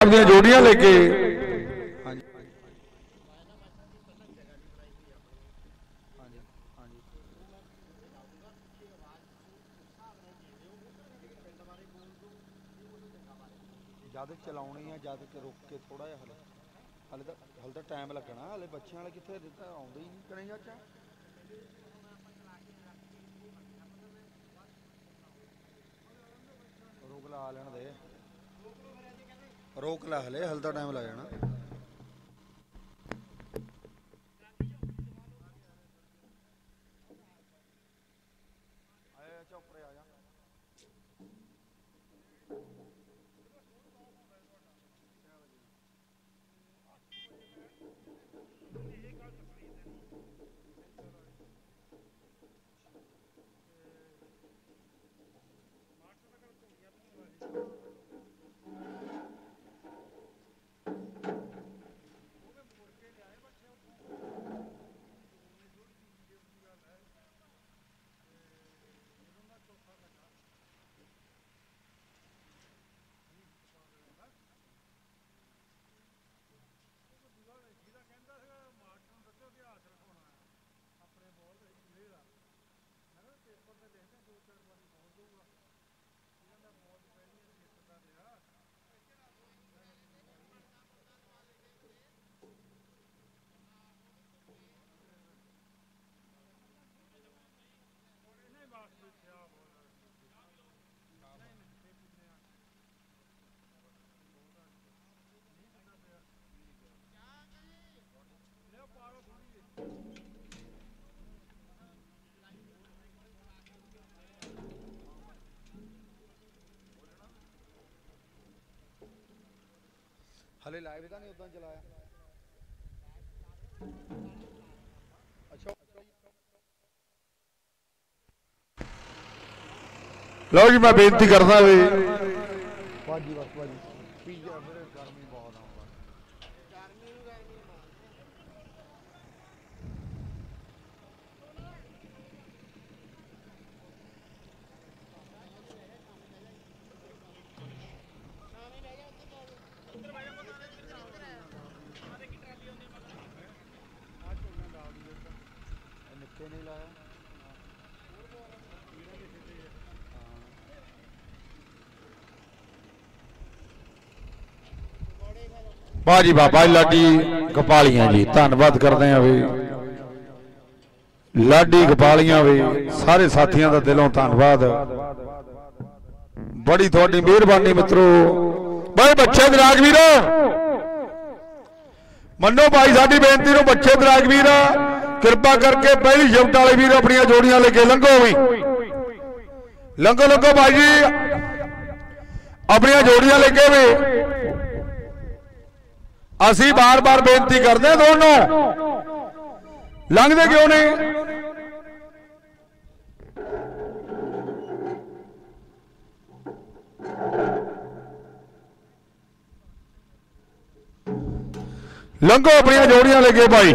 अपनी जोड़ियां लेके जद चलाने है जद रुक के थोड़ा जहा हले तो टाइम लगना हले बच्चों वाले कितने आते ही नहीं करें चाचा रोक ला लेने दे रोक ला हले तो टाइम लग जाना चौपरे आ जा हले लाइव का नहीं उदा चलाया अच्छा लो जी मैं बेनती करदा वे बाजी बस बाजी पीजा फिर गर्मी बहुत आउंदा नहीं लाया बाजी बाबा लाडी कपालियां जी धन्यवाद करते हैं भी लाडी कपालियां भी सारे साथियों का दिलों धन्यवाद बड़ी थोड़ी मेहरबानी मित्रों भाई बच्चे दरागवीर मनो भाई साडी बेनती नो बच्चे दरागवीर कृपा करके पहली शिफ्ट वाले वीर अपन जोड़ियां लेके लंघो भी लंघो लंघो भाई जी अपन जोड़ियां लेके भी असी बार बार बेनती करते हैं दोनों लंघते क्यों नहीं लंघो अपन जोड़ियां लेके भाई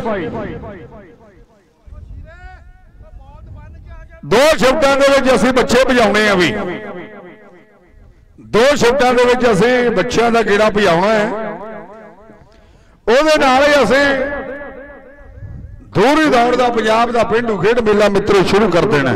दो शिफ्टों के असी बच्चे भजाने हैं भी दो शिफ्टों के असी बच्चों का गेड़ा भजाना है असी दूरी दौड़ का पंजाब का पेंडू खेड मेला मित्रों शुरू कर देना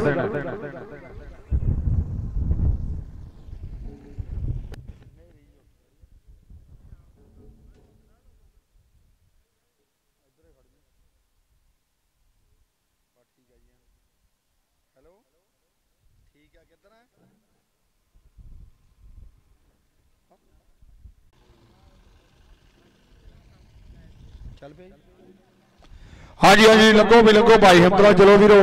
चल पे हाँ जी लंघो भी लंघो भाई हिमतला चलो वीरो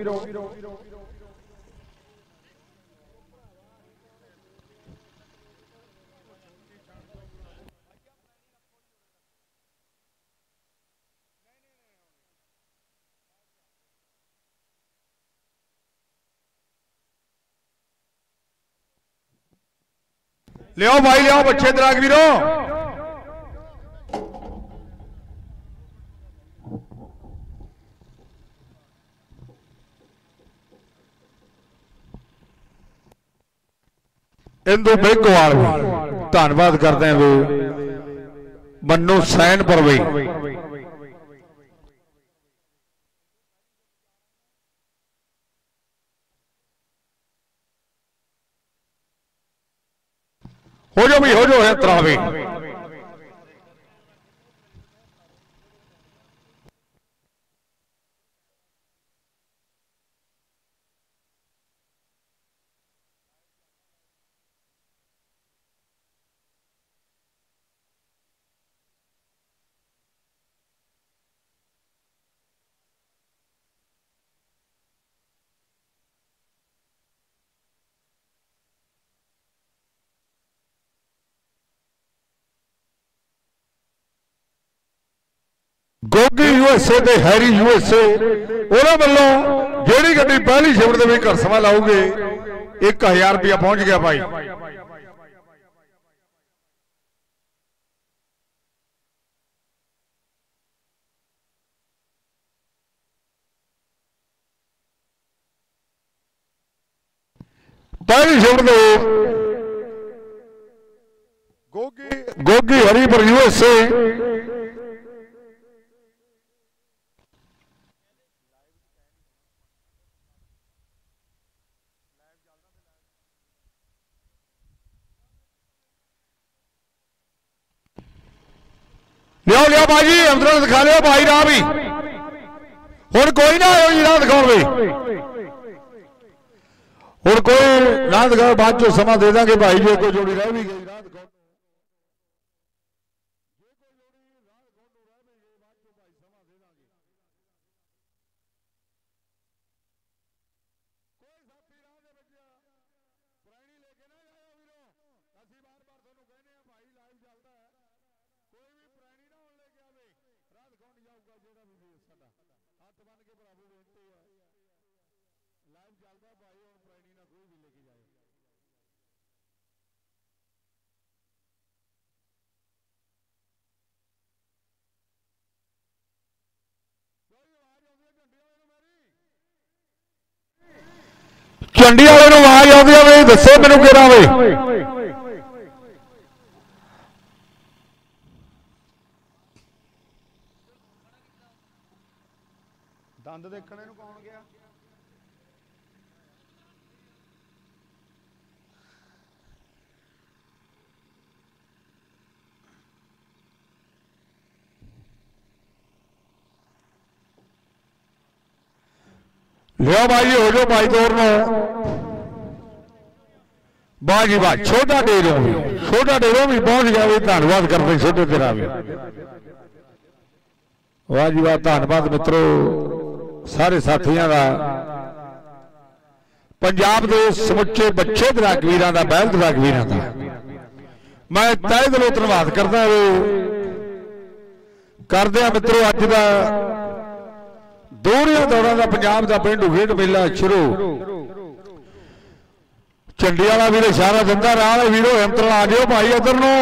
लियो भाई लियो बच्चे दरागवीरो इंदू बेगोवाल धन्यवाद करते हैं मन्नू सैन परवी हो जाओ भी, हो जाओ है त्रावी गोगी यूएसए ते हैरी यूएसए उन्होंने वालों जेड़ी गड्डी पहली शिफ्ट के घर समा लाओगे 1000 रुपया पहुंच गया भाई। पहली शिफ्ट गोगी हरीपुर यूएसए लिया लिया भाई अंदर दिखा लिया भाई राह भी हुण कोई ना आयो जी राह दिखाओगे हुण कोई राह दिखाओ बाद चो समा दे देंगे भाई जो कोई जोड़ी रह भी गई राह दिखाओ झंडी वाले आवाज आती है दसो मैनू किहड़ा वे दंद देखने नूं कौन गया लिया भाई हो जाओ भाई दौर नो वाह जी वाह छोटा डेरों भी पहुंच गया भी धन्यवाद करते छोटे तेरा भी वाह जी वाह धन्यवाद मित्रों सारे साथियों का पंजाब के समुचे बच्चे दराक वीरां दा बैल दराक वीरां दा मैं तहे दिलों धन्यवाद करदा करदे मित्रों अज दा दोहरिया दौरां का पंजाब का पेंडू खेड मेला शुरू झंडी वाला वीर इशारा दिंदा रहा वीरो हिम्मत आ जाओ भाई इधर नो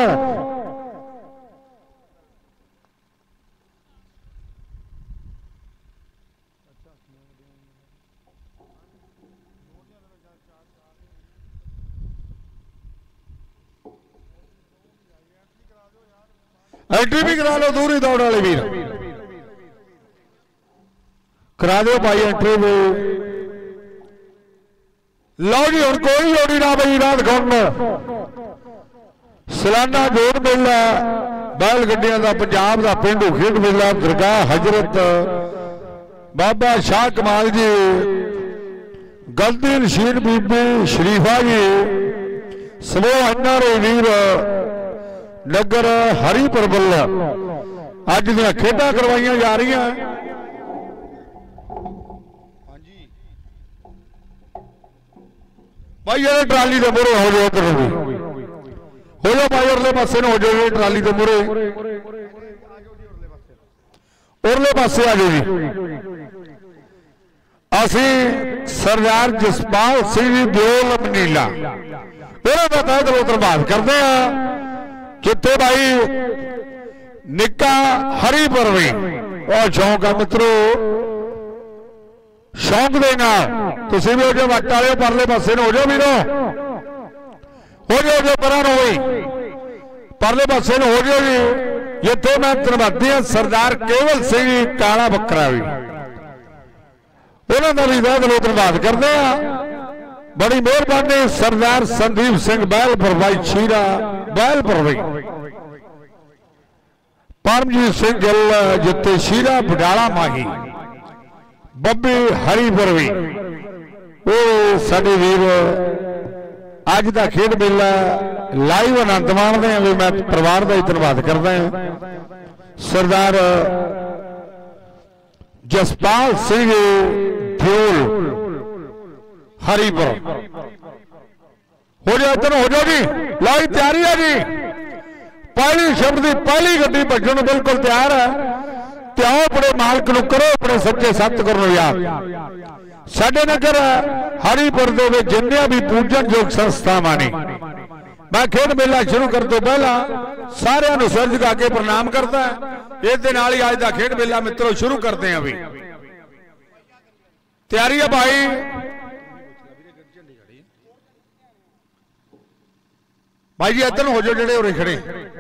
एंट्री भी करा लो दूरी दौड़ वाले वीर करा दो भाई एंट्री भी लो जी हम कोई जोड़ी ना बई रात दिखाने सालाना जोड़ मेला बैल गड्डियां का पंजाब का पेंडू खेड मेला दरगाह हजरत बाबा शाह कमाल जी गलती नशीन बीबी शरीफा जी समूह एनआरआई वीर नगर हरीपुर बल्ला अज दी खेडां करवाइयां जा रही भाई ये ट्राली के मुहरे हो जाओ उधर भी हो जाओ भाई उरले पासे हो जाओ ट्राली के मुहरे उरले पासे आ जाओ जी असी सरदार जसपाल सिंह दिओल मनीला उन्होंने तहत दिलों धन्यवाद करते हैं जिथे भाई निक्का हरीपुर भी और शौक है मित्रों शौक दे तुम भी हो जाओ वट वाले परले पासे हो जाओ वीरो हो जाओ जो पर परले पासे हो जाओ जी जिथे मैं धन्यवादी हाँ सरदार केवल सिंह काला बकरा भी उन्होंने भी तह दिलों धन्यवाद करते हैं। बड़ी मेहरबानी सरदार संदीप सिंह बैलपुर भाई छीरा बैलपुर भाई परमजीत सिंह गिल जिते शीरा बडाला माही बब्बी हरीपुर भी वो साडे वीर अज का खेड मेला लाइव आनंद माणते हैं भी मैं परिवार का ही धन्यवाद करता हूं। सरदार जसपाल सिंह ध्योल हरीपुर हो जाओ इधर हो जाओ जी लाई तैयारी है जी पहली शब्द की पहली गड्डी भजन बिल्कुल तैयार है तो आओ अपने मालक नूं करो अपने सच्चे सतगुरु नूं याद। साडे नगर हरीपुर दे विच जिन्नियां भी पूजन योग संस्थावां ने मैं खेड मेला शुरू करने तो पहला सारिआं नूं सिर झुका के प्रणाम करता है। इस दे नाल ही अज दा खेड मेला मित्रों शुरू करते हैं। अभी तैयारी है भाई भाई जी इधर हो जाओ जेडे उरे खड़े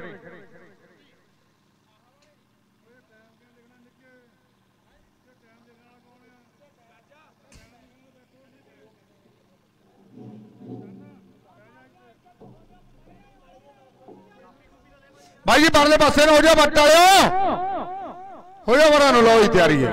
भाई जी परले पासे हो जाओ बट वाले हो जाओ वरा लो ही तैयारी है।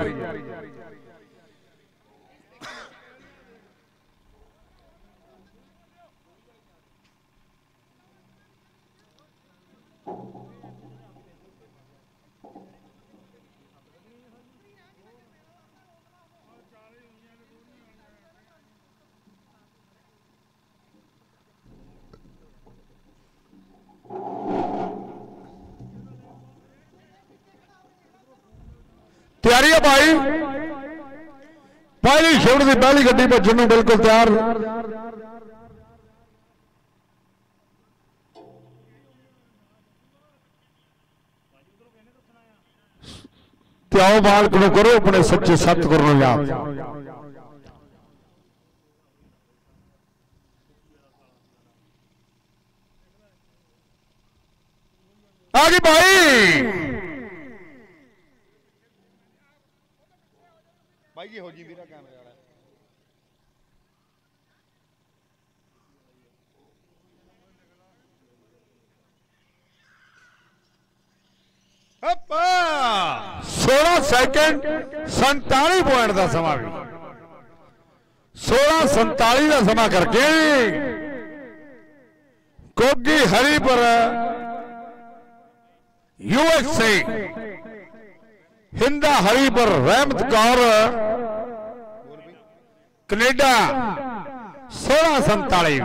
तैयारी है भाई पहली शब्द की पहली गड्डी भजन बिल्कुल तैयार आओ मालक नूं करो अपने सच्चे सतगुरु नूं याद। आ गई भाई भाई ये हो जी वीरा कैमरे वाला अपा 16 सेकंड 47 पॉइंट का समा भी 16:47 का समा करके कोगी Haripur USA Hinda Haripur Rehmat Kaur Canada 16:47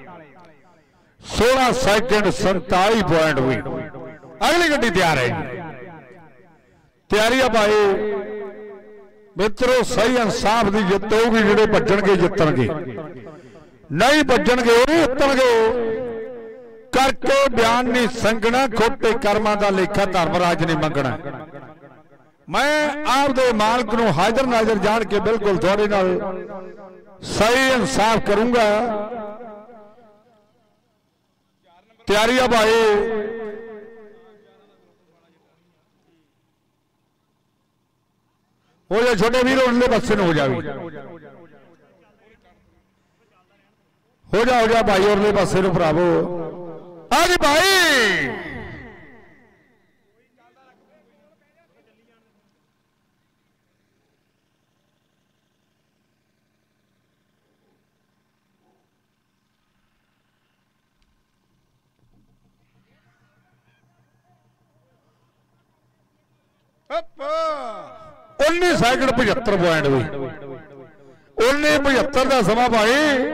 16 second 47 point हुई। अगली गड्डी तैयार है तैयारी है भाई मित्रों सही इंसाफ की जित होगी जेडे भजनगे जितणगे नहीं भजनगे वो नहीं जितणगे करके बयान नहीं संगना खोटे कर्मां का लेखा धर्मराज नहीं मंगना। मैं आपदे मालक नूं हाजिर नाजिर जान के बिल्कुल थोड़े नाल सही इंसाफ करूंगा। तैयारी है भाई हो जाए छोटे वीर उरले पासे हो जाए हो जा भाई उरले पासे भरावो आज भाई उन्नी सेकंड 75 पॉइंट हुई 1975 का समा भाई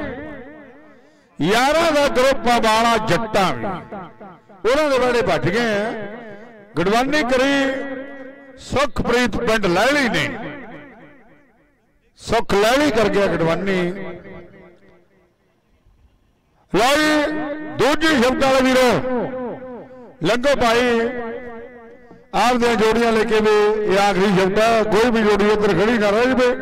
11 का ग्रुप वाला जट्टा उन्होंने बड़े भज गए हैं। गढ़वानी करी सुखप्रीत पिंड लैली ने सुख लैली कर गया गढ़वानी लाई दूजी शब्द वाले वीरो लंघो भाई आप जोड़ियां लेके भी ये आखिरी शब्द कोई भी जोड़ी उधर खड़ी ना रह जाए।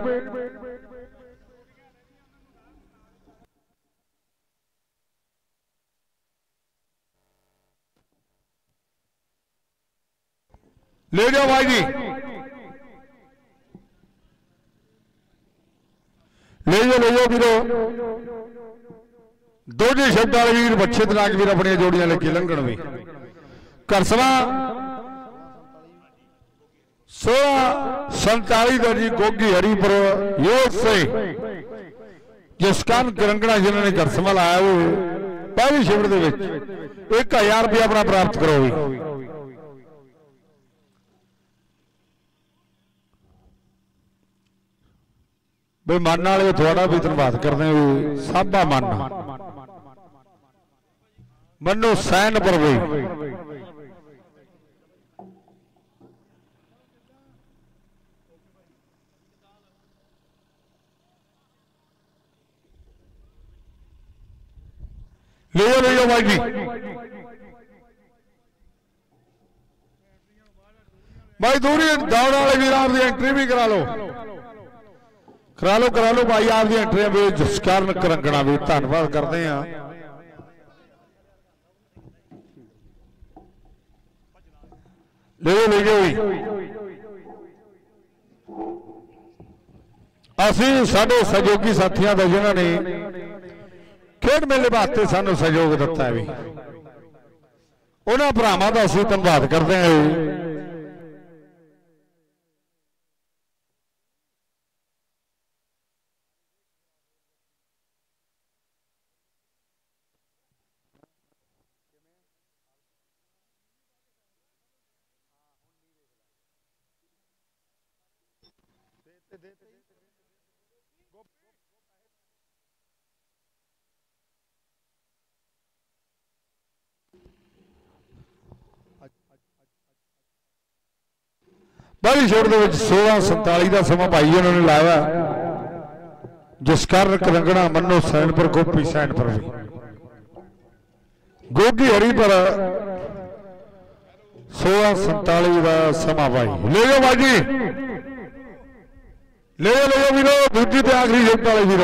ले जाओ भाई जी, ले जाओ वीरो। दोजे शब्द वाले वीर बच्चे तलाक वीर अपनी जोड़ियां लेके लंघन भी करसवा 1647 का जी गोगी हरीपुर योग से जिस कारण करंगड़ा जिन्होंने करसवा लाया वो पहली शिविर के 1000 रुपया अपना प्राप्त करो भी। भाई मन वाले थोड़ा भी धन्यवाद करते हैं साबा मन मनो सैन पर भी ले जाओ भाई जी। भाई दूरी दौड़ वाले वीर आप एंट्री भी करा लो भाई आप एंट्री भी जिस कारण करंगना भी धन्यवाद करते हैं। ले जाओ असी साडे सहयोगी साथियों का जिन्होंने खेड मेले वास्ते सानू सहयोग दिता है भी उन्होंने भरावां का असीं धन्यवाद करते हैं। बड़ी छोड़ 1647 का समा भाई उन्होंने लाया जिस कारण करंगना मनो सैनपुर गोपी सैनपुर भी गोगी हरीपुर 1647 का समा भाई। ले जाओ भाई जी, ले जाओ वीरो दूजी ते आखिरी युद्ध वाले वीरो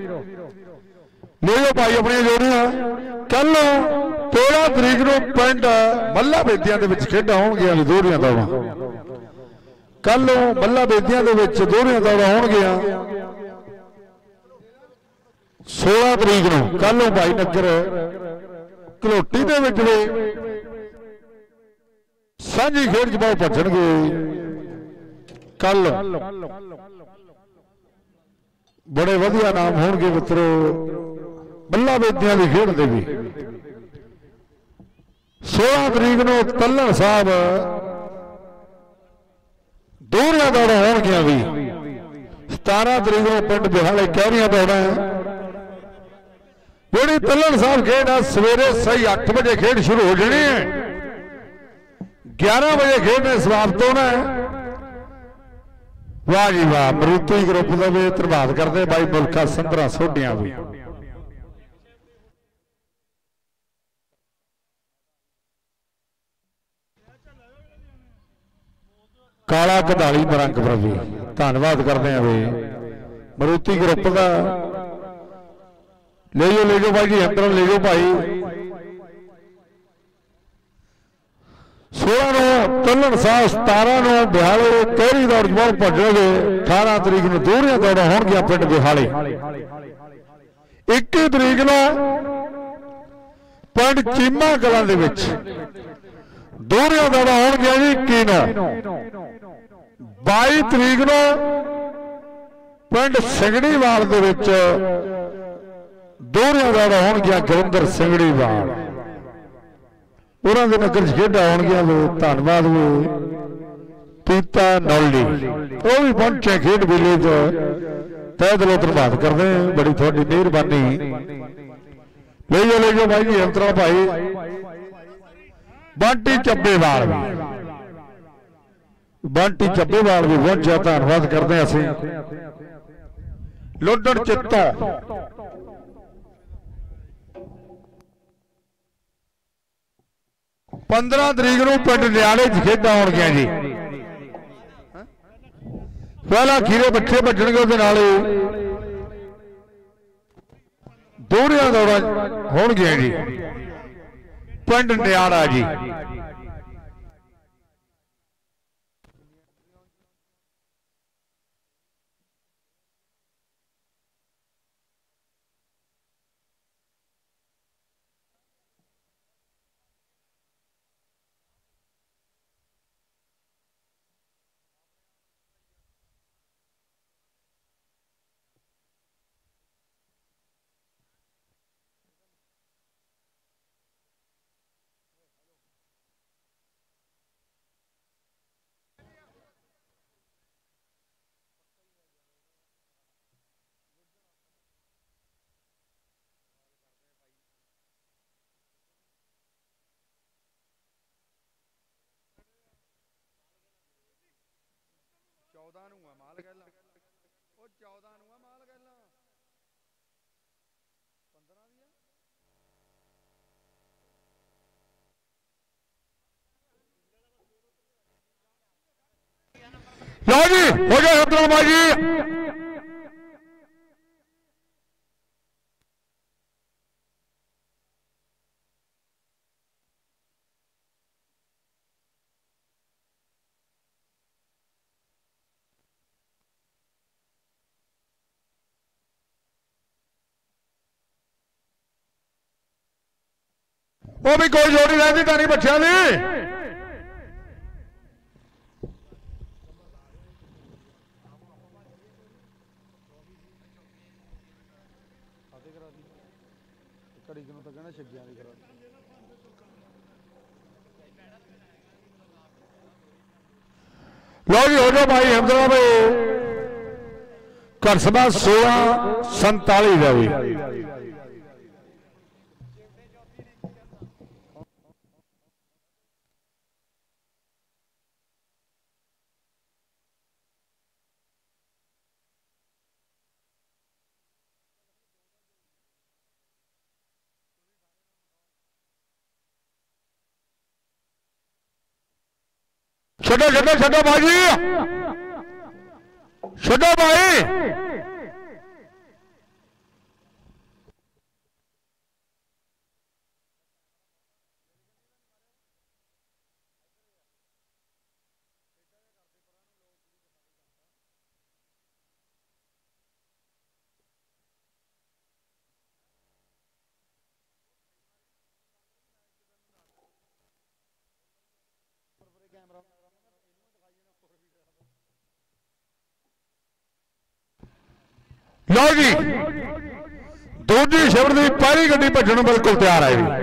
ले जाओ भाई अपनी जोड़ियां। कल 13 तरीक को पिंड मल्ला बेदियां दे विच खेडां होणगीआं दोहरियां दौड़ां। कल मल्ला बेदियां दे विच दोहरियां दौड़ां होणगीआं 16 तरीक को। कल भाई नगर घलोटी दे विच वे सांझी खेड च बहुत भजणगे। कल बड़े वधिया नाम होणगे मित्रो मल्ला बेदियां की खेड दे भी। 16 तरीक को तल्लण साहब दोहरियां दौड़ां होणगियां भी। 17 तरीक को पिंड बिहाले कहरियां दौड़ां जिहड़ी तल्लण साहब खेड आ सवेरे सही 8 बजे खेड शुरू हो जानी है। 11 बजे खेड ने समाप्त होना है। वाह जी वाह मरूती ग्रुप का भी धन्यवाद करते भाई मुल्का संधरा सोढियां भी। काला कधाली मरंग पर भी धन्यवाद करते हैं भी मरूती ग्रुप का। ले जाओ भाई जी अंदर ले जाओ भाई। 16 तल्लण साहब 17 बिहाले कहरी दौड़ बहुत भजोगे। 18 तरीक को दोहरियां दौड़ां होणगियां पिंड बिहाले। 21 तरीक को पिंड चीमा कलां दे विच दोहरियां दौड़ां होणगियां जी 21 ਨੂੰ। 22 तरीक को पिंड सिंगड़ीवाल दे विच दोहरियां दौड़ां होणगियां गुरिंदर सिंगड़ीवाल उन्होंने नगर खेडा होणगियां। धन्यवाद पीता नौली वो भी पहुंचे खेड मेले तह दिलों धन्यवाद करते हैं बड़ी थोड़ी मेहरबानी। ले जाओ भाई जी अंतरा भाई बंटी ਚੱਬੇਵਾਲ भी बंटी ਚੱਬੇਵਾਲ भी पहुंचा धन्यवाद करते हैं असीं। लुडन चित्तों 15 तरीक को पिंड नियाले खेडा होणगियां जी। पहला खीरे बच्चे भजणगे दोहरियां दौड़ां होणगियां जी पिंड नियाला जी। लो जी हो जाए अब्दुल भाई जी। वो भी कोई जोड़ी रहती तानी बच्चों की। लो जी हो जाओ भाई हमदला भाई करसबा 1647 का भी छो छो छो भाई छो भाई। लो जी दूजी शिवर की पहली गड्डी भजन बिल्कुल तैयार है जी।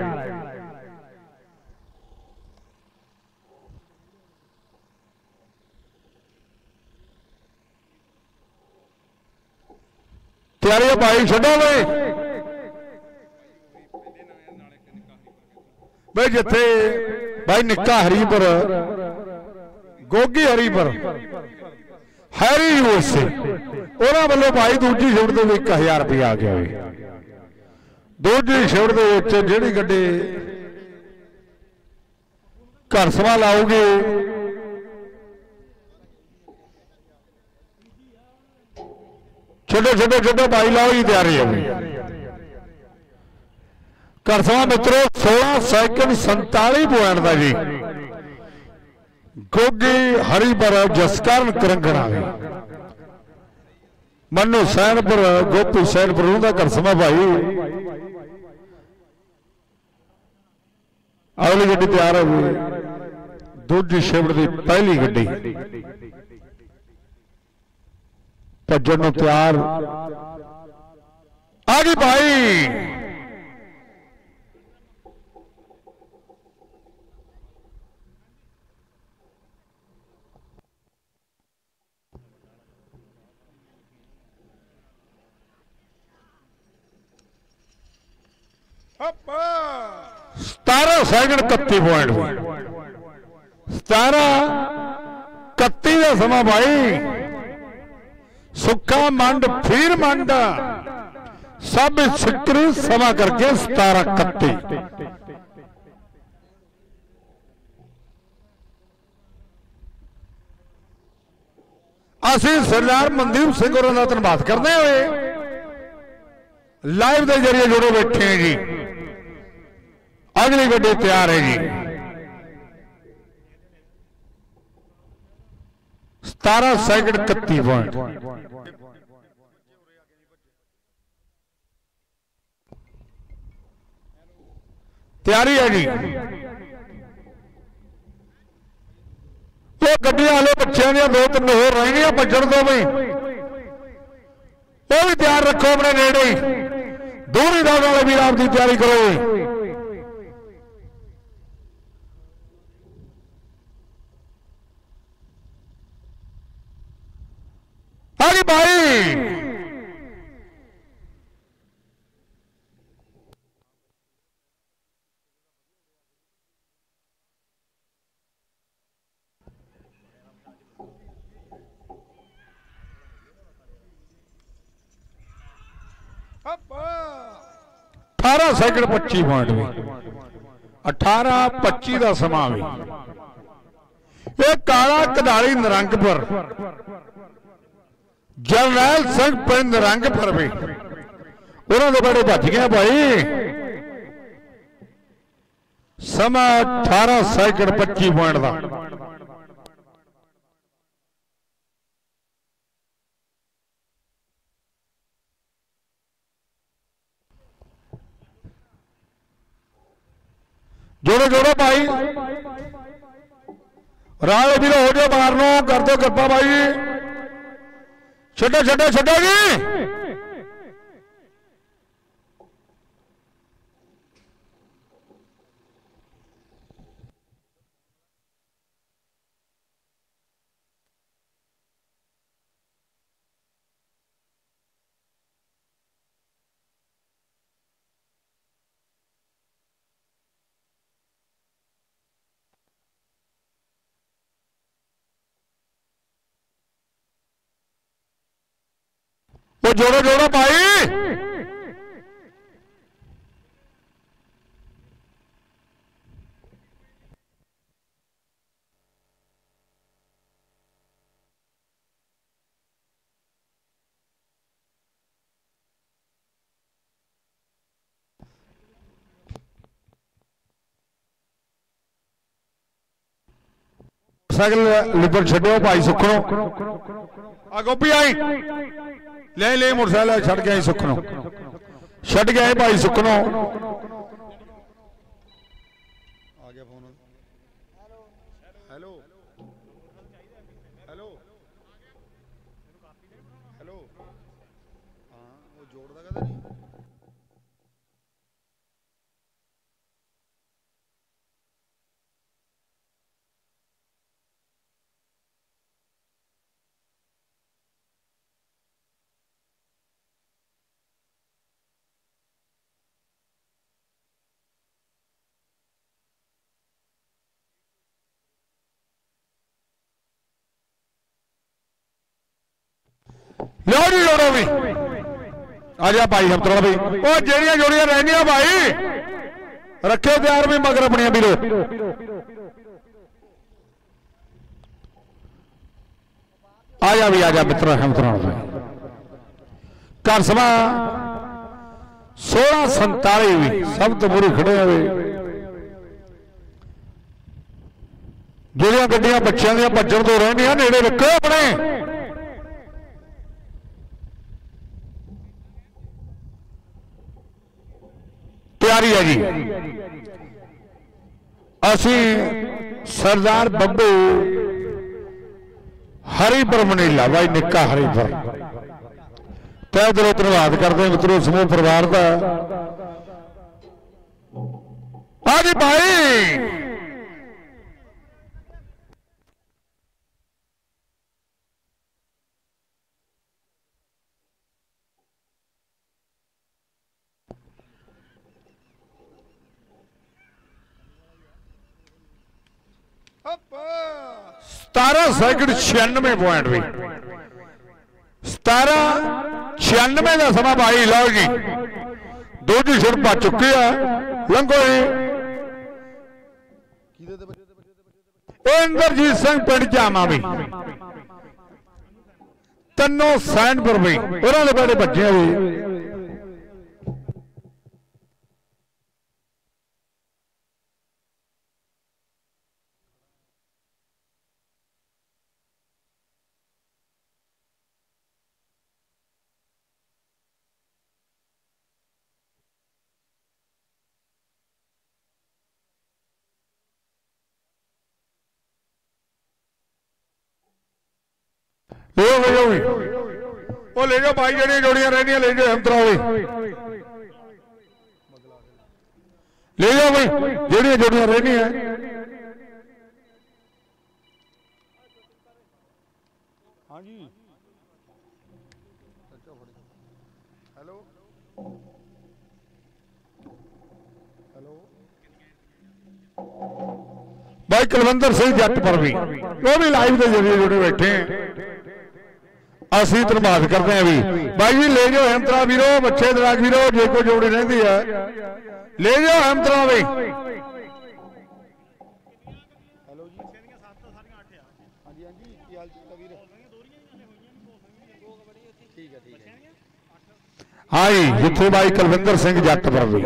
तैयारी है भाई छो भाई जिथे भाई निक्का हरीपुर गोगी हरीपुर हैरी यूएसए उन्होंने वालों भाई दूजी शिफ्ट के 1000 रुपया आ गया। दूजी शिफ्ट के जी गड्डी घरसभा लाओगे छोटे छोटे छोटे भाई लाओ ही तैयारी है। घरसभा मित्रों 16 सैकंड 47 पॉइंट का जी गोगी हरीपुर जसकरण करंगना मनु सैनपुर गोपी सैनपुर उनका घरसभा भाई अगली गड्डी तैयार हो गई। दूजी शिफ्ट की पहली गड्डी भजन तैयार आ गई भाई। सतारह सैकंड 31 पॉइंट 17:31 का समा भाई। सुखा मंड फिर मंड सब सिकरी समा करके 17:31। असी सरदार मनदीप सिंह और का धन्यवाद करते हुए लाइव के जरिए जुड़े बैठे हैं जी। अगली गड्डी तैयार है जी 17 सैकंड 31 पॉइंट। तैयारी है जी तो गड्डियां वाले बच्चों दी 2-3 हो रही भजन दो भी वो भी तैयार रखो अपने नेड़े दूरी दौड़ वाले भी आप की तैयारी करो। अरे भाई अठारह सैकंड 25 पॉइंट भी 18:25 का समा भी ये काला कधाड़ी निरंगपुर जरनैल सिंह पिंड निरंगपुर भी उन्होंने बड़े भज गए भाई। समा 18 सैकड़ 25 पॉइंट का। जोड़ो जोड़ो भाई, राले भी हो जाओ मारनो, कर दो कृपा भाई। छो छो छो जी। वो जोड़ो जोड़ो भाई। मोटरसाइकिल लिबर छो भाई सुखनो आ गोपी आई ले ले मोटरसाइकिल छड़ गया सुखनो छड़ गया भाई सुखनो आ गया फोन। हेलो हेलो हेलो हाँ वो जोड़दा कदा नहीं। लो जी जोड़ो भी आ जा भाई हम थोड़ा भी वो जेड़ियां जोड़ियां रहनिया भाई रखे तैयार भी मगर अपनिया भी आ जा मित्र हम थोड़ा कर समा 1647 भी सब तो बुरी खड़े हुए ਜਿਹੜੀਆਂ ਗੱਡੀਆਂ ਬੱਚਿਆਂ ਦੀਆਂ ਭੱਜਣ ਤੋਂ ਰਹਿੰਦੀਆਂ ਨੇੜੇ ਰੱਖੋ ਆਪਣੇ। ਤਿਆਰੀ ਹੈ ਜੀ ਅਸੀਂ ਸਰਦਾਰ ਬੱਬੂ ਹਰੀਪੁਰ ਮਨੀਲਾ ਬਾਈ ਨਿੱਕਾ ਹਰੀਪੁਰ ਤਹਿ ਦਿਲੋਂ ਧੰਨਵਾਦ ਕਰਦੇ ਮਿੱਤਰੋ ਸਮੂਹ ਪਰਿਵਾਰ ਦਾ। ਆ ਜੀ ਭਾਈ सतारा सैकड़ 96 पॉइंट भी 1796 का समा भाई लो जी दूजी छुट पा चुकी है लंघो जी। इंद्रजीत सिंह पिंड जामा भी तन्नो सैनपुर भी उन्होंने बड़े बच्चे भी वो ले जाओ भाई जड़ियां जोड़ियां रहनियां ले जाओ हम ले जाओ भाई जड़ियां जोड़ियां रहनियां। हाँ जी हेलो हेलो भाई कुलवंतर सिंह जट पर भी वो भी लाइव के जरिए जुड़े बैठे हैं असी धन्यवाद करते हैं भी भाई जी ले जाओ हेमतरा वीरो बच्चे दराज वीरो जो कोई जोड़ी रहती है ले जाओ हेमतरा भी। ਹਾਂਜੀ ਹਾਂਜੀ ਕੀ ਹਾਲ ਚਾਲ ਵੀਰ ਠੀਕ ਹੈ हाँ जी जिथे भाई कुलविंदर सिंह जट पर भी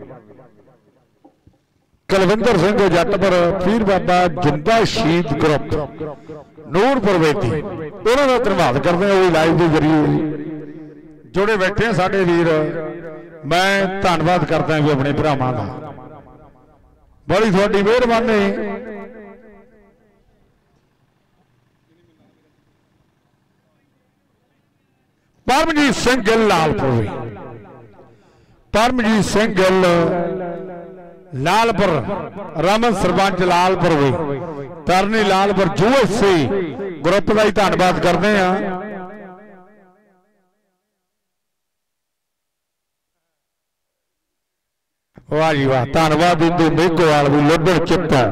कुलविंदर सिंह जट पर पीर बाबा जिंदा शहीद ग्रुप नूरपुर वेदी उन्होंने धन्यवाद करते हैं वो लाइव के जरिए जुड़े बैठे हैं साडे वीर मैं धन्यवाद करता भी अपने भरावां दा बड़ी थोड़ी मेहरबानी परमजीत सिंह गिल लालपुर परमजीत सिंह गिल लालपुर रमन सरपंच लालपुर भी तरनी लालपुर यूएससी ग्रुप का ही धन्यवाद करते हैं वाह जी वाह धन्यवाद इंदू मेघोवाल भी लुढ़ चिट्टा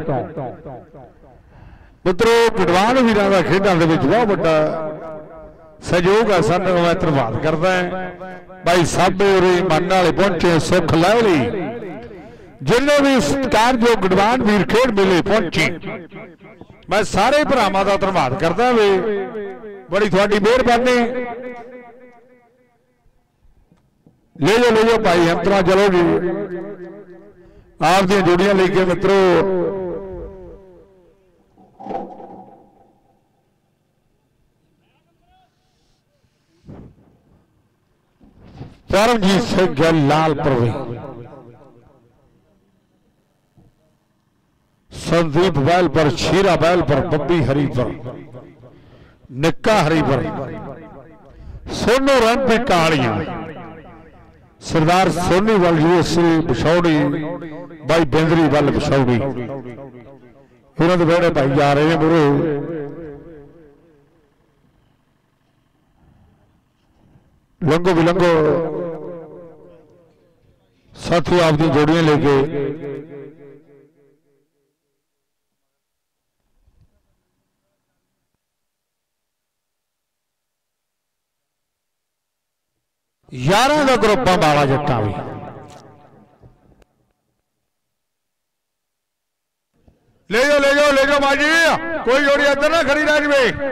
मित्रों गढ़वान वीरां दा खेडां दे विच बहुत बड़ा सहयोग है सन मैं धन्यवाद करता है भाई साबे उरे मन वाले पहुंचे सुख लवली जिन्हें भी सत्कारयोग गढ़वान वीर खेड मेले पहुंचे मैं सारे भरावां दा धन्यवाद करता वे बड़ी थोड़ी मेहरबानी ले जाओ भाई अंतरा चलो जी आप दी जोड़ियां लेके मित्रों परमजीत सिंह गिल लालपुर संदीप बैल पर शीरा बैल पर बब्बी हरी पर निक्का हरी पर सोनू रन पे कालियां सरदार सोनी वाल यूएससी बिछौड़ी भाई बिंदरी वाल बिछौड़ी इन्होंने बेड़े भाई जा रहे हैं मुरे लंघो बिलंघो साथी आप दी जोड़ियां लेके यारां दा ग्रुप बाला जट्टा भी ले जाओ बाजी कोई जोड़ी इधर ना खड़ी रह जाए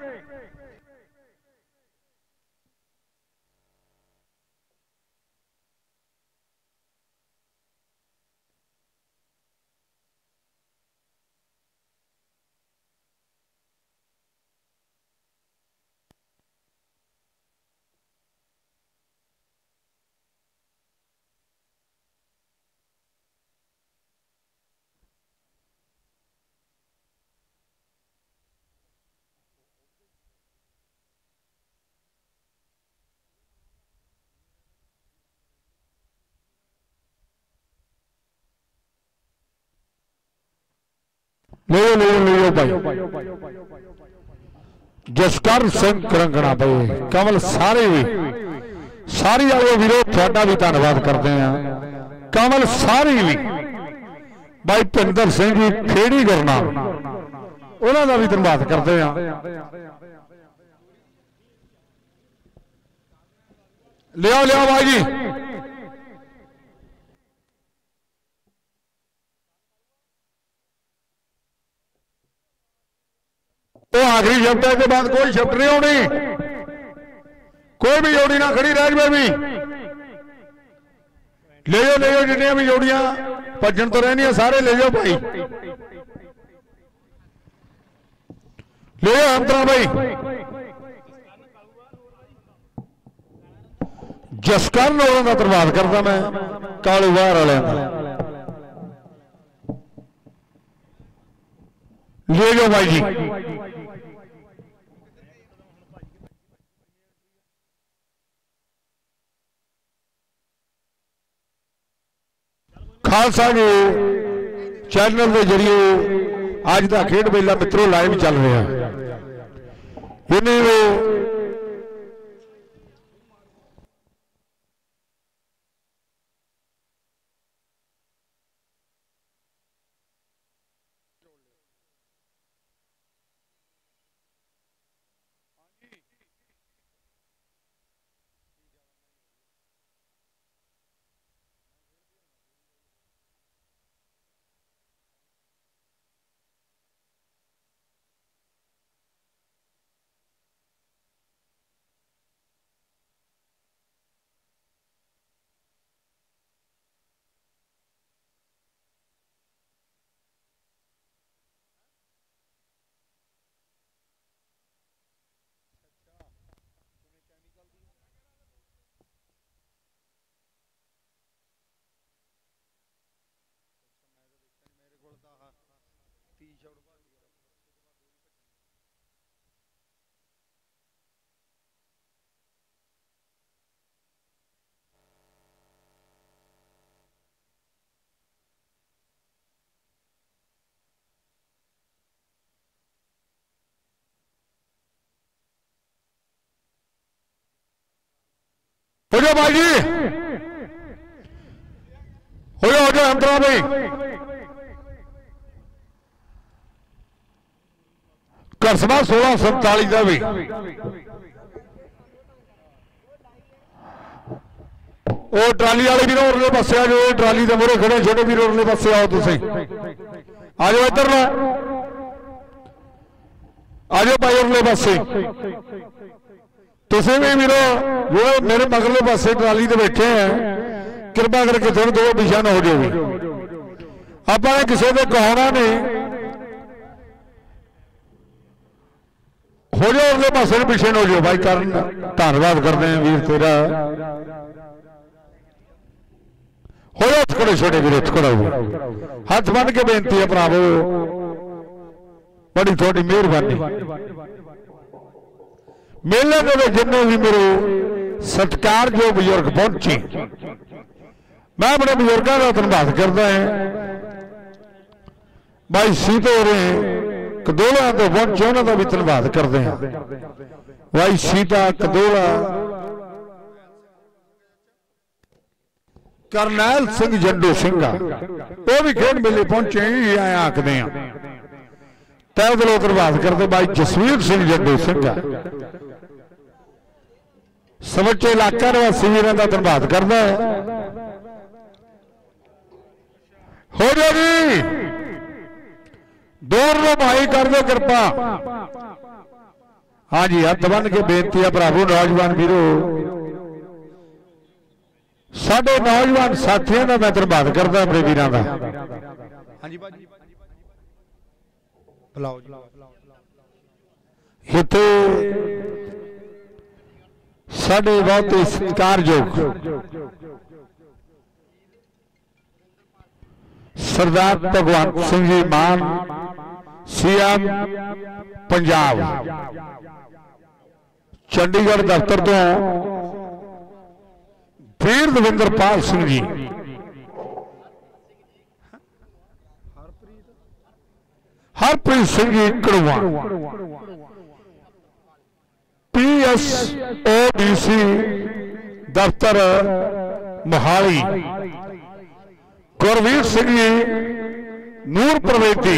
ले भाई जसकर सिंह करंगना भाई कमल सारे भी सारी वाले वीरो थोड़ा भी धन्यवाद करते हैं कमल सारी भी भाई भुपिंदर सिंह जी खेड़ी करना उन्होंने भी धन्यवाद करते हैं लिया भाई जी तो आखिरी शब्द के बाद कोई शब्द नहीं होनी कोई भी जोड़ी ना खड़ी रह जाए भी ले जाओ जिन्हें भी जोड़ियां भजन तो रहनी सारे ले जाओ भाई ले जाओ अंतरा भाई जसकर नौरों का धन्यवाद करता मैं कालूवार वाले ले जाओ भाई जी खालसा जी चैनल के जरिए अज का खेड मेला मित्रों लाइव चल रहा है इन्हें हो जाओ भाई जी, हो जाओ अंतरा भाई। कसबा 1647 का भी वो ट्राली वाले भी उरले पासे आ जाओ, ट्राली के मोहरे खड़े छोटे भी उरले पासे आओ, तुम आ जाओ इधर लो, आ जाओ भाई उरले पासे। तुम भी मेरे जो मेरे मगरले पासे ट्राली से बैठे हैं, कृपा करके थोड़े दो पिछा न हो जाओगे। आपने किसी को कहना नहीं, हो जाओ उरले पासे पिछे न हो जाओ भाई। कारण धन्यवाद करते हैं वीर तेरा। हो जाओ थोड़े छोटे वीर थोड़ा हाथ बन के बेनती है भरावो, बड़ी थोड़ी मेहरबानी। मेले के जिन्ने भी मेरे सत्कार जो बुजुर्ग पहुंचे, मैं अपने बुजुर्गों का धन्यवाद करता है। भाई सीतो कदोला तो पहुंचे, उन्होंने भी धन्यवाद करते हैं। भाई सीता कदोला, करनैल सिंह जंडू सिंह वो भी खेड मेले पहुंचे ही आए आखते हैं। तय दिलों धन्यवाद करते भाई जसवीर सिंह जंडू सिंह, समੁੱਚੇ इलाका निवासी वीरों का धन्यवाद करता है। हो जाओ जी, दूर लो भाई कर दो कृपा। हाँ जी, हथ बन के बेनती है भरावो नौजवान वीरो, साडे नौजवान साथियों का मैं धन्यवाद करता अपने वीरों का। इत्थे साडे बहुत ही सत्कारयोग सरदार भगवंत सिंह जी मान सीएम पंजाब चंडीगढ़ दफ्तर तो वीर दविंदरपाल सिंह जी, हरप्रीत सिंह जी कड़ुआ, PSODC दफ्तर मोहाली, गुरवीर सिंह जी नूर प्रवेदी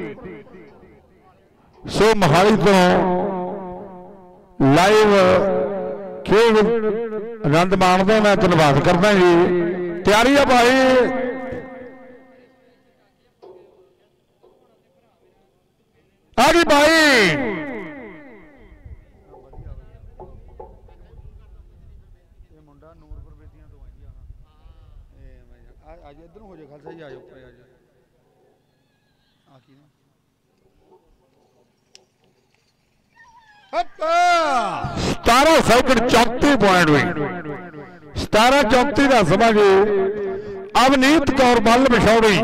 सो मोहाली तो लाइव खेल आनंद माणदा। मैं धन्यवाद करता जी। तैयारी है भाई, आ गई भाई। आज इधर हो जाए खालसा जी, आ जाओ ऊपर, आ जाओ। 17 सेकंड 34 पॉइंट हुई, 17-34 का समा जी। अवनीत कौर बल बिछौड़ी,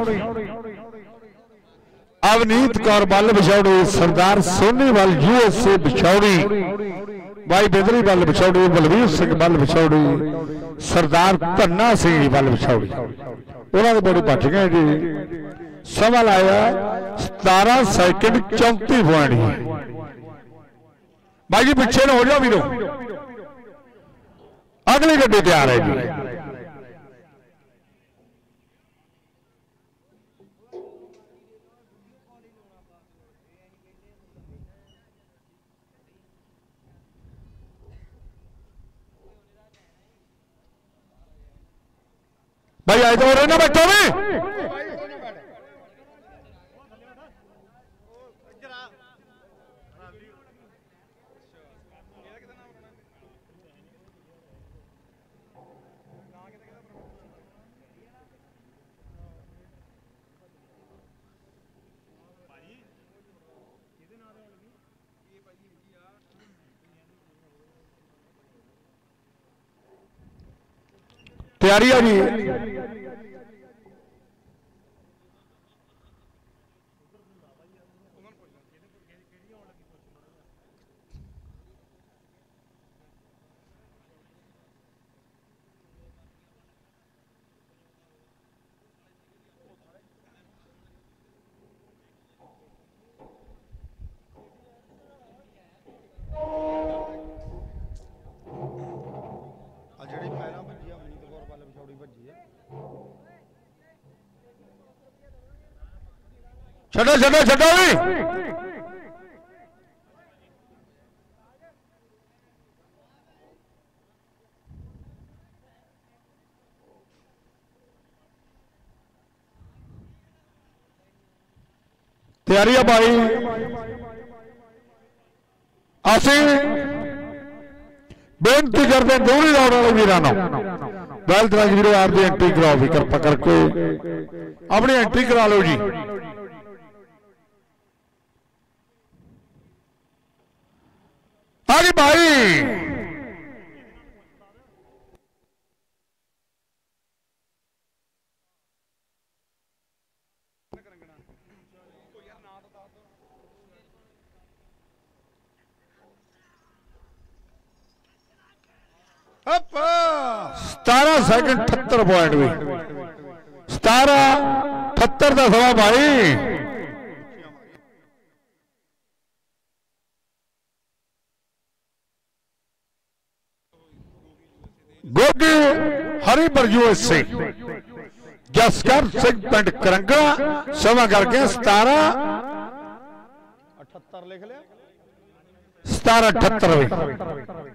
अवनीत कौर बल बिछौड़ी, सरदार सोनीवाल USA बिछौड़ी, भाई बेदरी बल बिछौड़ी, बलवीर सिंह बल बिछौड़ी, सरदार धन्ना सिंह बल बिछौड़ी, उन्होंने बड़ी भज गए जी। समा लाया 17 सेकंड 34 पॉइंट। भाई जी पीछे न हो जाओ वीरो, अगली गड्डी तैयार है जी। भाई आए तो रहना बैठो भी। तैयारी है जी। छड़ो छड़ो छड़ो भी तैयारी है भाई असी बेनती करते दोहरी दौड़ वाले वीर वेल्थ राज वीरो आपकी एंट्री कराओ भी कृपा करके अपनी एंट्री करा लो जी। हाँ जी भाई अप 17 सेकंड 78 पॉइंट भी 17 78 का सवा भाई गोगी हरी बरजू से जसकर सिंह पिंड करंगा सवा करके 17 78 लिख लिया 17 78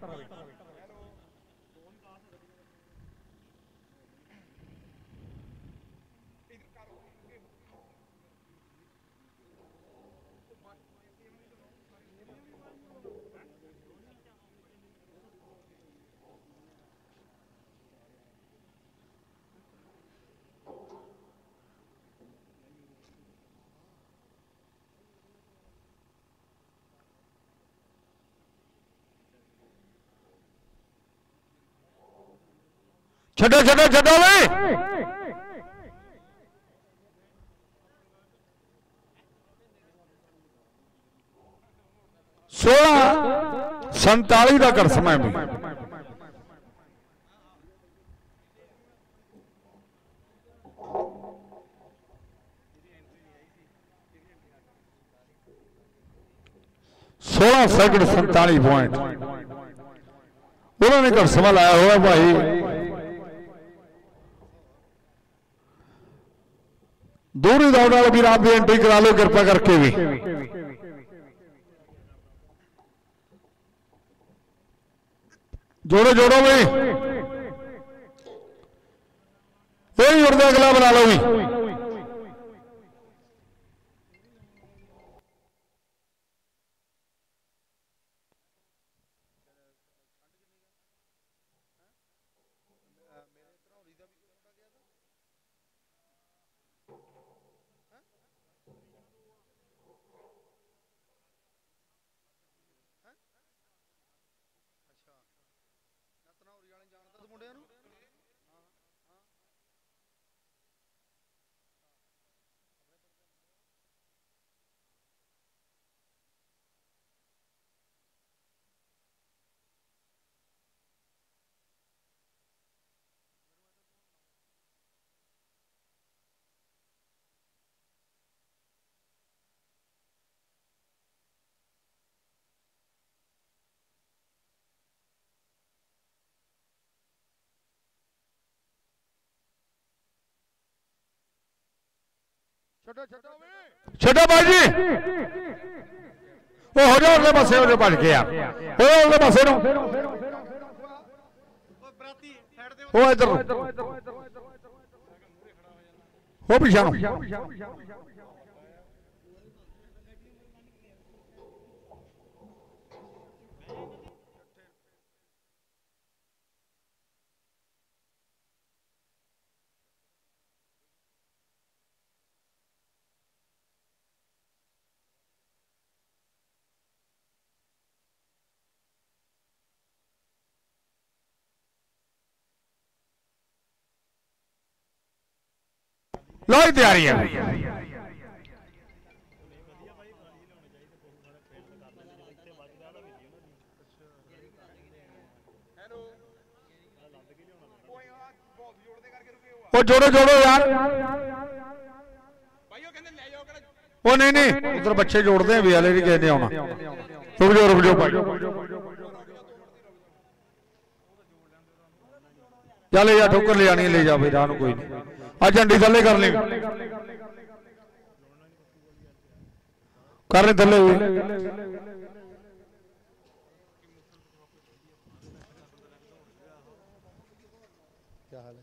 छड़ो छड़ो छड़ो भाई 16:47 का कर समय में सोलह सेकंड 47 पॉइंट उन्होंने कर समय लाया हुआ भाई दूरी दौड़ वाले भी आप भी एंट्री करा लो कृपा करके भी जोड़ो जोड़ो भाई वही उड़दा अगला बना लो भी छो भाई वो हो जाओ उरले पासे हो भज के यार हो उरले पासे नो वो इधर वो पीछा नो लो ही तैयारी है वो जोड़ो जोड़ो यार वो नहीं उधर बच्चे जोड़ते हैं वाले नहीं कहते आना रुक जाओ भाई चल यार ठोकर ले जानी ले जा भाई राह कोई नहीं आज झंडी थले कर ले करने थले भी क्या हाल है?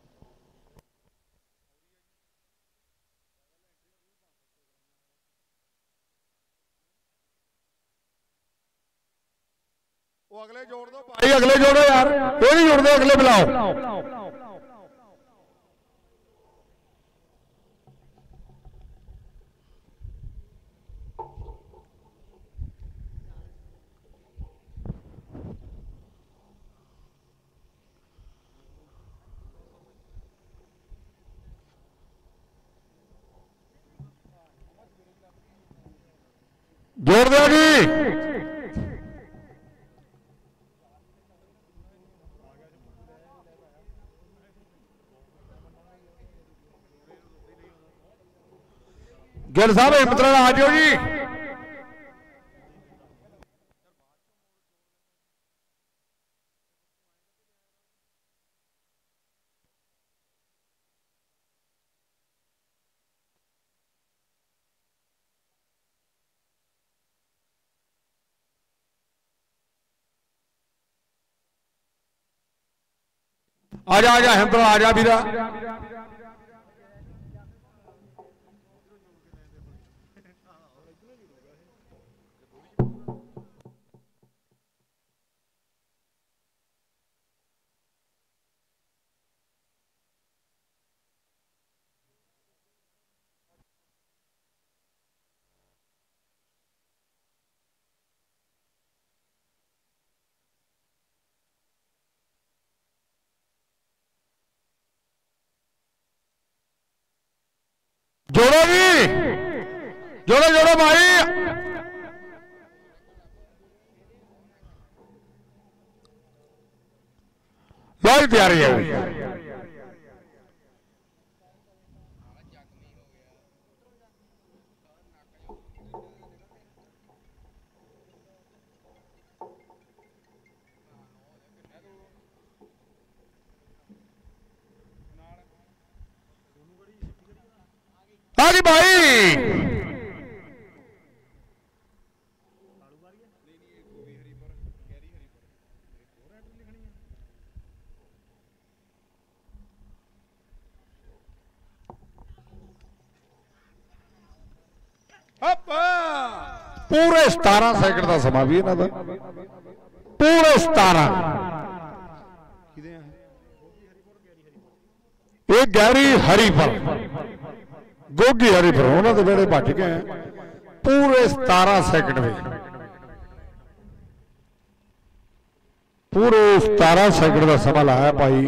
वो अगले जोड़ दो भाई, अगले जोड़ो यार, ये नहीं जोड़ते, अगले बुलाओ। जोड़ दो जी। गिल साहब हिम्मत नाल आ जाओ जी। आजा आजा हिम्मत नाल आजा वीरा। जोड़ो जी, जोड़ो जोड़ो भाई। बहुत प्यारी है जी भाई। पूरे 17 सेकंड का समा भी इन्हां दा, पूरे 17। ये गहरी हरीपुर गोगी हरीपुर उन्होंने वेड़े भज गए पूरे 17 सेकंड में, पूरे 17 सेकंड का समा लाया भाई।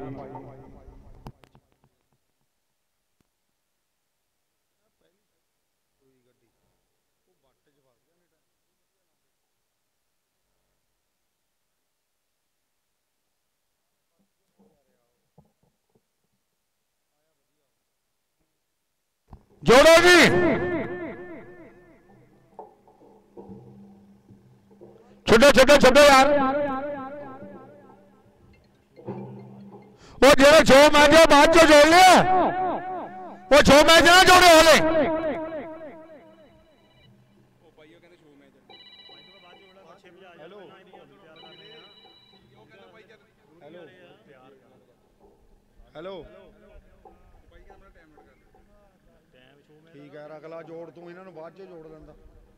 जोड़ो जी, छोड़ो छोड़ो छोड़ो यार। वो जो 6 मैच बाद चो जोड़ लिया, वो 6 मैच ना जोड़े होले। हेलो ठीक है, अगला जोड़ तू इन्होंने बाद च जोड़ देंदा।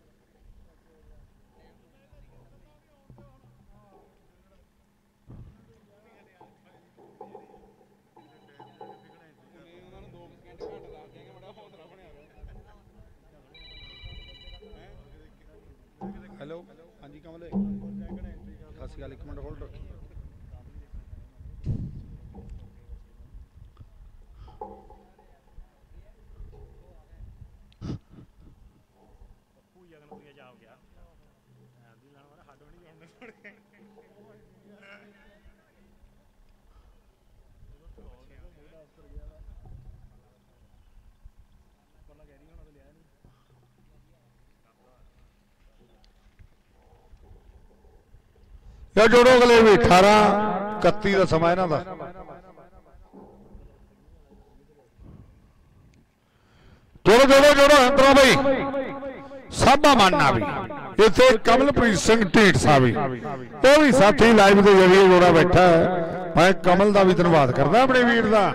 हेलो हाँ जी कमले, सत श्री अकाल, एक मिनट होल्ड रखी। या जोड़ो अगले भी 18-31 का समा इन्हां दा। जोड़ो जोड़ो जोड़ो हिम्मत भाई, साबा माना भी इतने कमलप्रीत सिंह ढींडसा भी वो भी साथी लाइव के जरिए जोड़ा बैठा है। मैं कमल का भी धन्यवाद करदा अपने वीर का।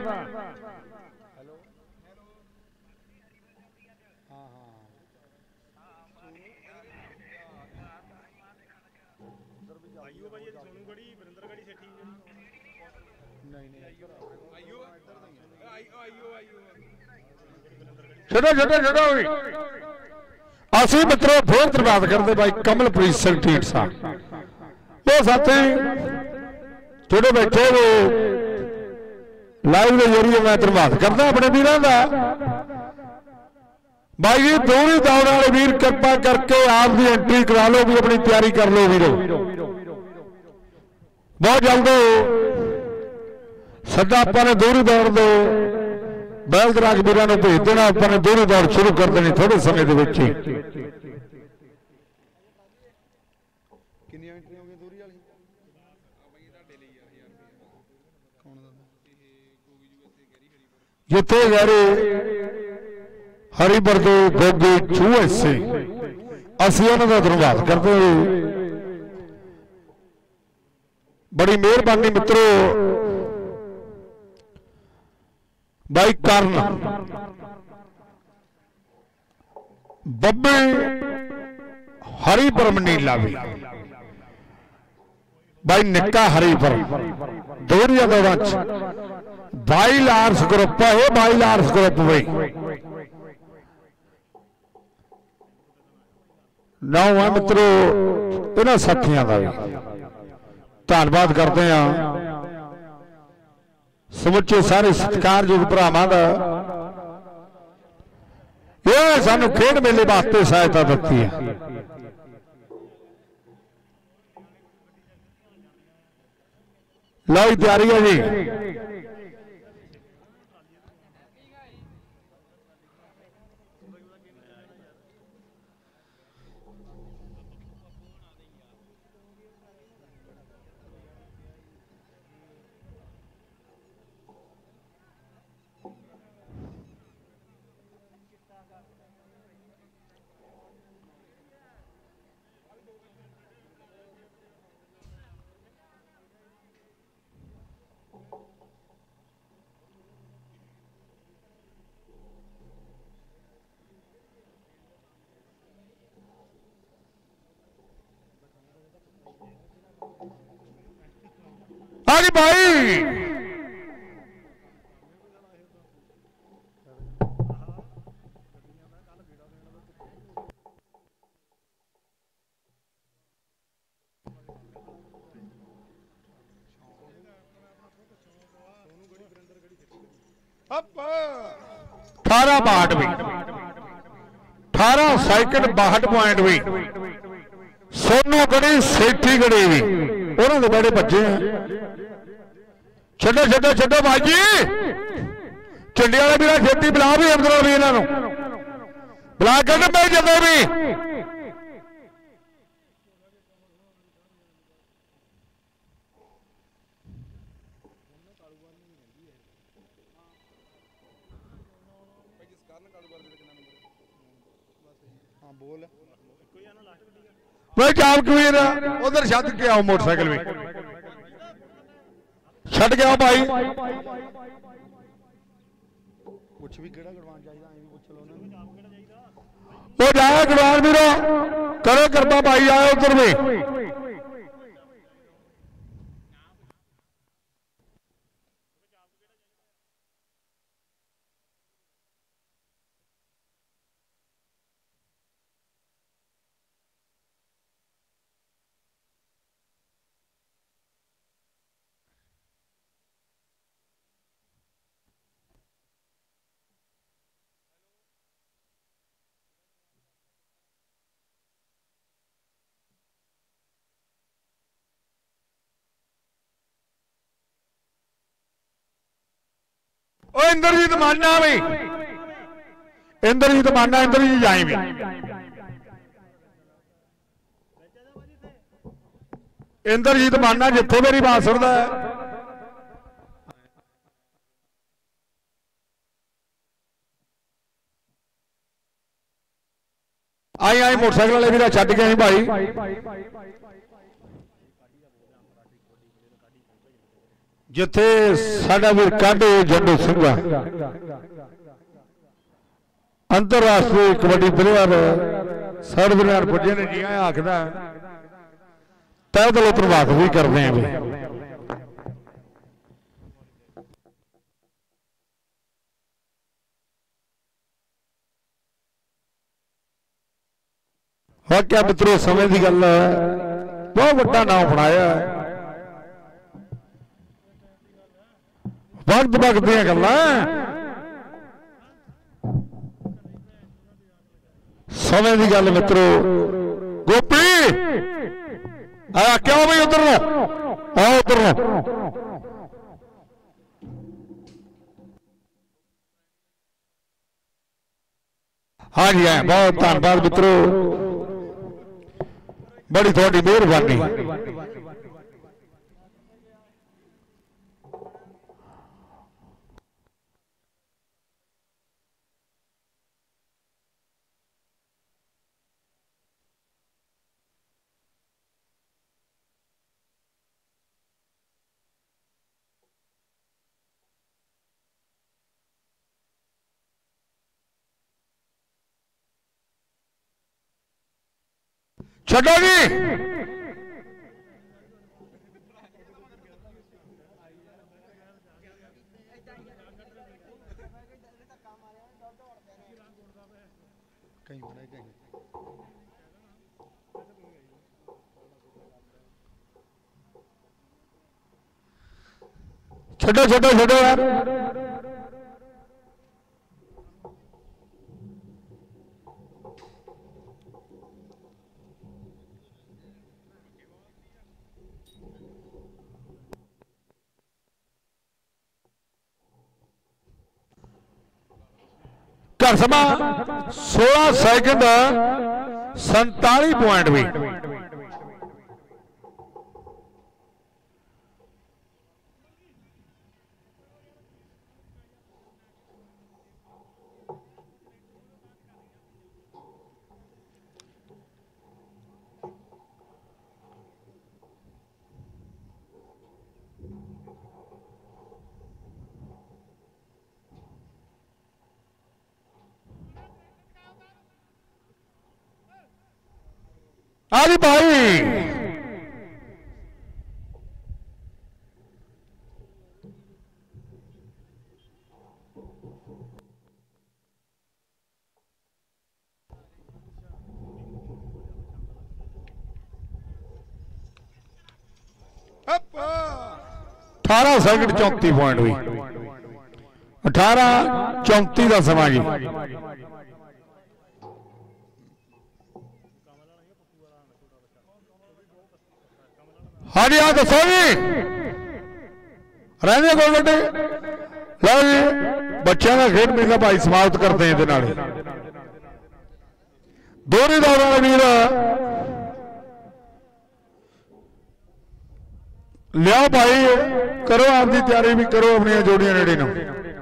छो छो छो असी मित्रों फिर धन्यवाद करते भाई कमलप्रीत सिंह ढींडसा वो साथी थोड़े बैठे वो लाइव के जरिए मैं धन्यवाद करता अपने वीरों का। भाई जी दोनों दौड़ वाले वीर कृपा करके आपकी एंट्री करा लो भी अपनी तैयारी कर लो वीरो। बहुत जल्द सदा अपने दोहरी दौड़ दो बैलदराज वीरों को भेज देना। अपने दोहरी दौड़ शुरू कर देनी थोड़े समय के। जिथे यारे हरिबरदो गोगे चूहे से असं उन्होंने धन्यवाद करते बड़ी मेहरबानी मित्रों। भाई करण बब्बे हरिपुर नीला भी भाई निक्का हरिपुर दोहरिया दौड़ा बाइल आर्स ग्रुप है। बाइल आर्स ग्रुप भाई नौ है मित्रों इन्होंने साथियों का भी धन्यवाद करते हैं। समुचे सारे सत्कारयोग भरावां दा ये सानू खेड मेले वास्ते सहायता दिती है। लो तैयारी है जी। भाई अठारह 62 भी 18 सेकंड 62 पॉइंट भी सोनू गढ़ी सेठी गढ़ी भी उन्होंने बड़े बच्चे हैं। छो छो छो बाजी चंडी वाले भी छेती बुला भी अंदरों भी इन्हों बुला कर मैं जदों भी भाई जाम कबीर उधर छत के आओ मोटरसाइकिल भी छट गया भाई कुछ भी केड़ा गड़वान चाहिए ऐ भी पूछ लो ना वो जाए गड़वान वीरो करो कृपा भाई आए उधर भी इंद्रजीत माना भी इंद्रजीत माना इंद्रजीत जाए भी इंद्रजीत माना जिथे मेरी बात सुनता है आई आई मोटरसाइकिल वाले भी छड्ड गए भाई जिथे साडा वीर कांडे जंडू सिंघा अंतरराष्ट्रीय कबड्डी प्लेयर सर्व बनियान पुजे ने जी आखद तह दिलों प्रभावित भी करते हैं वाकया मित्रों समय की गल है बहुत बड़ा नाम बनाया वक्त वक्त दी गल समय की गल मित्रों गोपी आया क्यों भाई उधर लो आओ उधर लो हाँ जी हाँ बहुत धन्यवाद मित्रों बड़ी थोड़ी मेहरबानी छो जी छोड़ो छोड़ो छोड़ो यार घर समा 16 सेकंड 47 पॉइंट भी अरे भाई अठारह सेकंड 34 पॉइंट हुई 18:34 का समा जी हाँ जी हाँ दसो जी रहने कोई बड़े लो जी बच्चों का खेड मेला भाई समाप्त करते हैं दोहरी दौर वाले वीर लिया भाई करो आपकी तैयारी भी करो अपनी जोड़ियां नेड़े न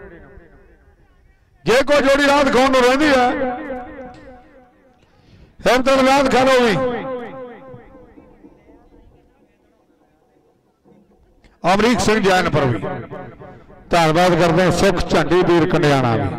जे कोई जोड़ी रात खाने रही है हिमतन रात खा लो भी अमरीक सिंह जैन पर भी धन्यवाद करते हैं सुख झंडी वीर कंडियाना भी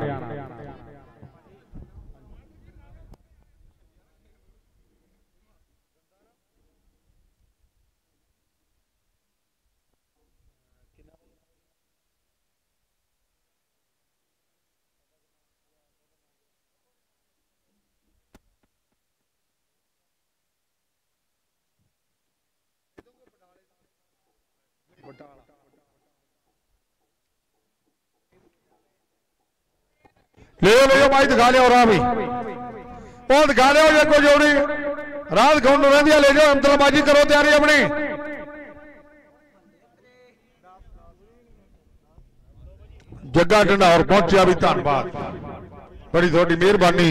ले लो भाई दिखा लिया और भी वो दिखा लिया जे कोई जोड़ी रात खाने रही ले जाओ हमतलाबाजी करो तैयारी अपनी जग्गा ढंढार पहुंचा भी धन्यवाद बड़ी थोड़ी मेहरबानी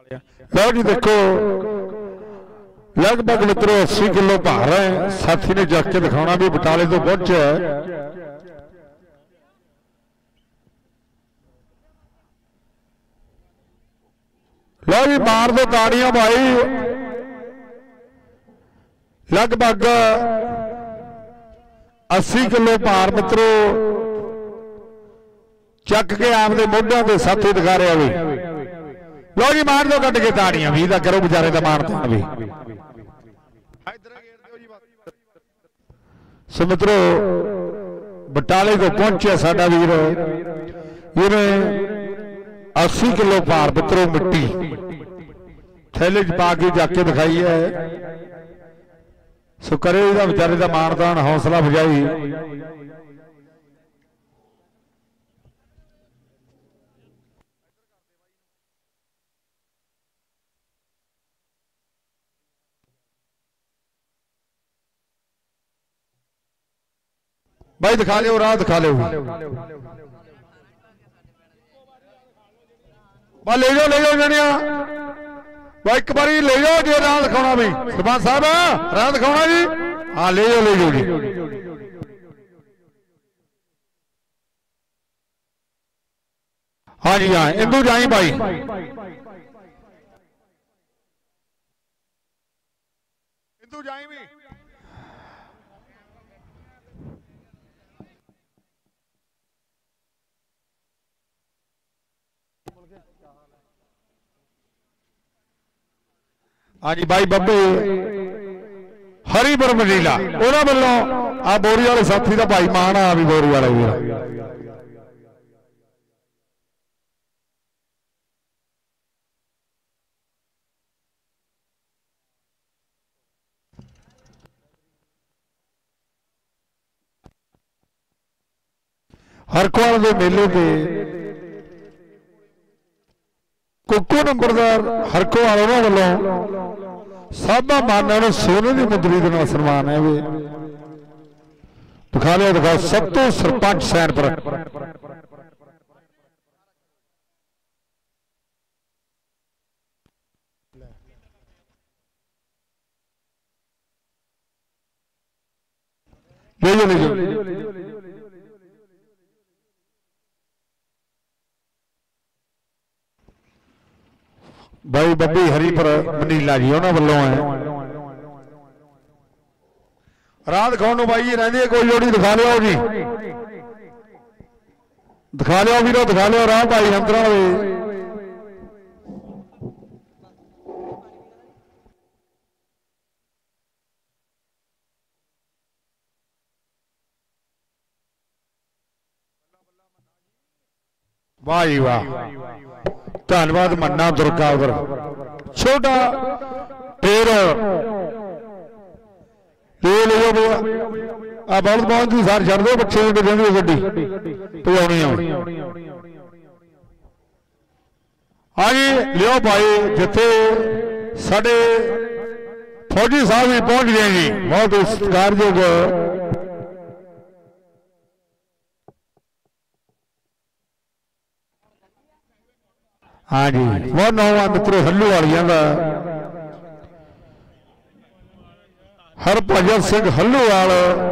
लो जी देखो लगभग मित्रों 80 किलो भार है। साथी ने जाके दिखाना भी बटाले तो पहुंचा है। लो जी मार दो ताड़ियां भाई। लगभग 80 किलो भार मित्रों चक के आपके मोढों के साथी दिखा रहा भी। लो जी मार दो कट के ताड़ियां भी तो करो बेचारे का मान तान भी। सो मित्रों बटाले तो पहुंचे साडा वीर इन्हें 80 किलो भार मित्रों मिट्टी थैले च पा के जाके दिखाई है। सो करे बेचारे का मान तान हौसला बजाई। भाई दिखा लियो राह दिखा लियो ले जाओ जनिया एक बार ले जाओ जो राह दिखाना भी सरपंच साहब राह दिखाना जी। हाँ ले जाओ जी। हाँ जी हाँ इंदू जाई भाई इंदू जाई भी। हाँ जी भाई बब्बे हरीपुर मजीला उन्होंने वालों आ बोरी वाले साथी का भाई मान आ भी बोरी वाला भी हरकोवाल के मेले के कुकू नंबरदार हरकोवाल उन्होंने वालों साबा माना सोने की मुंदरी के सन्मान है वे दिखा लिया दिखा सब तो सरपंच सैनपुर ले जाओ भाई बब्बी हरीपुर मनीला जी उन्होंने वालों है राह दिखाने भाई जी रही कोई जोड़ी दिखा लिया जी दिखा लिया वीरो दिखा लिया राह भाई अंदर वाह जी वाह धन्यवाद मन्ना दुर्गा उधर छोटा फिर बहुत बहुत जी सर छड़ दो बच्चे गड्डी पजानी हाँ जी लियो भाई जिथे साडे फौजी साहब भी पहुंच गए जी बहुत सत्कारयोग। हाँ जी बहुत नौवा मित्रों हल्लू वालिया का हरभजन सिंह हल्लूवाल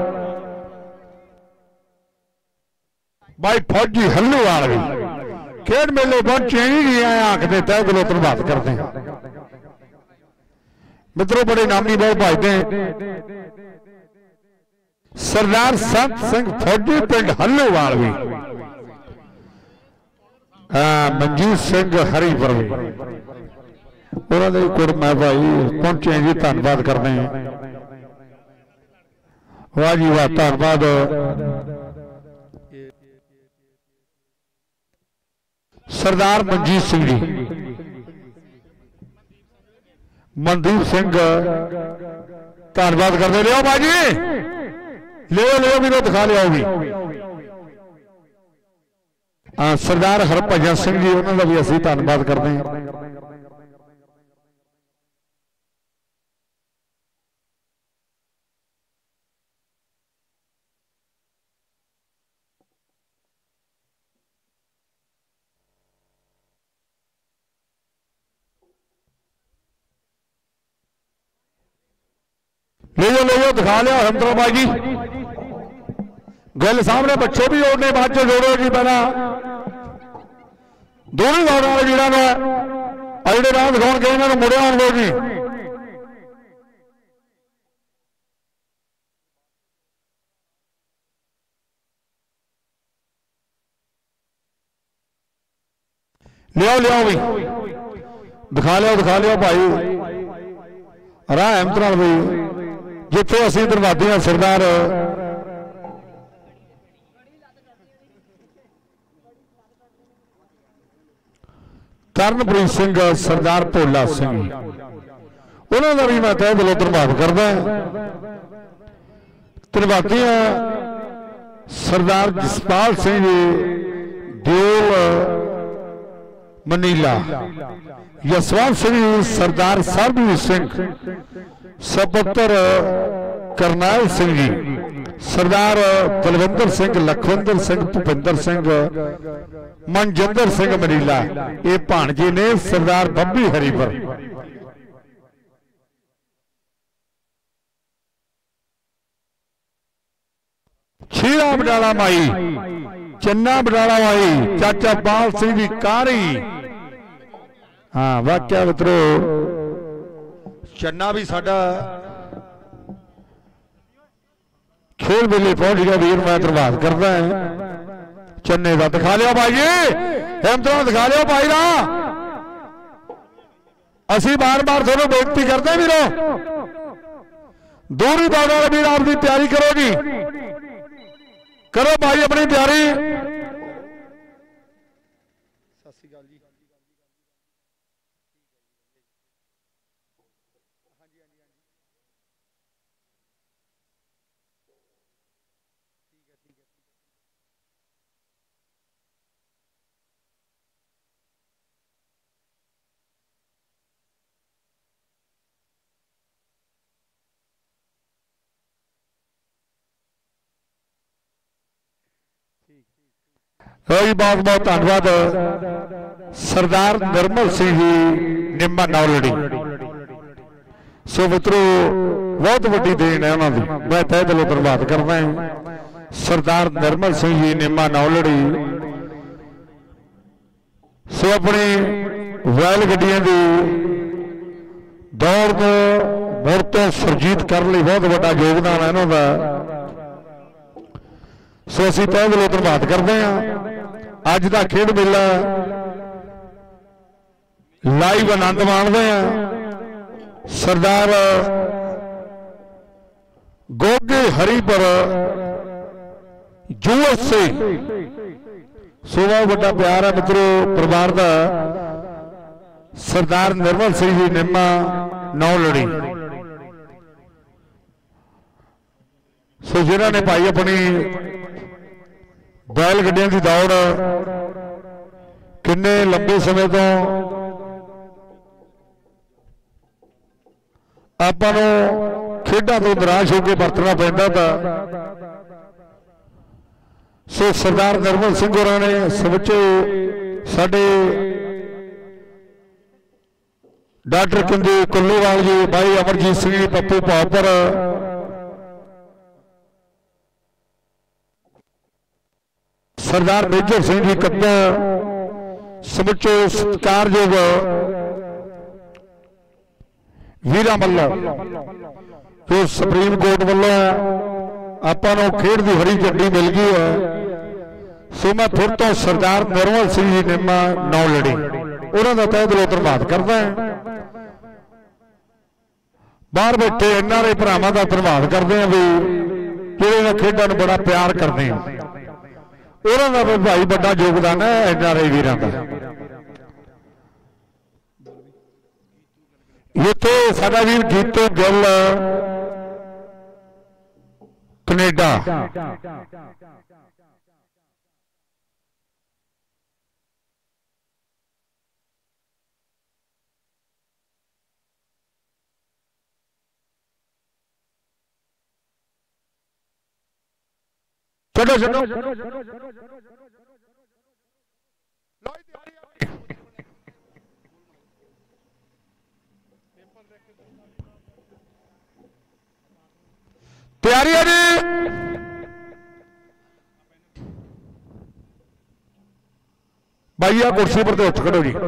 भाई फौजी हल्लूवाल भी खेड मेले पहुंचे ही आखते तय दिलों धन्यवाद करते हैं मित्रों बड़े नामी बहुत भाजते सरदार संत सिंह फौजी पिंड हल्लूवाल भी मनजीत सिंह हरीपुर उन्होंने कुड़ मैं भाई पहुंचे जी धन्यवाद करते हैं वाह जी वाह धन्यवाद सरदार मनजीत सिंह जी मनदीप सिंह धन्यवाद करते लियो बाजी लियो भी तो दिखा लिया भी सरदार हरभजन सिंह जी उन्होंने भी असं धन्यवाद करते हैं। ले जाओ दिखा लिया हिमतला बाजी गल सामने बच्चे भी जोड़ने बाद जोड़ो जी पहला दोनों दौड़ वाले वीर ने अगले राह दिखाने गए इन्होंने मुड़े आने जी लियाओ भी दिखा लिया भाई राह अहमद नाल भी जिथे असीं दरवाजे हैं सरदार करनप्रीत सिंह सरदार भोला सिंह उन्होंने भी मैं तय दिलों धन्यवाद करदा धन्यवादी सरदार जसपाल सिंह जी दियोल मनीला यशवंत सिंह सरदार सरबजीत सिंह सपुत्र करनैल सिंह जी सरदार बलविंदर सिंह लखविंदर सिंह भुपिंदर सिंह मनजिंदर सिंह मनीला ये भाणजे ने सरदार बब्बी हरीपुर छीड़ा बटाला माई चन्ना बटाला माई चाचा पाल सिंह जी कारी हाँ वाक्या मित्रो चन्ना भी साडा खेल मेले पहुंच गया वीर मैं धन्यवाद करता है चन्ने का दिखा लिया भाई हिमत दिखा लिया भाई ना असी बार बार थोड़ा बेनती करते हैं वीरो दूरी दौड़ वाले वीर आपकी तैयारी करो जी करो भाई अपनी तैयारी बहुत बहुत धन्यवाद सरदार निर्मल सिंह जी निम्मा नौलड़ी सो मित्रों बहुत वड्डी देन है उन्होंने मैं तय दिलों धन्यवाद करना है सरदार निर्मल सिंह जी निम्मा नौलड़ी सो अपनी बैल गड्डियां की दौड़ को मुड़ तो सुरजीत करने बहुत बड़ा योगदान है इन्हों सो असीं तय दिलों धन्यवाद करते हैं अज का खेड मेला लाइव आनंद माणते हैं सरदार गोगे हरीपुर यूएसए सो बड़ा प्यार है मित्रों परिवार का सरदार निर्मल सिंह जी निम्मा नौलड़ी सो जिन्होंने भाई अपनी बैल गड्डियां की दौड़ किन्ने लंबे समय तो आपां नूं खेडां तो निराश होकर वरतना पैंदा था सो सरदार निर्मल सिंह होरां ने समुचे साडे डॉक्टर कंदी कुल्लूवाल जी भाई अमरजीत सिंह जी पप्पू पापर सरदार मेजर सिंह जी कद्दा समुचे सत्कारयोग वीरा मल्ल जो सुप्रीम कोर्ट वालों आपां नूं खेड की हरी झंडी मिल गई है सो मैं फिर तो सरदार निर्मल सिंह जी निम्मा नौलड़ी उन्हों का तय दिलों धन्यवाद करता है बाहर बैठे एनआरआई भरावां का धन्यवाद करते हैं भी जिहड़े खेडां नूं बड़ा प्यार करते हैं उन्होंने भी भाई बड़ा योगदान है एनआरआई वीरों का इत्थे साडा वीर गीतू गिल कनेडा चलो चलो तैयारी है जी। भाई आ कुर्सी पर तो उठ खड़ो जी।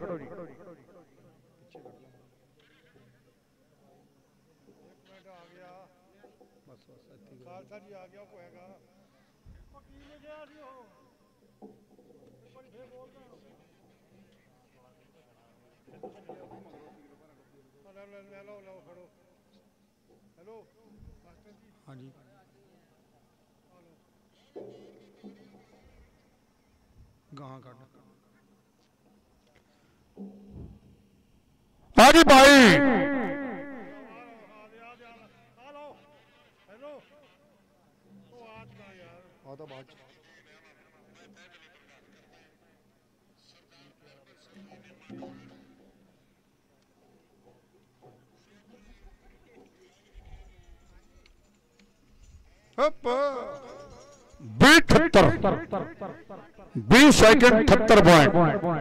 हाँ जी गां कट हाँ जी भाई तो बाद बीस सेकंड 78 पॉइंट।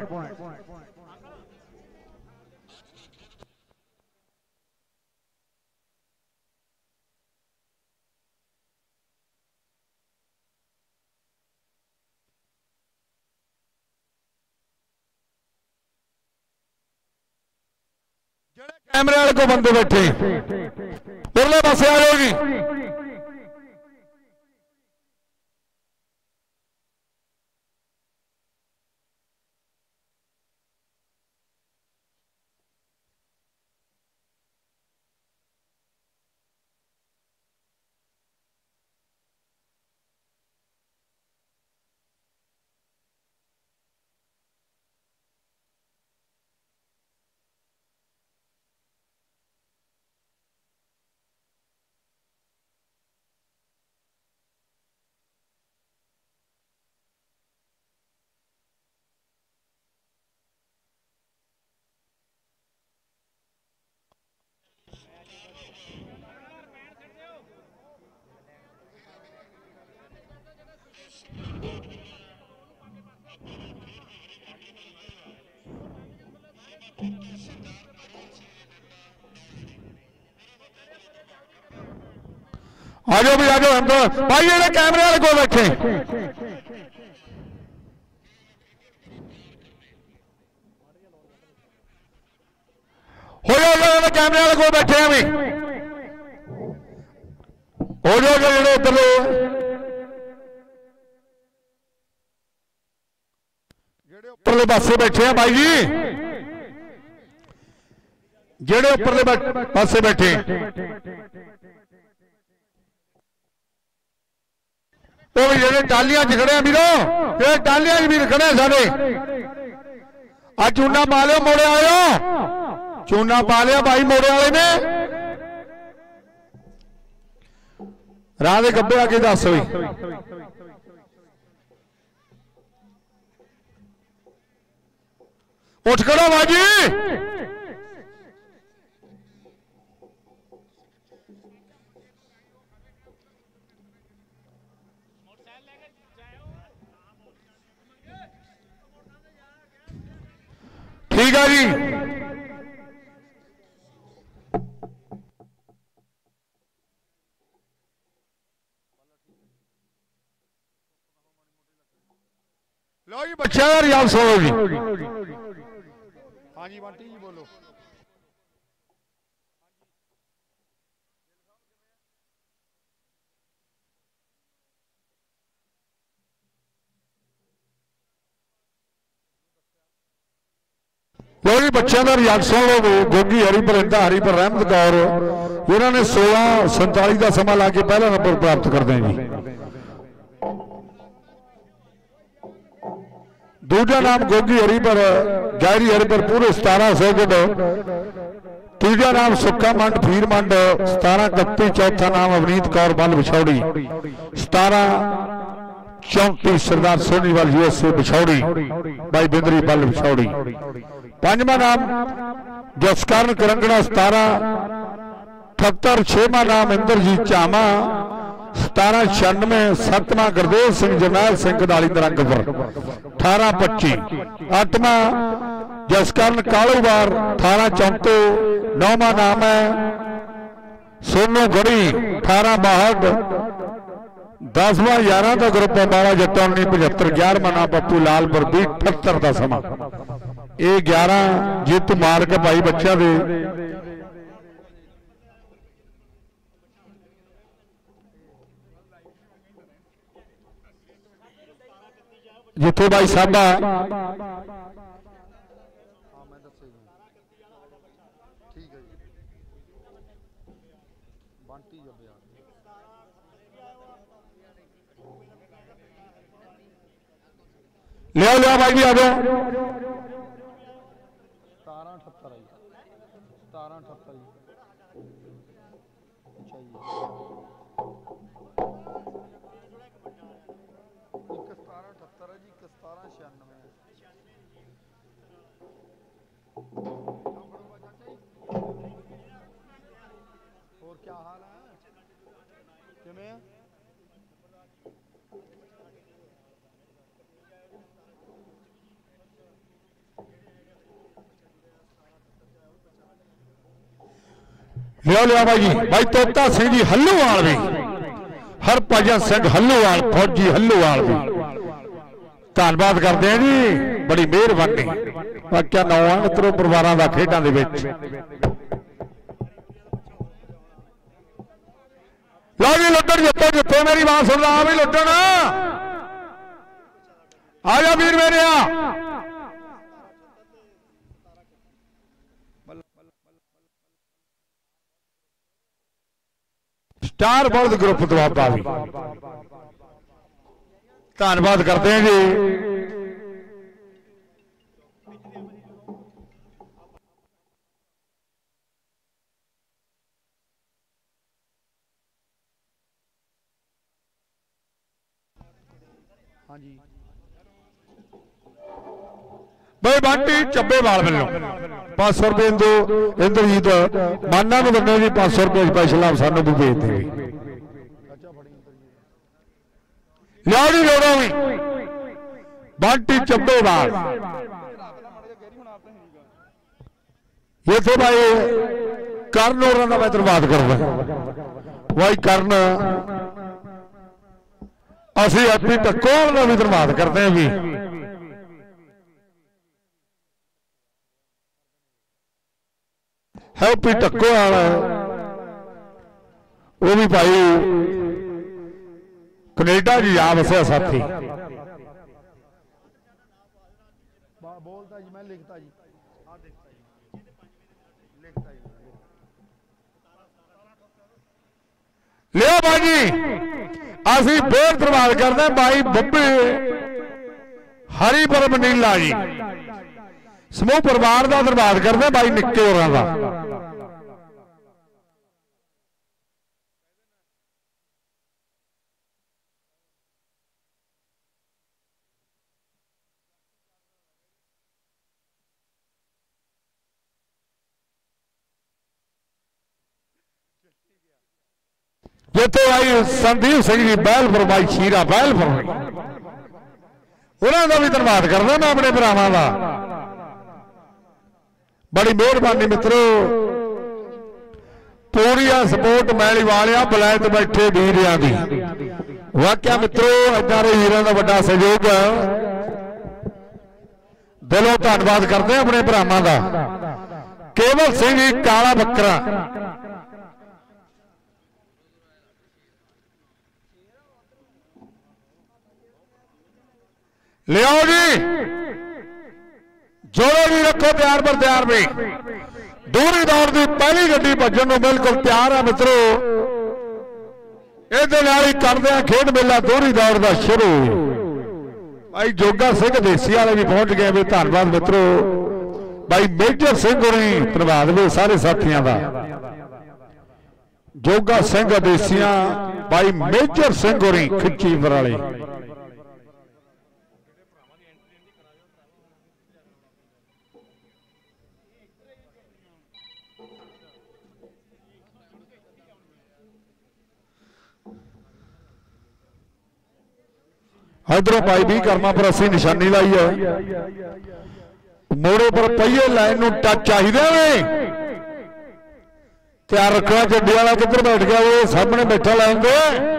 कैमरे वाले को बंदे बैठे उरले पासे आ जाओगी। आ जाओ भी आ जाओ हम तो भाई ये कैमरे वाले को बैठे हो जाओ कैमरे वाले को बैठे हैं भी हो जाओ जो उधर उपरले पासे बैठे हैं भाई जी जेड़े उपरले पासे बैठे वो भी जेड़े टालियां च खड़े वीरो ये टालियां च वीर खड़े साडे आ चूना पा लियो मोड़े आयो चूना पा लिया भाई मोड़े वाले ने राह दे गब्बे आके दस भी उठ खड़ो बाजी ठीक है जी लो जी बच्चा रियाज सुनो जी हाँ जी बंटी जी बोलो लो जी बच्चों का रियाज सुन लो गोगी हरिपुर हरिपुर रहमत कौर इन्होंने 16:47 का समा ला के पहला नंबर प्राप्त करते हैं जी दूजा नाम गोगी हरिपुर गैरी हरिपुर पूरे 1700 गुड तीजा नाम सुक्का मंड फीर मंड 1731 चौथा नाम अवनीत कौर बल बिछौड़ी 1734 सरदार सोनीवाल यूएसए बिछौड़ी भाई बिंदरी बल बिछौड़ी पंजवा नाम जसकरण करंगड़ा 1778 छेवां नाम इंद्रजीत चामा 1796 सतवां गुरदेव सिंह जरनैल सिंह कदाली नरंगपुर 1825 आठवां जसकरण कालूवार 1834 नौवां नाम है सोनू गढ़ी 1862 10वां 11 का ग्रुप अंबाला जट्टा 1975 11वां नाम पप्पू लालपुर 2078 का समा ये 11 जित मार के भाई बच्चों के जिथे भाई साहबा लिया लिया भाई भी आ जाओ 1778 आई 1778 1778 है जी 1796 और क्या हाल है किमें लिया लिया भाई जी भाई तोता सिंह जी हल्लूवाल भी हरभजन सिंह हल्लूवाल फौजी हल्लूवाल भी धन्यवाद करते हैं जी बड़ी मेहरबानी वाक्या नौवां मित्रों परिवारों का खेडों के विच लो जी लुटन जितो जिथे मेरी बात सुन ला भी लुटन आ जा वीर मेरे स्टार बल्द ग्रुप दुआबा भी धन्यवाद करते हैं जी हाँ जी भाई बांटी ਚੱਬੇਵਾਲ ਵੱਲੋਂ 500 रुपए इंद्रजीत माना ਨੂੰ ਦਿੰਦੇ जी 500 रुपए स्पेशल आप सानू भी भेज देवे लिया जी लोड़ों भी बांटी ਚੱਬੇਵਾਲ ये तो भाई करण और मैं धन्यवाद करदा भाई करण असी हैप्पी टक्कोल का भी धन्यवाद करते हैं भी हैप्पी टक्को वाला वो भी भाई कनेडा जी आ वसिया साथी बोलता जी मैं लिखता जी लिया भाई असी फिर धन्यवाद करते हैं भाई बब्बे हरिपुर मनीला जी समूह परिवार का धन्यवाद करते हैं भाई निक्के होरां दा जिथे भाई संदीप सिंह जी बैलपुर भाई शीरा बैलपुर उन्होंने भी धन्यवाद करना मैं अपने भरावां दा बड़ी मेहरबानी मित्रों पूरी सपोर्ट मैली वाले बलैत बैठे वीरिया की वाकया मित्रों इदा के वीरों का बड़ा सहयोग दिलों धन्यवाद करते हैं अपने भरावां दा केवल सिंह जी काला बकरा लिया जी जोड़ो जी रखो तैयार पर तैयार भी दूरी दौड़ की पहली गड्डी भजन को बिल्कुल तैयार है मित्रों ये करते हैं खेड मेला दूरी दौड़ का शुरू भाई जोगा सिंह देसी वाले भी पहुंच गए भी धन्यवाद मित्रों भाई मेजर सिंह होनी धन्यवाद भी सारे साथियों का जोगा सिंह देसिया भाई मेजर सिंह होनी खिच्ची बराले इधरों भाई भी कर्मा पर असी निशानी लाई है मोड़े पर पहिए लाइन टच चाहिए तैयार रखना। चड्डी वाला किधर बैठ गया, वो सामने बैठा लाएंगे।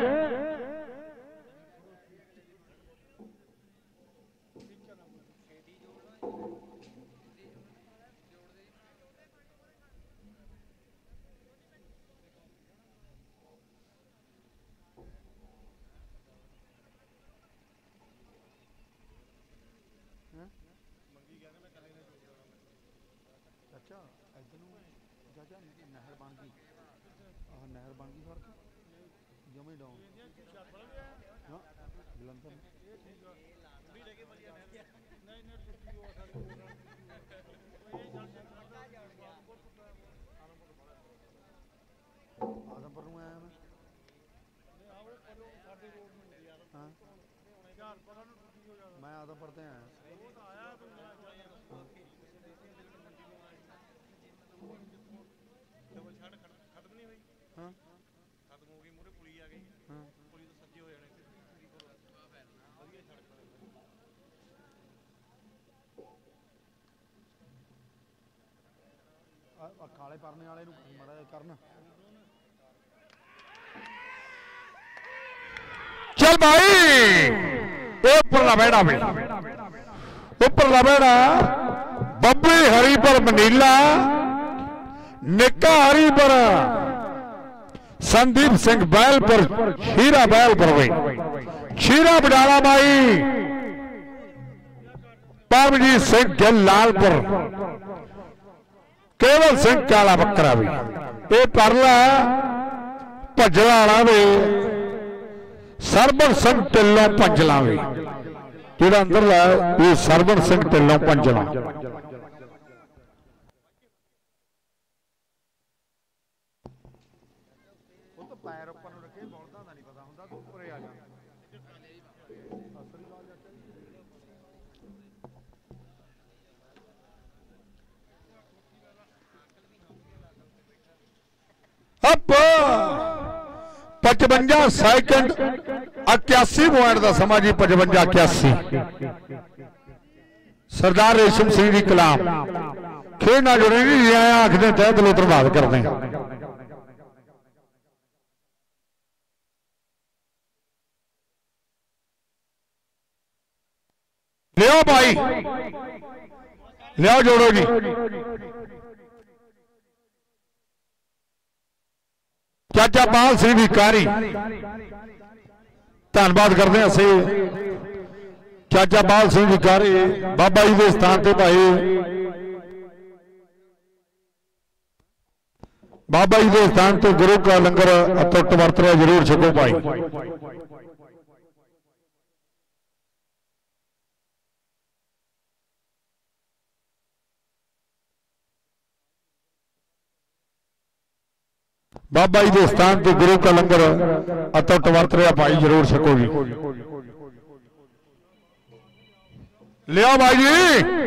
चाचा इधर चाचा नहर बन गई, नहर बन गई फर्क जमे डाउन जलंधर आदमपुर में आया मैं आदमपुर से आया। हाँ खत्म हो गई, मुरे पुली आ गई। हाँ पुली तो सज्जे हो जाने काले परने वाले माड़ा करना। चल भाई ऊपर बैठा भी, ऊपर बैठा बब्बी हरी पर मनीला, निक्का हरी पर संदीप सिंह बैल पर, हीरा बैल पर वे शीरा बडाला माई, परमजीत सिंह गिल लाल पर, केवल सिंह काला बकरा भी। ये परला भजला वाला भी सरबन सिंह ढिल्लों पंजला भी, जो अंदरला ये सरबन सिंह ढिल्लों पंजला। पैर उपर रखे बॉलदा का नहीं पता होंगे, तू उपर आ जा। अब 55 सेकंड 81 पॉइंट का समा जी, 55-81। सरदार रेशम सिंह जी कलाम खेलना जरूरी नहीं है, आखने तह दिलों प्रभावित करते हैं। लियो भाई लियो जोड़ो जी। चाचा पाल सिंह भिकारी धन्यवाद करते हैं असी। चाचा पाल सिंह भिकारी बाबा जी के स्थान से भाई, बाबा जी के स्थान से गुरु का लंगर अतुट वरत रहा, जरूर छको भाई। बाबा जी के स्थान पर गुरु का लंगर अतुट वरत रहा भाई, जरूर छको जी। लिया भाई जी।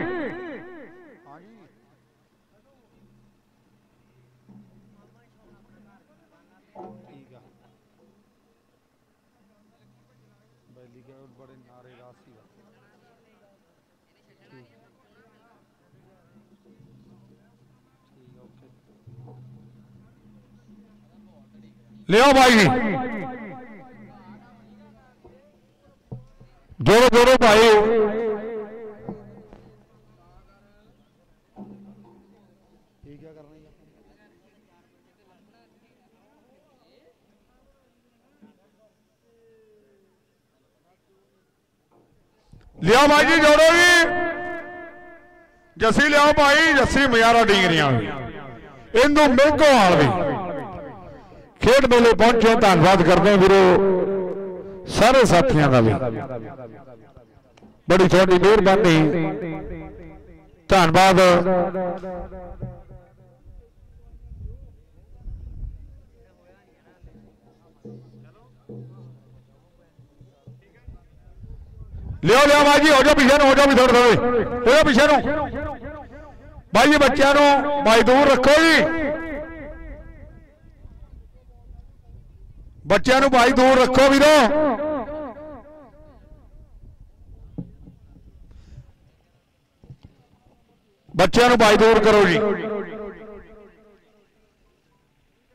बड़े नारे राशि लियो भाई जी, जोड़ो जोड़ो भाई। क्या करना है? लियो भाई जी, जोड़ो जी। जसी लियो भाई, जसी मजारा डींगरियां इंदू मेघोवाल भी खेड मेले पहुंचे। धन्यवाद करते हैं वीरो सारे साथियों का भी, बड़ी थोड़ी मेहरबानी, धन्यवाद। लियो लियो भाई जी, हो जाओ पीछे हो जाओ भी थोड़े थोड़े, हो जाओ पीछे भाई जी। बच्चों भाई दूर रखो जी, बच्चों भाई दूर रखो वीरो। बच्चों भाई दूर करो जी।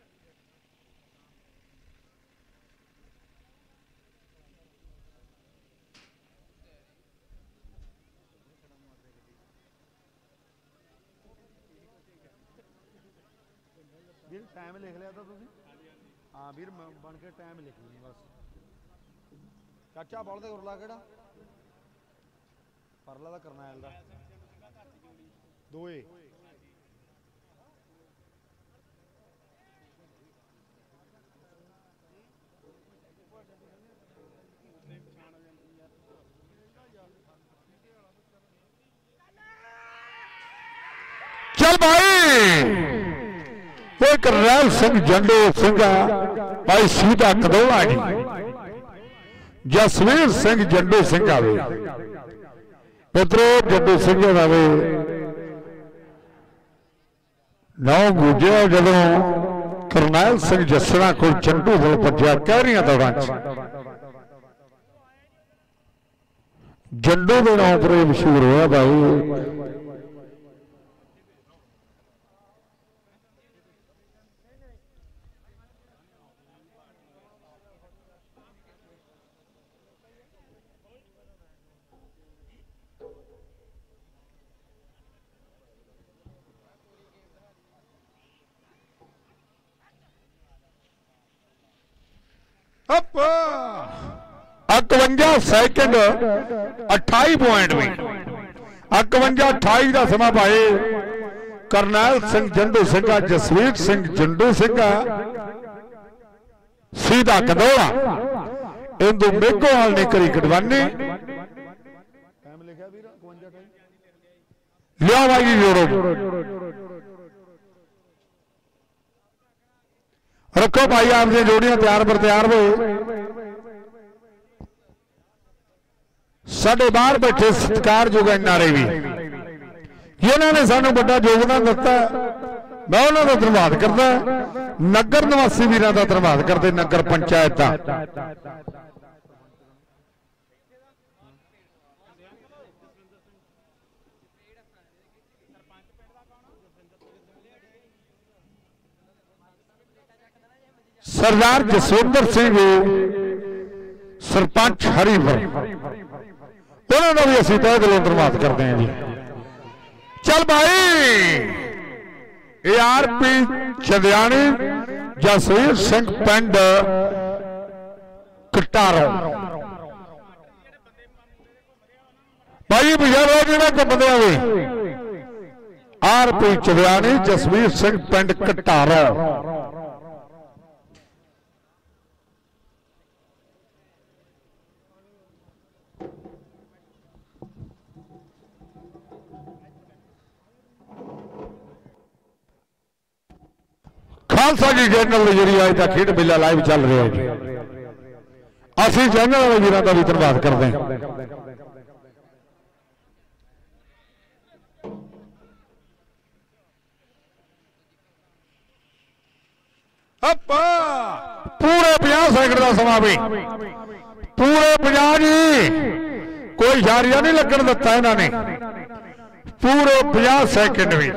ਵੀਰ ਟਾਈਮ ਲਿਖ ਲਿਆ ਤਾਂ ਤੁਸੀਂ ਹਾਂ ਵੀਰ ਬਣ ਕੇ ਟਾਈਮ ਲਿਖਣੀ ਬਸ ਚਾਚਾ ਬੋਲਦੇ ਉਰਲਾ ਕਿਹੜਾ ਪਰਲਾ ਦਾ ਕਰਨੈਲ ਦਾ ਦੋਏ चल भाई एक करनैल सिंह जंडू सिंह भाई सीधा कदौड़ा जी जसवीर सिंह जंडू सिंह आवे पुत्रो जंडू सिंह आवे नौ गुजे जदों करनैल सिंह जसना को चंडू को भज्या कहरियां दौड़ां जंडू के नाम पर मशहूर हुआ भाई अकवंजा सैकंड 28 पॉइंट भी 51-28 का समा भाई करनैल सिंह जंडू सिंह जसवीर सिंह जंडू सिंह सीधा कदौड़ा इंदू मेघोवाल ने करी कटवानी लिया भाई जोड़ो रखो भाई आपने जोड़ियां तैयार पर तैयार हो साढ़े बाहर बैठे सत्कारयोग एनआरए भी इन्होंने सानू बड़ा योगदान दिता मैं उन्होंने धन्यवाद करता नगर निवासी वीरों का धन्यवाद करते नगर पंचायत सरदार जसविंदर सिंह सरपंच हरिपुर उन्होंने भी असं तय दिलों धन्यवाद करते हैं जी चल भाई ARP चंदियाणी जसवीर सिंह पिंड कटारो भाई भैया रोज बंदे ARP चंदियाणी जसवीर सिंह पिंड कटारो खालसा जी चैनल के जरिए अज तक खेड मेला लाइव चल रहा है असं चैनल वाले वीरों का भी धन्यवाद करते हैं पूरे 50 सैकंड का समा भी पूरे 50 जी कोई इशारिया नहीं लगन दिता इन्होंने पूरे 50 सैकंड भी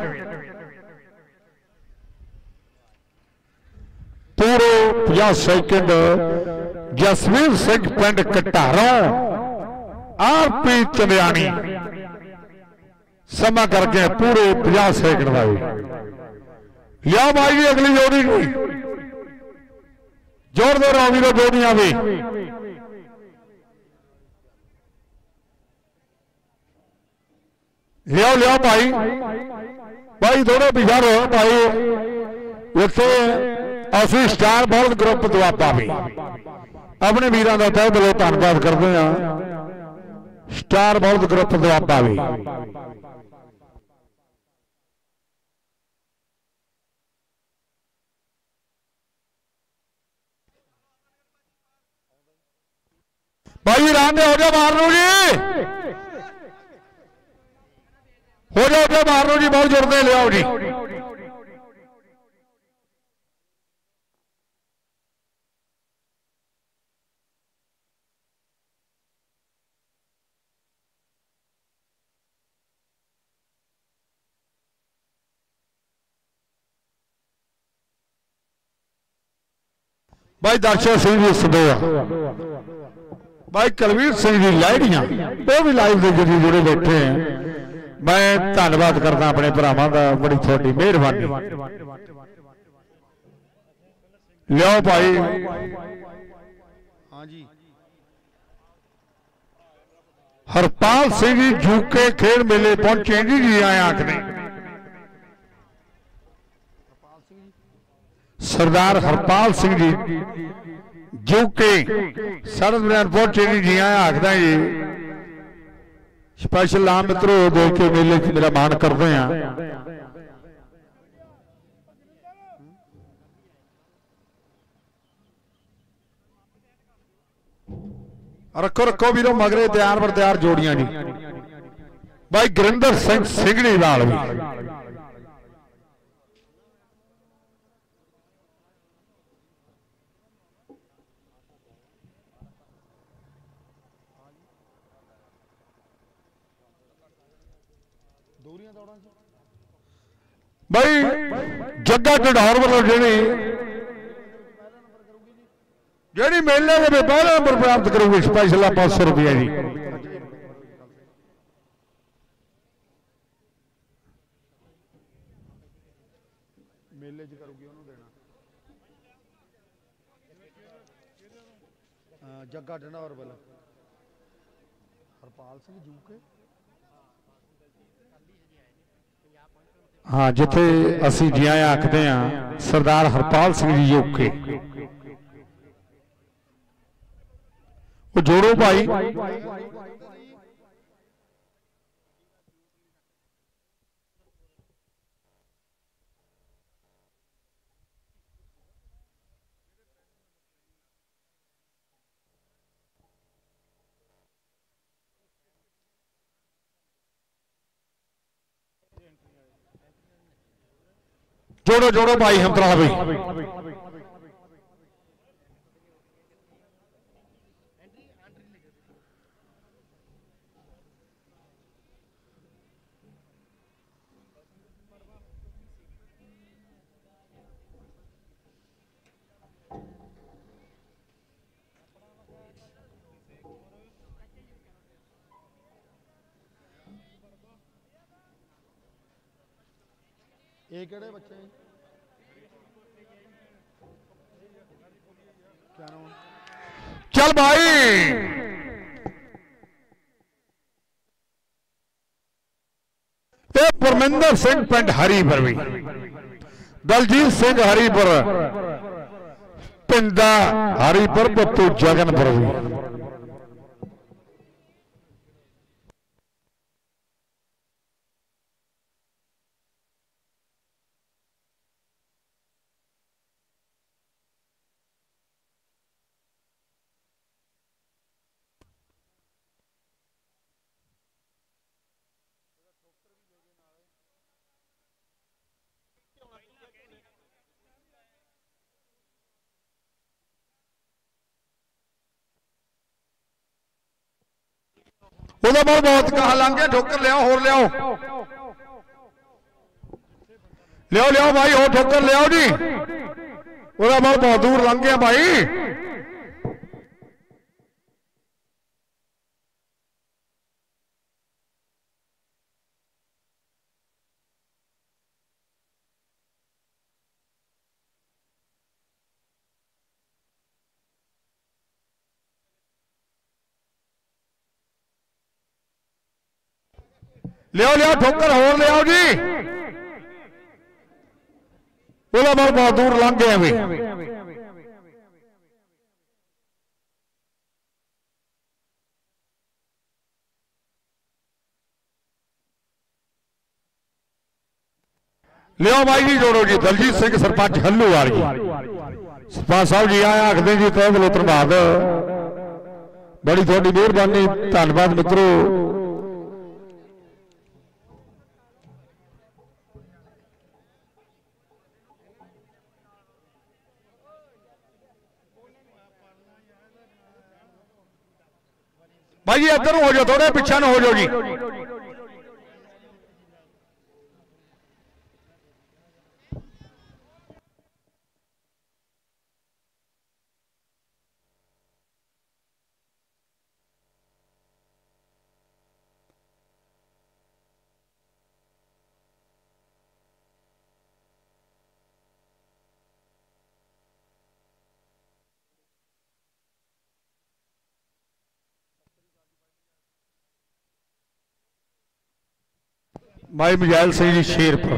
पूरे 50 सैकंड जसवीर सिंह पिंड कटारो ARP चंदियाणी समा करके पूरे 50 सैकंड का लिया भाई जी अगली जोड़ी जोरदार आवी तो जोड़ियां भी लिया लिया भाई भाई थोड़े पिछा रहो भाई इतने असं स्टार बॉल ग्रुप दुआबा भी अपने वीरों का तह दिलों धन्यवाद करते हैं स्टार बॉल ग्रुप दुआबा भी भाई राम हो जाओ मारनो जी हो जाओ मारनो जी बहुत जुड़ते लियाओ जी भाई दर्शन सिंह जी सदोआ भाई कलवीर सिंह जी लाइडियां वो भी लाइव के जरिए जुड़े बैठे हैं मैं धन्यवाद करता अपने भरावां दा बड़ी थोड़ी मेहरबानी लियो भाई हाँ जी हरपाल सिंह जी जूके खेड मेले पहुंचे जी जी आए आखने हरपाल सिंह जी सरदार हरपाल सिंह जी जूके सरद बयान पहुंचे जी जी आए आखदा जी स्पेशल आम मित्रों देख के मेले च मेरा मान करते हैं रखो रखो वीरो मगरे तैयार पर तैयार जोड़ियां जी भाई गुरिंदर सिंह सिंगड़ी नाल भी दोहरियां दौड़ां जी भाई जग्गा ढंडौर वालों जी मेले के पहला नंबर प्राप्त करोगे स्पेशल 500 रुपया जी मेले च करूगी ਉਹਨੂੰ ਦੇਣਾ ਜੱਗਾ ਢੰਡੌਰ ਵੱਲ ਹਰਪਾਲ ਸਿੰਘ ਜੂਕੇ हाँ जिथे असी जी आए आखते हैं सरदार हरपाल सिंह जी यूके वो जोड़ो भाई जोड़ो जोड़ो भाई हम तरह भाई ਇਹ ਕਿਹੜੇ ਬੱਚੇ क्या नाम चल भाई परमिंदर सिंह पिंड हरीपुर भी दलजीत सिंह हरीपुर पिंडा हरीपुर बत्तू जगनपुर भी बहुत कहा लांगे ठोकर लियाओ होर लियाओ लियाओ लियाओ भाई और ठोकर लियाओ जी बहुत दूर लंघ गया भाई लियाओ लियाओ ठोकर होर लियाओ जी बहुत दूर लंघ गए भी लियाओ भाई जी जोड़ो जी दलजीत सिंह सरपंच हल्लूवाल जी सरपंच साहब जी आए आखते जी तह दिलों धन्यवाद बड़ी थोड़ी मेहरबानी धन्यवाद मित्रों भाई जी इधर हो जाओ थोड़े पिछा न हो जाओ जी माई मजैल सिंह जी शेरपुर।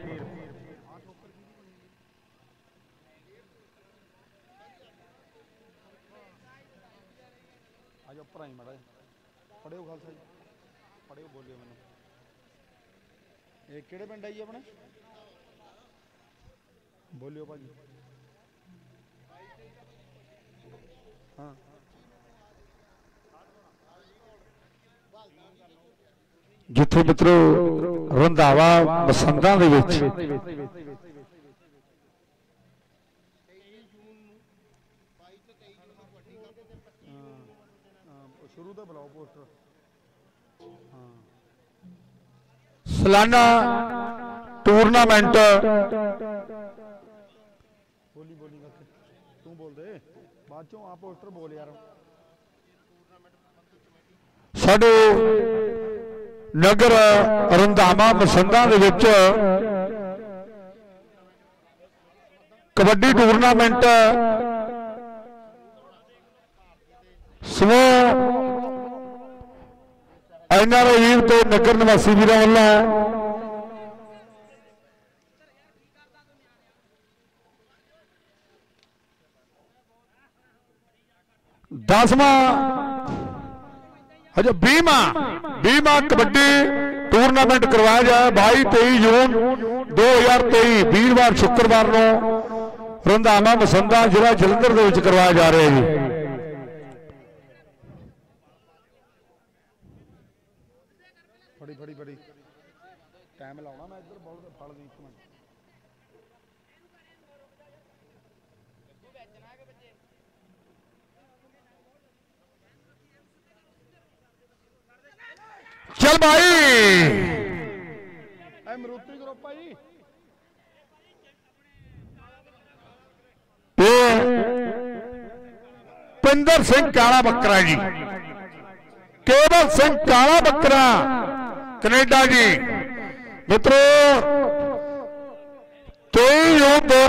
भराई माड़ा पढ़ियो खालसा जी, पढ़ियो बोलियो मैनू। ये किहड़े पिंड है जी अपने? बोलियो भाजी। हाँ जिथे मित्रों रंधावा बसंतां दे विच शुरू तो बुलाओ पोस्टर। सालाना टूरनामेंट बोली बोली तू बोल दे बाद चो आ पोस्टर बोल यार। साडे नगर रंधावा बसंतां दे विच कबड्डी टूरनामेंट समूह NRI तो नगर निवासी वीरों वालों दसवां अच्छा 20वां कबड्डी टूरनामेंट करवाया जाए 22-23 जून 2023 वीरवार शुक्रवार को रंधावा बसंतां जिला जलंधर दे विच करवाया जा रहा है जी। फड़ी फड़ी फड़ी टाइम लाउणा मैं इधर बहुत फल दी एक मिनट। चल भाई मरूती ग्रुप भाई पिंदर सिंह काला बकरा जी, केवल सिंह काला बकरा कनेडा जी। मित्रों 23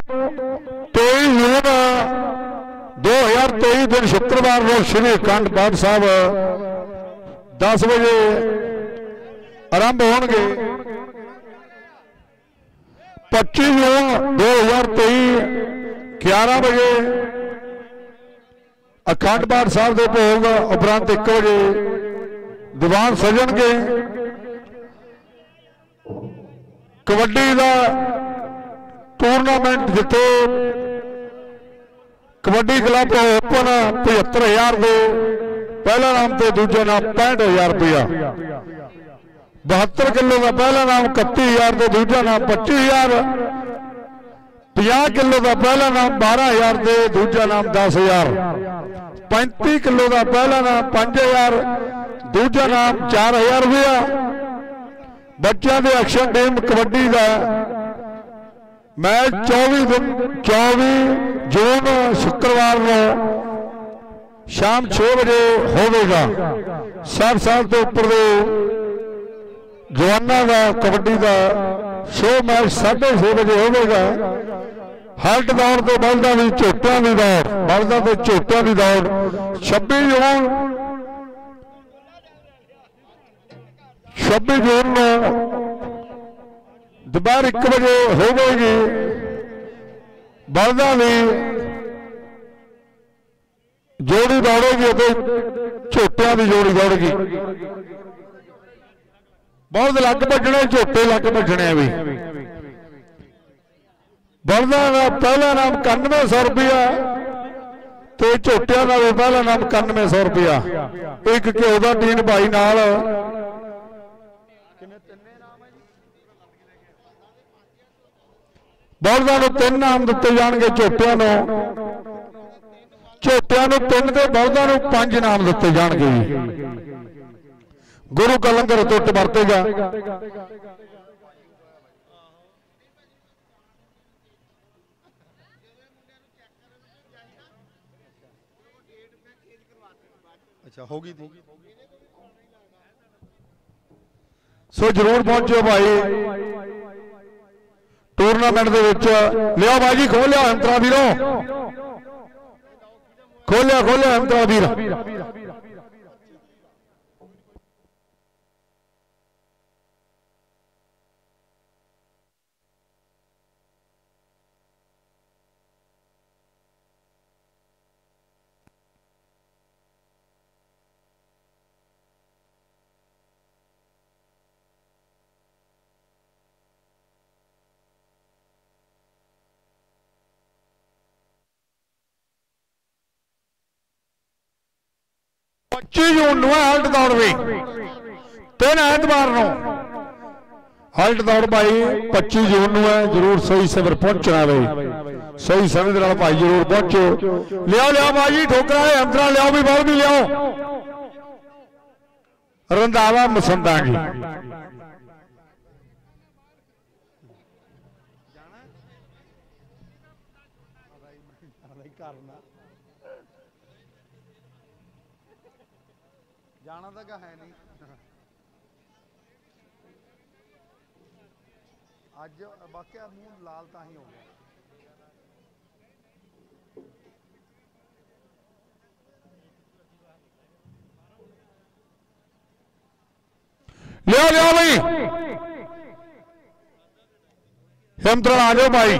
जून 2023 दिन शुक्रवार को श्री अखंड पाठ साहब 10 बजे आरंभ होंगे। 25 जून 2023 11 बजे अखंड पाठ साहब के भोग उपरंत 1 बजे दीवान सजणगे। कबड्डी का टूरनामेंट जिथे कबड्डी क्लब ओपन 75,000 के पहला नाम से दूजा नाम 65,000 रुपया, 72 किलो का पहला नाम 31,000 से दूजा नाम 25,000, 50 किलो का पहला नाम 12,000 से दूजा नाम 10,000, 35 किलो का पहला नाम 5,000 दूजा नाम 4,000 रुपया। बच्चों के एक्शन टीम कबड्डी का मैच 24 जून शुक्रवार को शाम 6 बजे होगा। 60 साल तो ऊपर के जवानों का कबड्डी का शो मैच 6:30 बजे होगा। हल्ट दौड़ तो बल्दा की झोटियां की दौड़, बल्दा तो झोटियां की दौड़ 26 जून दोपहर 1 बजे होगी। बल्दा की जोड़ी दौड़ेगी तो झोटियां की जोड़ी दौड़ेगी। बहुत लग भजने, झोटे लग भजने भी। बल्दा का पहला नाम 9100 रुपया तो झोटिया का भी पहला नाम 9100 रुपया। एक घ्यो का टीन भाई नाल बल्दा को 3 नाम दिते जाएंगे, झोटिया 3 ते बल्दा 5 नाम दिते जाएंगे। गुरु का लंगर टुट वरतेगा। अच्छा होगी थी सो जरूर पहुंचो भाई टूरनामेंट दे विच। लिया बाजी खोलिया अंतरा वीरों, खोलिया अंतरा वीर। 25 जून ਨੂੰ ਹਲਟ ਦੌੜ ਵੀ 3 ਐਤਵਾਰ ਨੂੰ ਹਲਟ ਦੌੜ ਭਾਈ 25 ਜੂਨ ਨੂੰ ਹੈ। ਜਰੂਰ ਸਹੀ ਸਬਰ ਪਹੁੰਚਣਾ ਵੇ, ਸਹੀ ਸਮੇਂ ਦੇ ਨਾਲ ਭਾਈ ਜਰੂਰ ਪਹੁੰਚੋ। ਲਿਆਓ ਲਿਆਓ ਬਾਜੀ ਠੋਕਰਾਂ ਦੇ ਅੰਦਰਾਂ ਲਿਆਓ ਵੀ ਬਾਹਰ ਵੀ ਲਿਆਓ। ਰੰਧਾਵਾ ਮਸੰਦਾਂ ਜੀ जाना तो है नहीं अज वाकया मूंह लाल तां ही हो गया। लिया लिया भाई हेमंतरा आ जाओ भाई।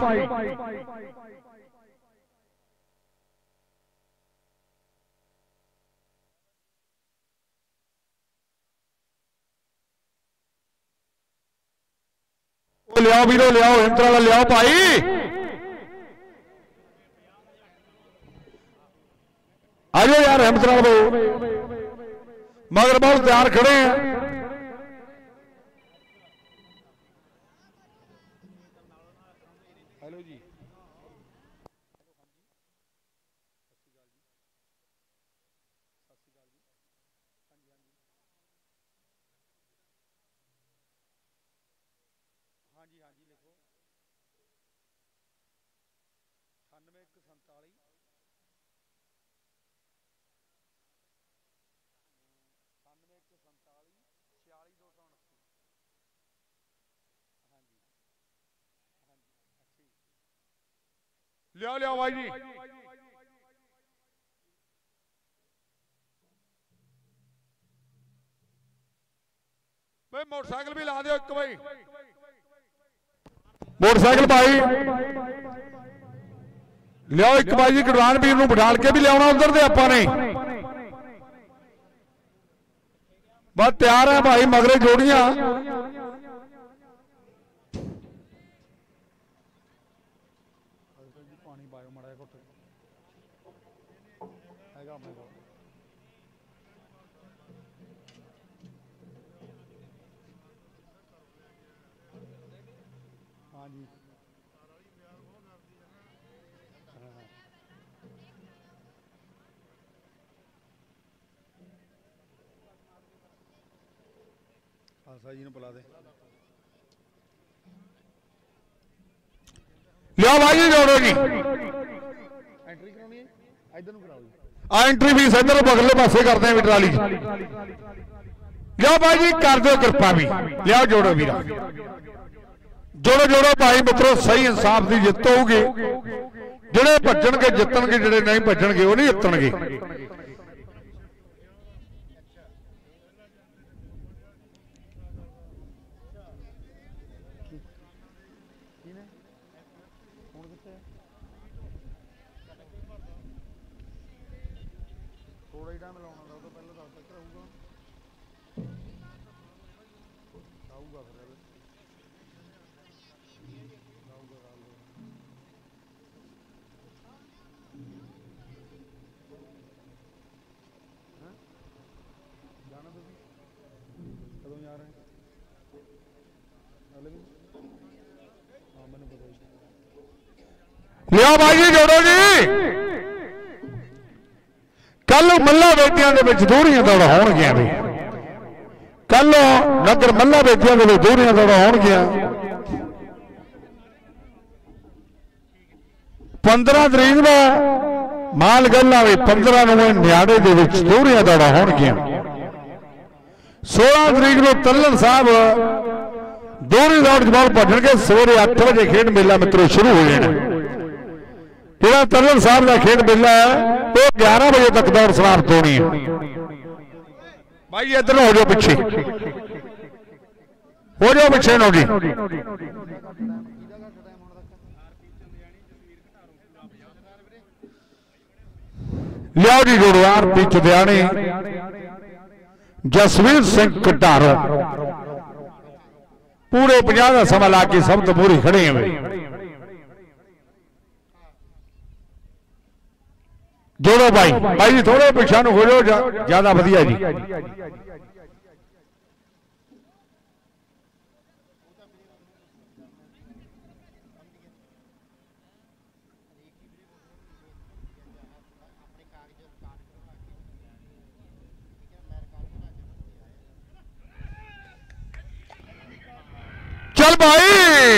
लियाओ वीरो लियाओ हेमंतरा लियाओ भाई। आ जाओ यार हेमंतरा मगर बहुत तैयार खड़े हैं। हेलो जी हाँ जी लिखो 98 147 लियाओ लियाओ भाई जी। भाई मोटरसाइकिल भी ला दो एक भाई मोटरसाइकिल भाई लियाओ एक भाई जी। गढ़वान वीर नूं बिठाल के भी लिया उधर दे आपां ने बस तैयार है भाई। मगरे जोड़ियां पानी पायो मड़ा घुट हैगा अपने को। हाँ जी खालसा जी ने बुला दे। लियाओ भाई जी जोड़ो जी। एंट्री करानी है इधर नु कराओ जी। एंट्री फीस इधर बगले पासे करते हैं ट्राली। लियाओ भाई जी कर दो कृपा भी। लियाओ जोड़ो वीरा जोड़ो जोड़ो भाई मित्रों। सही इंसाफ की जित होगी। जिहड़े भज्जणगे जितणगे जिहड़े नहीं भज्जणगे वो नहीं जितणगे। थोड़ा ही टाइम लाना तो पहले 10 तक रहूगा आऊगा फिर जाना तो कदों जा रहे हैं अगले दिन। हाँ मैंने पता ही। लिया भाई जी जोड़ो जी। कल मल्ला बेटियां दे विच दोहरियां दौड़ होणगियां वे। कल नगर मल्ला बेटियां दे विच दोहरियां दौड़ होणगियां। 15 तरीक दा माल गल्ला वे 15 ਨੂੰ ਨਿਆੜੇ ਦੇ ਵਿੱਚ दोहरियां दौड़ होणगियां। 16 तरीक ਨੂੰ ਤੱਲਣ ਸਾਹਿਬ दोहरी दौड़ जवाब भजणगे। सवेरे 8 बजे खेड मेला मित्रों शुरू हो जाना। ਜਿਹੜਾ ਤੱਲਣ ਸਾਹਿਬ ਦਾ खेड मेला है वो 11 बजे तक दौड़ समाप्त होनी है। भाई इधर हो जाओ पिछे हो जाओ पिछे नो जी। लियाओ जी जोड़ो आरती चुधियाणी जसवीर सिंह कटारो पूरे 50 का समा ला के सब तो पूरी खड़े हैं। जोड़ो भाई भाई जी थोड़े पिछा हो जाओ ज्यादा वधिया जी। चल भाई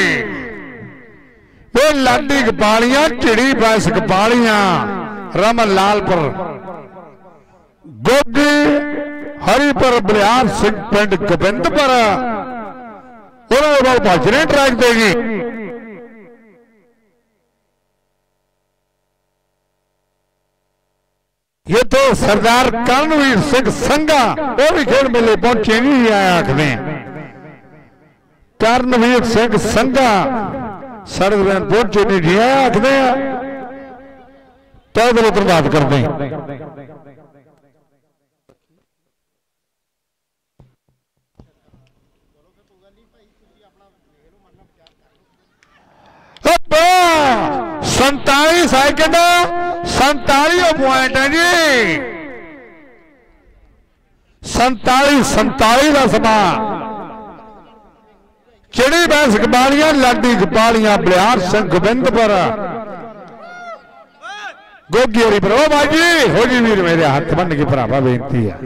वो लाडी कपालियां चिड़ी बैस कपालियां रमन लालपुर गोगी हरिपुर बलिहार सिंह पिंड गोबिंदपुर उन्होंने भाजने ट्रैक देगी। ये तो सरदार कर्णवीर सिंह संघा वो भी खेल मेले पहुंचे नहीं आया आखने कर्णवीर सिंह संघा सड़क पहुंचे नहीं आया आखने तो उधर बात करते हैं। संताली सेकंड 47 पॉइंट है जी 47 का समा चिड़ी बैस कपालियां लाडी कपालियां बलिहार सिंह गोबिंदपुर गोगी हरी पर बाजी हो जी वीर मेरे हाथ बन के भरावा बेनती है।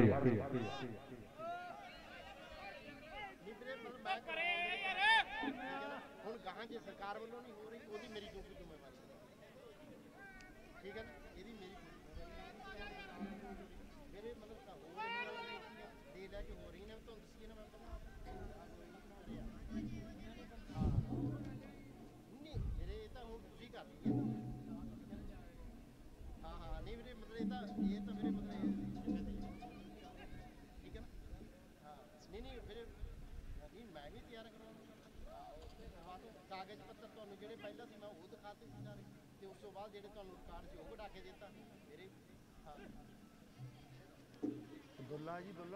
दुल्ला जी दुल्ला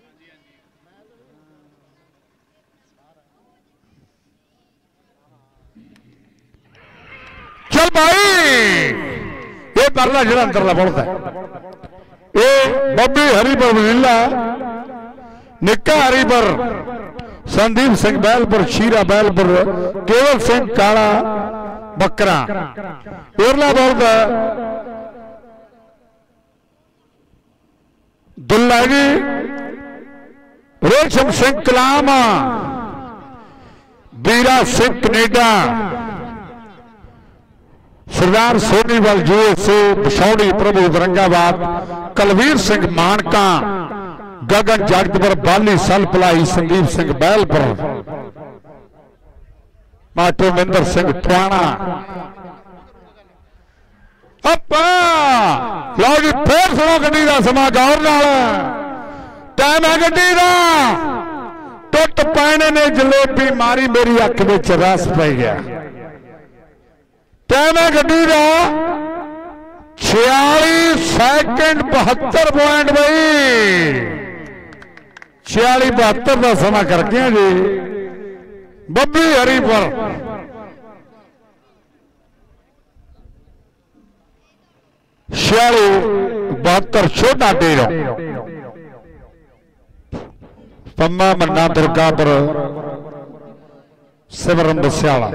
चल भाई ये परला जरा अंदरला बोलता है ये बब्बी हरिपुर लीला निक्का हरिपुर संदीप सिंह बैलपुर शीरा बैलपुर केवल सिंह काला बकरा उरला बोलता दुल्ला जी रेशम सिंह कलामा बीरा सिंह कनेडा सरदार सोनीवाल यूएसए बिछौड़ी प्रभु औरंगाबाद कलवीर सिंह मानका गगन जगतपुर बाली सल पलाई संदीप सिंह बैलपुर माटो मिंदर सिंह थवाना लो जी फिर सुनो गड्डी का समा गौर नाल टाइम है गड्डी का टुट पैने ने जलेबी मारी मेरी अख में रस पै गया टाइम है गड्डी का 46 सेकंड 72 पॉइंट भाई 46-72 का समा कर गया जी बब्बी हरिपुर 46-72 छोटा डेरो पम्मा मन्ना दुर्गापुर सिमरन बस्याला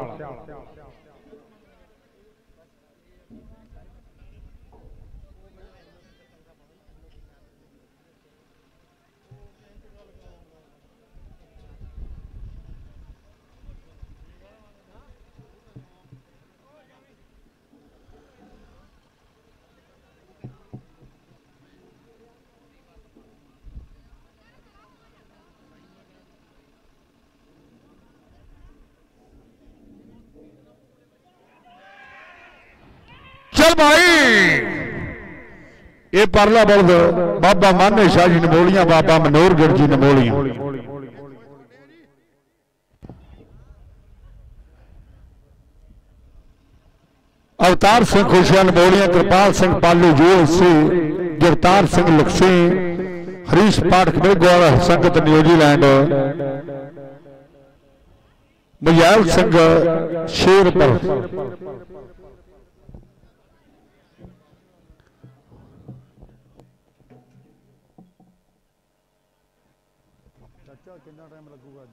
चल भाई ये परला बल्द बाबा माने शाह जी नमोलियां बाबा मनोहरगढ़ जी नमोलियां अवतार सिंह खुशियां नमोलियां कृपाल सिंह पालू यूएसए गिरतार सिंह लक्सी हरीश पाठक मेघवाला संगत न्यूजीलैंड मयाल सिंह शेरपुर चाचा कितना टाइम लगूगा?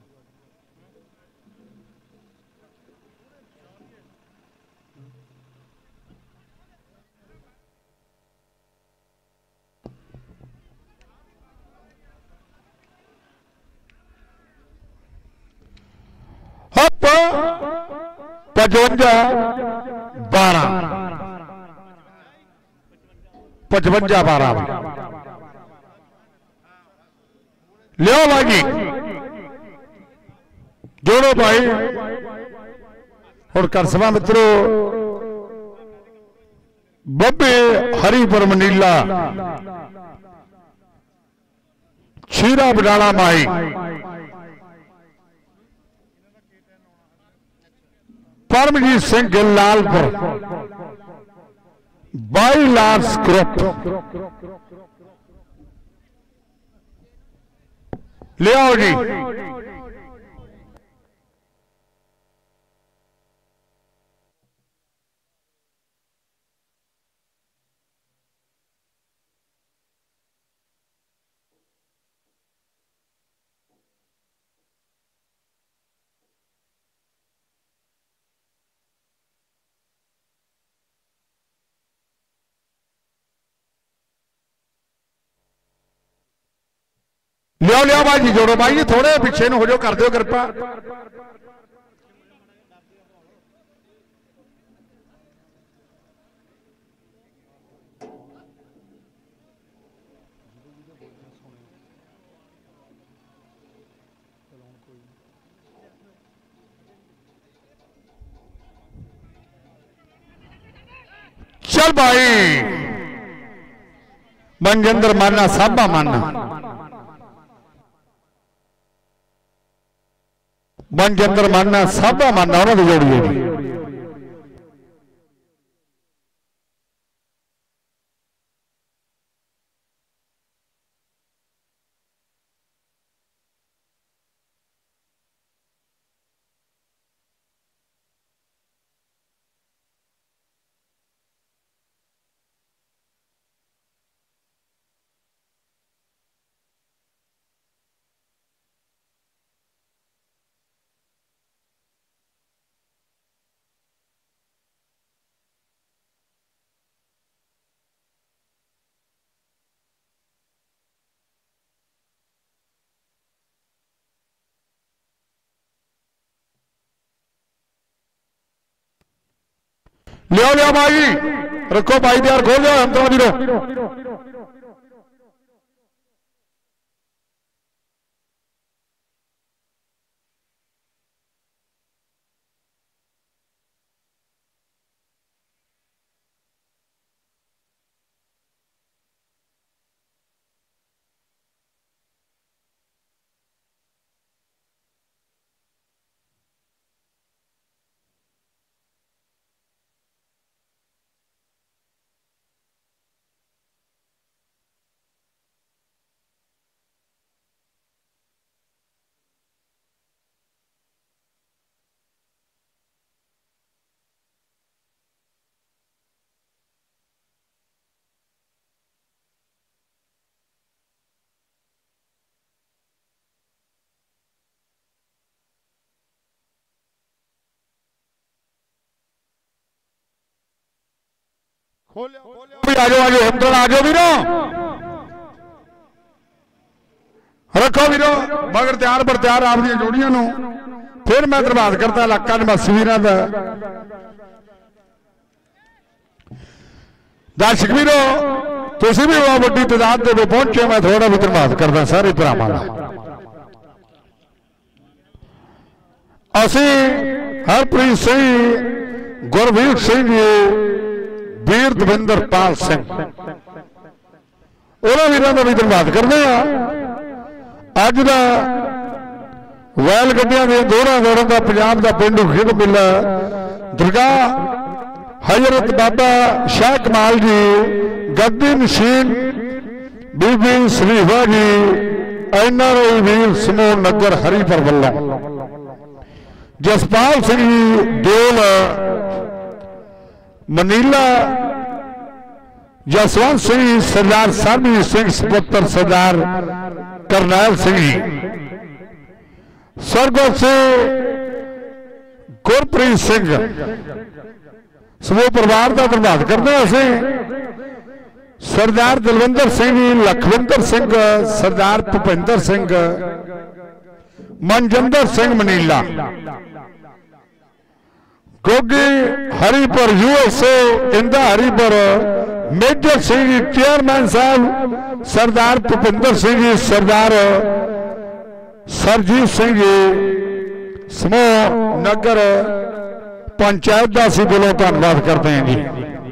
हप 55 12 55 12 लियो भाई जी जोड़ो भाई। और करसवा मित्रों बब्बे हरिपुर मनीला छीरा बडाला माई परमजीत सिंह गिलालपुर बाई लार्स ग्रुप ले आओ जी। लियो लियो भाई जी जोड़ो भाई जी थोड़े पिछे हो जाओ कर दो कृपा। चल भाई मनजिंदर माना साबा माना मनजिंदर माना साबा माना उन्होंने जोड़िए। लियो लियो भाई रखो भाई यार खोल लियो हम तो वीरो। आ जाओ हिमदल आ जाओ वीरो रखो वीरो मगर तैयार पर तैयार आप जोड़ियों फिर मैं धन्यवाद करता इलाका निवासी वीरों का। दर्शक वीरो तुम भी बहुत बड़ी तादाद में पहुंचे मैं थोड़ा भी धन्यवाद करता सारे भरावां का। असी हरप्रीत सिंह गुरवीर सिंह जी वीर दविंदर पाल सिंह उन्होंने वीरों का भी धन्यवाद करते हैं। अज का वैल गड्डियां दोहरा दौड़न का पंजाब का पेंडू खेड मेला दरगाह हजरत बाबा शाह कमाल जी गद्दी नशीन बीबी शरीफा जी NRI वीर समूह नगर हरिपुर वालों जसपाल सिंह जी डोल मनीला जसवंत सिंह सरदार सरबजीत सिंह सपुत्र सरदार करनैल सिंह जी सरगोशी गुरप्रीत सिंह समूह परिवार का धन्यवाद करते हैं। Sardar Dalvinder Singh ji, Lakhwinder Singh, Sardar Bhupinder Singh, Manjinder Singh Manila, Gogi Haripur USA, Inda Haripur, Major Singh ji chairman साहब, सरदार भुपिंदर सिंह जी, सरदार सरजीत सिंह जी समूह नगर पंचायत का असीं दिलों धन्यवाद करते हैं जी।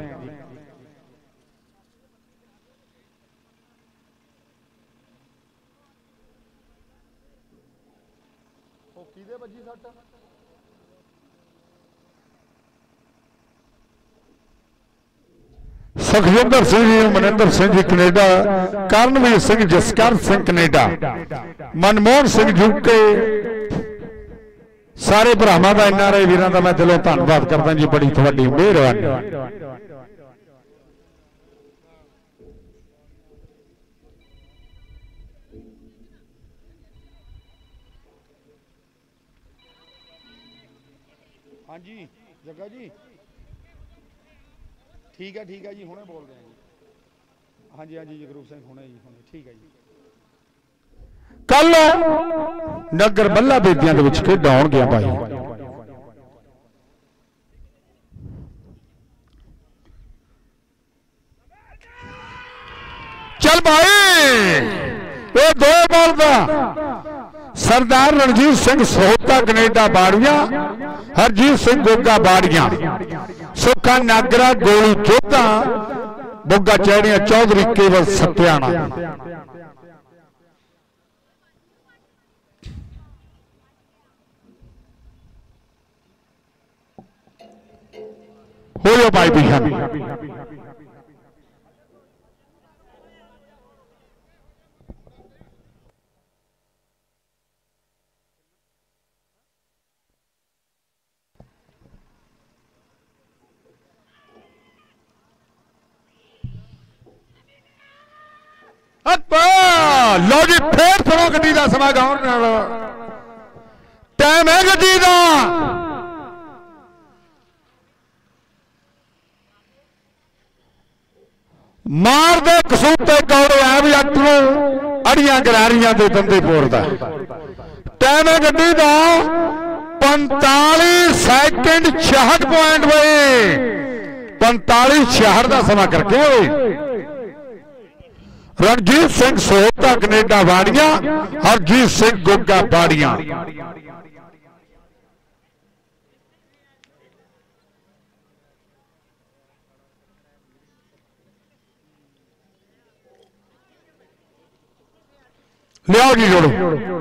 Sukhjinder Singh ji, Maninder Singh ji Canada, Karanvir Singh, Jaskar Singh Canada, Manmohan Singh UK, सारे भरावां दा NRI वीरां दा मैं दिलों धन्नवाद करदा जी। बड़ी तुहाडी मेहरबानी। हाँ जी जग्गा जी ठीक है जी, हुणे बोल रहे हैं जी। हाँ जी जगरूप सिंह हुणे जी, हुणे ठीक है जी। कल नगर बल्ला बेदियां दे विच खेडां होणगीਆਂ भाई। चल भाई ये दो बॉल दा सरदार रणजीत सिंह सोहता कनेडा बाड़ियां, हरजीत सिंह गोगा बाड़ियां, सुखा नागरा गोली जोधा, बुग्गा चैड़िया चौधरी केवल सत्याना। हो भाई बिहान लो जी फिर सुनो गड्डी का समा गाउन टाइम है गड्डी का। मार दे कसूते कौड़े है भी अट अड़ियां गरारियां दे दंदे पोरदा। टाइम है गड्डी का 45 सैकेंड 66 पॉइंट वे 45 66 का समा करके रणजीत सिंह सोहता कनेडा बाड़ियां, हरजीत सिंह गोगा बाड़ियां। लियाओ जी जोड़ो।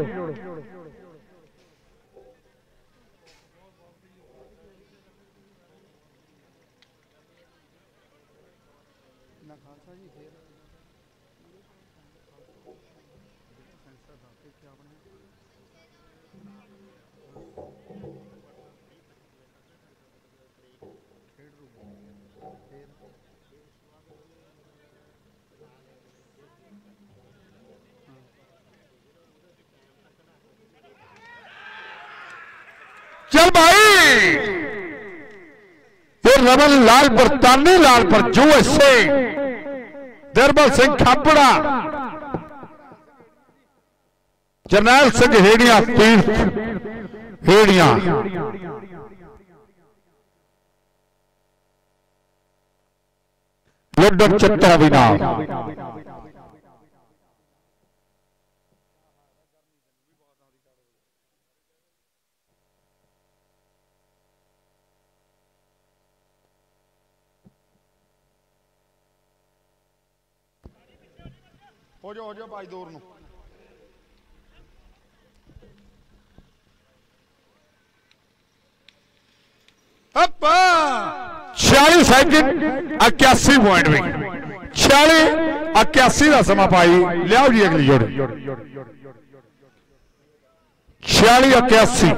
चल भाई ये रमन लाल बरतानी लालपुर यूएसए, दरबार सिंह खापड़ा, जरनैल सिंह हेड़िया तीर्थ हेड़िया, लड्डन चट्टा बिना हो जाओ भाई दूर नु। 46 सेकंड 81 पॉइंट भी 46 81 का समा पाई। लियाओ जी अगली जोड़ी 46 81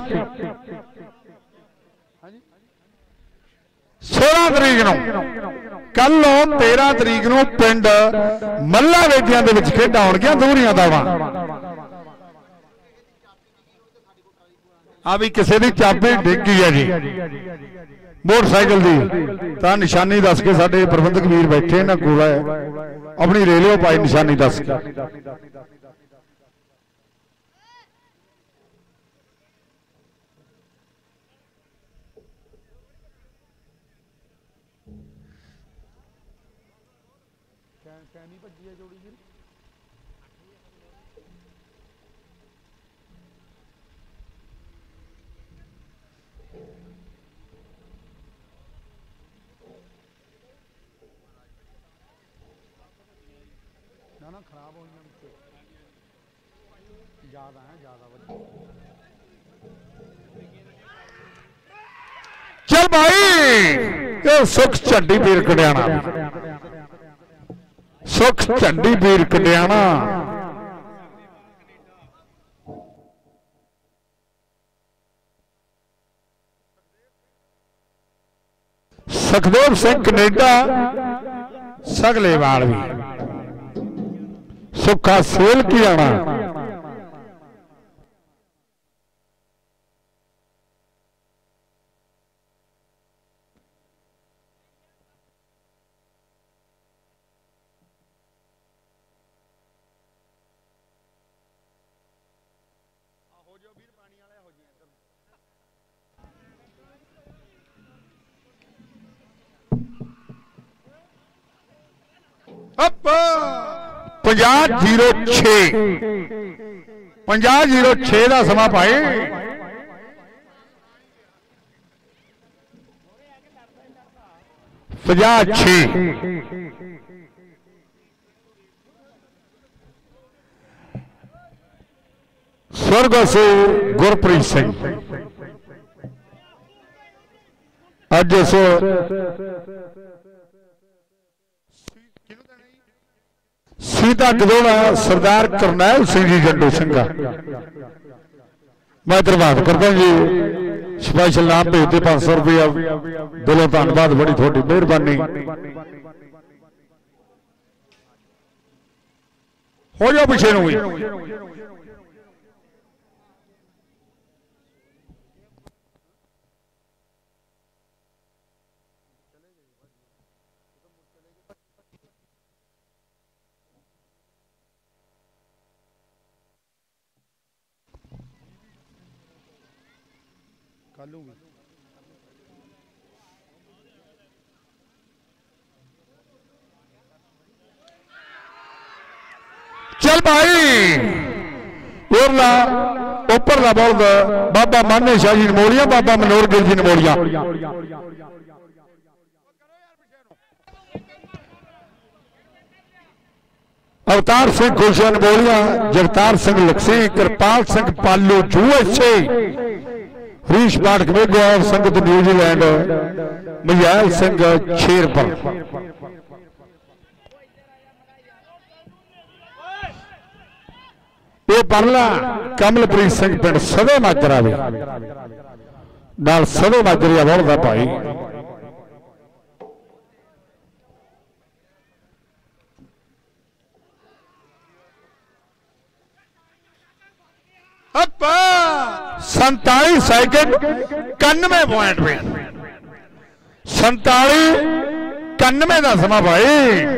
16 तरीक कल 13 तरीक पिंड मल्ला वेदियां दे विच खेडां होणगीਆਂ दूरियां दावां। आ भी किसी की चाबी डिगी है जी मोटरसाइकिल की तो निशानी दस के साडे प्रबंधक वीर बैठे इन्हां कोल है अपनी ले लियो भाई निशानी दस के ना खराब हो ज्यादा है ज्यादा चल भाई ये सुख झंडी पीर कड़ियाना सुख झंडी पीर कड़ियाना सुखदेव सिंह कनेडा सगलेवाल भी सुखा सेल की आना अप 50-06 का समा भाई स्वर्गवासी गुरप्रीत सिंह अज सो सीधा गदोड़ा सरदार करनैल सिंह जी जंडू सिंघा मैं धन्यवाद करता जी स्पैशल नाम भेजते 500 रुपया दिलों धन्यवाद बड़ी थोड़ी मेहरबानी हो जाओ पिछे नूं चल भाई उरला उपरला बोल बाबा माने शाह जी नमोलिया बाबा मनोहर गिल जी नमोलिया अवतार सिंह खुशिया नमोलिया जगतार सिंह लक्सी कृपाल सिंह पालू यूएसए हरीश पाठक मेघा संगत न्यूजीलैंड मयाल सिंह शेरपुर ये परला कमलप्रीत सिंह पिंड सदे माजरा नाल सदे माजरिया बोलदा भाई अप 47 सेकंड 91 पॉइंट पे 47-91 का समा भाई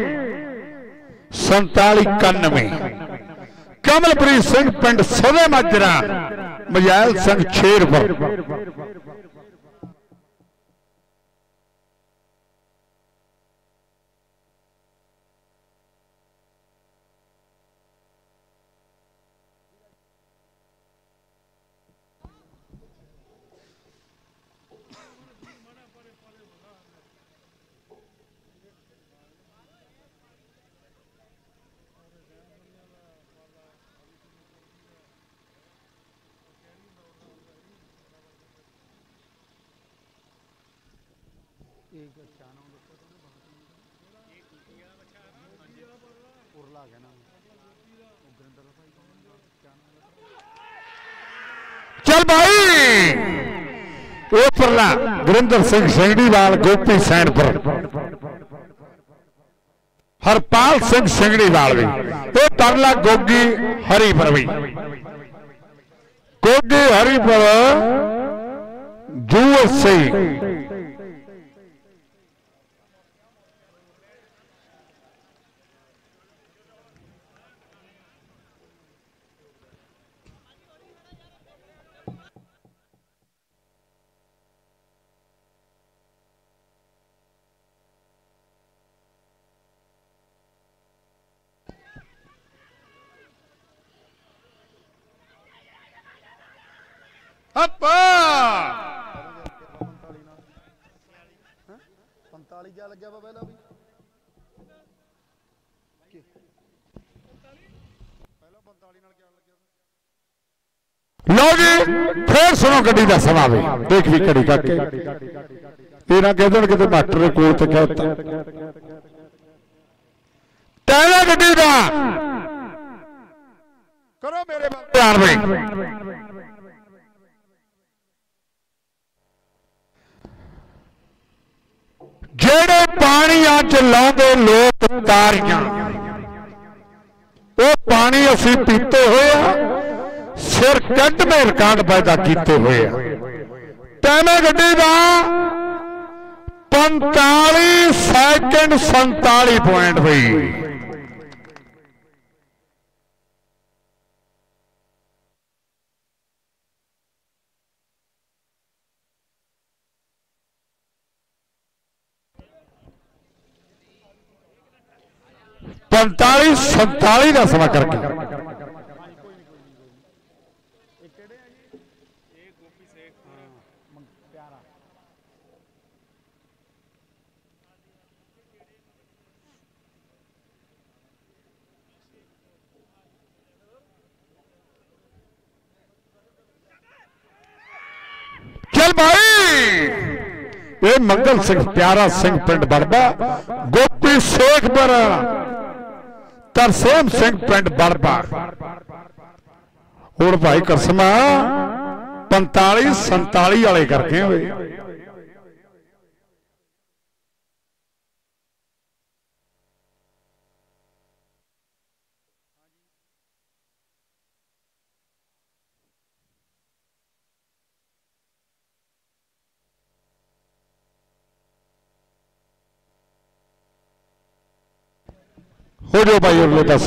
47-91 कमलप्रीत सिंह पिंड सदे माजरा मजायल सिंह शेरपुर चल भाई उपरला गुरिंदर सिंह सिंगड़ीवाल गोपी सैनपुर हरपाल सिंह सिंगड़ीवाल भी परला गोगी हरीपुर भी कोगे हरिपुर USA अपा 45 क्या लग गया पहला भी पहला 45 नाल क्या लग गया लो जी फिर सुनो गड्डी का समा भी देख भी घड़ी करके ये ना कह दें कि मास्टर ने कोल ते कहता पहला गड्डी का करो मेरे ध्यान में जेड़े पानी अच लाते लोग तारियां वो पानी असी पीते हुए सिर कट में रिकॉर्ड पैदा किए हुए पहले गड्डी का 45 सैकंड 47 पॉइंट हुई 45-47 का समा करके चल भाई ये मंगल सिंह प्यारा सिंह पिंड बड़बा गोपी शेखपुर तरसेम सिंह पिंड बड़बा और भाई करसमा 45-47 वाले करके हुए हो जाओ भाई अगले पास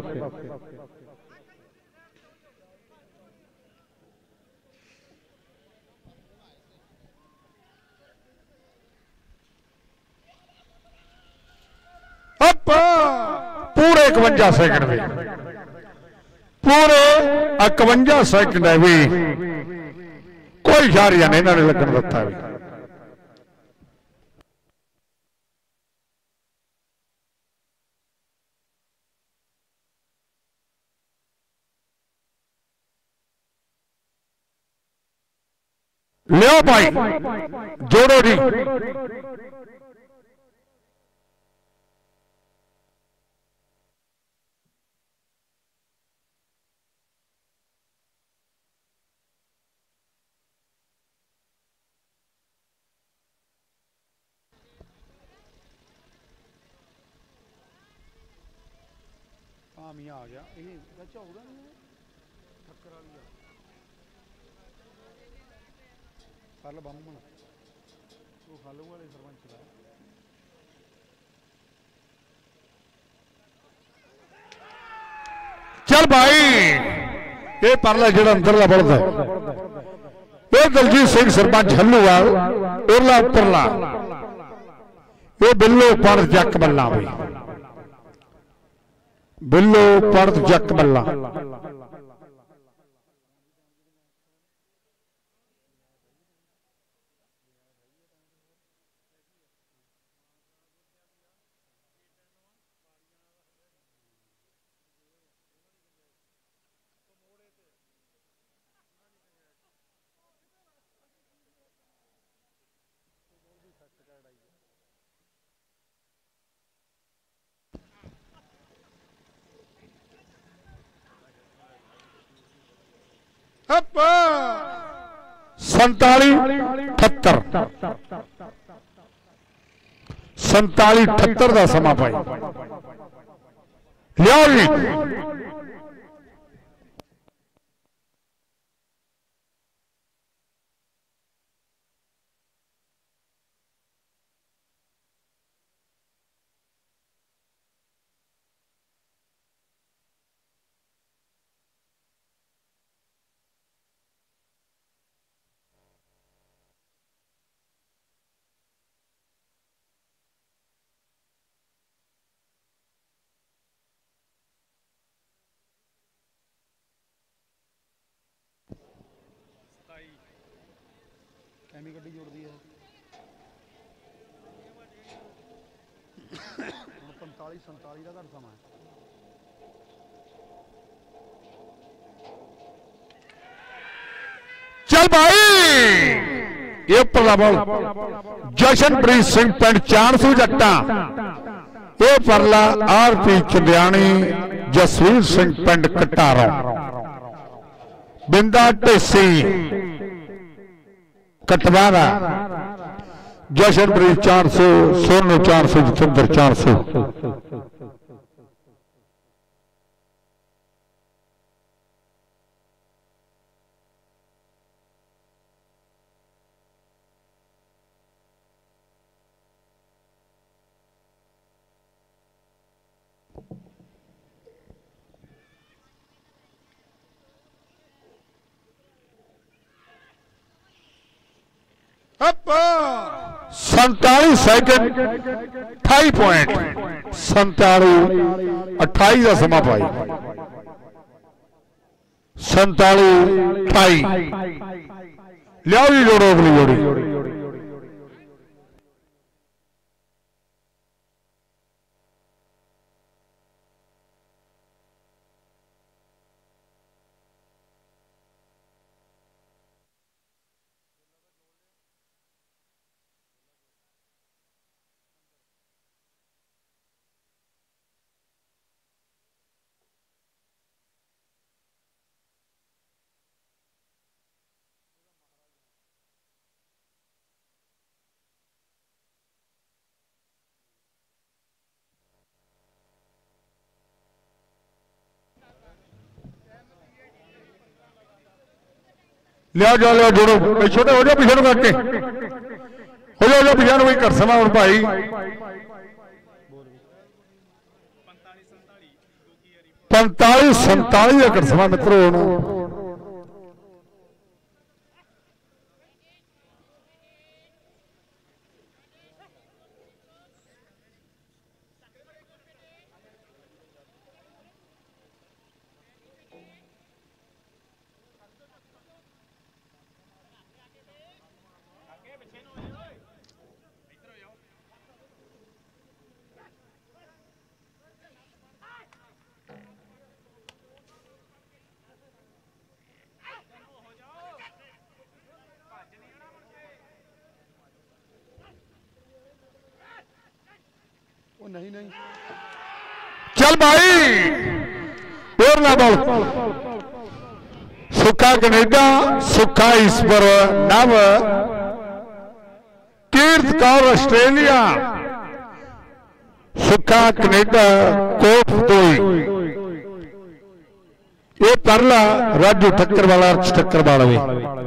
पूरे 51 सेकंड में पूरे 51 सेकंड है भी कोई इशारिया नहीं इन्होंने लगन दिता भी लियो भाई जोड़ो जी मियां आ गया ये चौदा नहीं है ठक्कर वाली कल बम्बन वो खालू वाले सरपंच का चल भाई ये परला जेड़ा अंदरला बढ़ता ये दलजीत सिंह सरपंच हल्लूवाल उरला उपरला ये बिल्लो पड़ जक बल्ला भाई बिल्लो पड़ जक बल्ला संताली 78 का समा पाई लिया कैमी गड्डी जुड़ती है ਹੁਣ 45 47 ਦਾ ਘੱਟ ਸਮਾਂ ਹੈ चल भाई ये परला बॉल जशनप्रीत सिंह पिंड चाणसू जट्टा ये परला आरपी चंदियाणी जसवीर सिंह पिंड कटारों बिंदा ढेसी कटवारा जशनप्रीत 400 सोनू 400 जतिंदर 400 47 सेकंड 28 पॉइंट 47 28 का समा पाई 47 28 लियाओ जी जोड़ो अगली जोड़ी लिया जाओ लिया जोड़ो छोटे हो जाओ पिछड़ करके हो जाओ पिछड़ वही कर समा और भाई 45 47 का कर समा मित्रों नहीं नहीं चल भाई और ना बोल सुखा कनेडा सुखा ईश्वर नव तीर्थ कौर ऑस्ट्रेलिया सुखा कनेडा कोट दोई ये परला राजू ठक्कर वाला अर्च ठक्कर वाला भी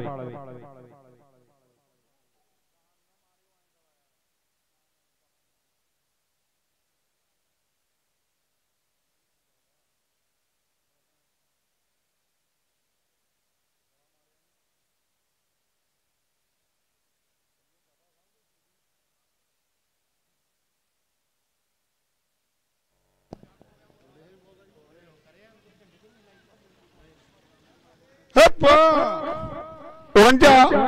उनजा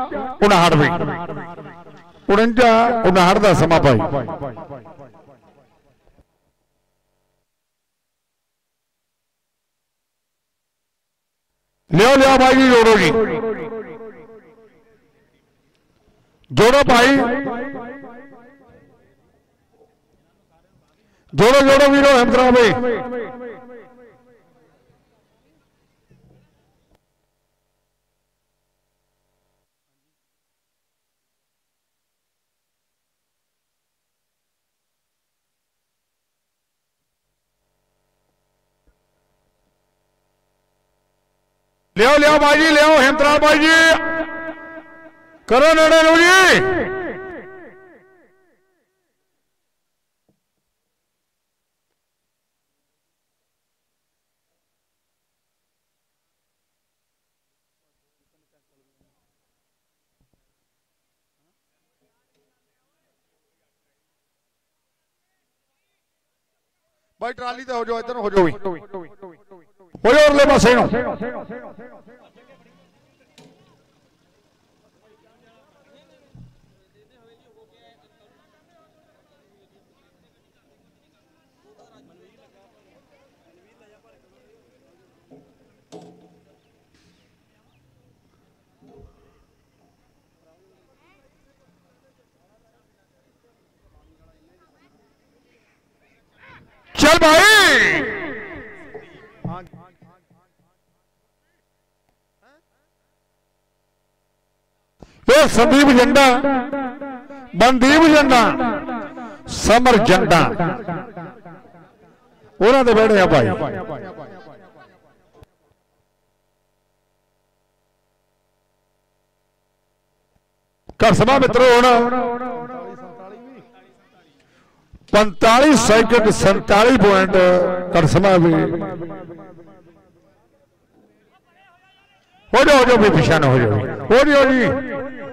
59 का समा पाई लियो लियो भाई जी जोड़ो जी जोड़ो भाई जोड़ो जोड़ो वीरो हेमतरा भाई लियो लियो भाई जी लियो हेमतराल भाई जी करो नेड़े लो जी भाई ट्राली तो हो जाओ इधर हो जाओ हो जाओ अगले पासे चल भाई ये संदीप झंडा बनदीप झंडा समर झंडा उन्होंने बैठे हैं भाई करसमा मित्रों होना 45 सेकंड 47 पॉइंट करसमा भी हो जाओ भी पिछा ना हो जाओ जी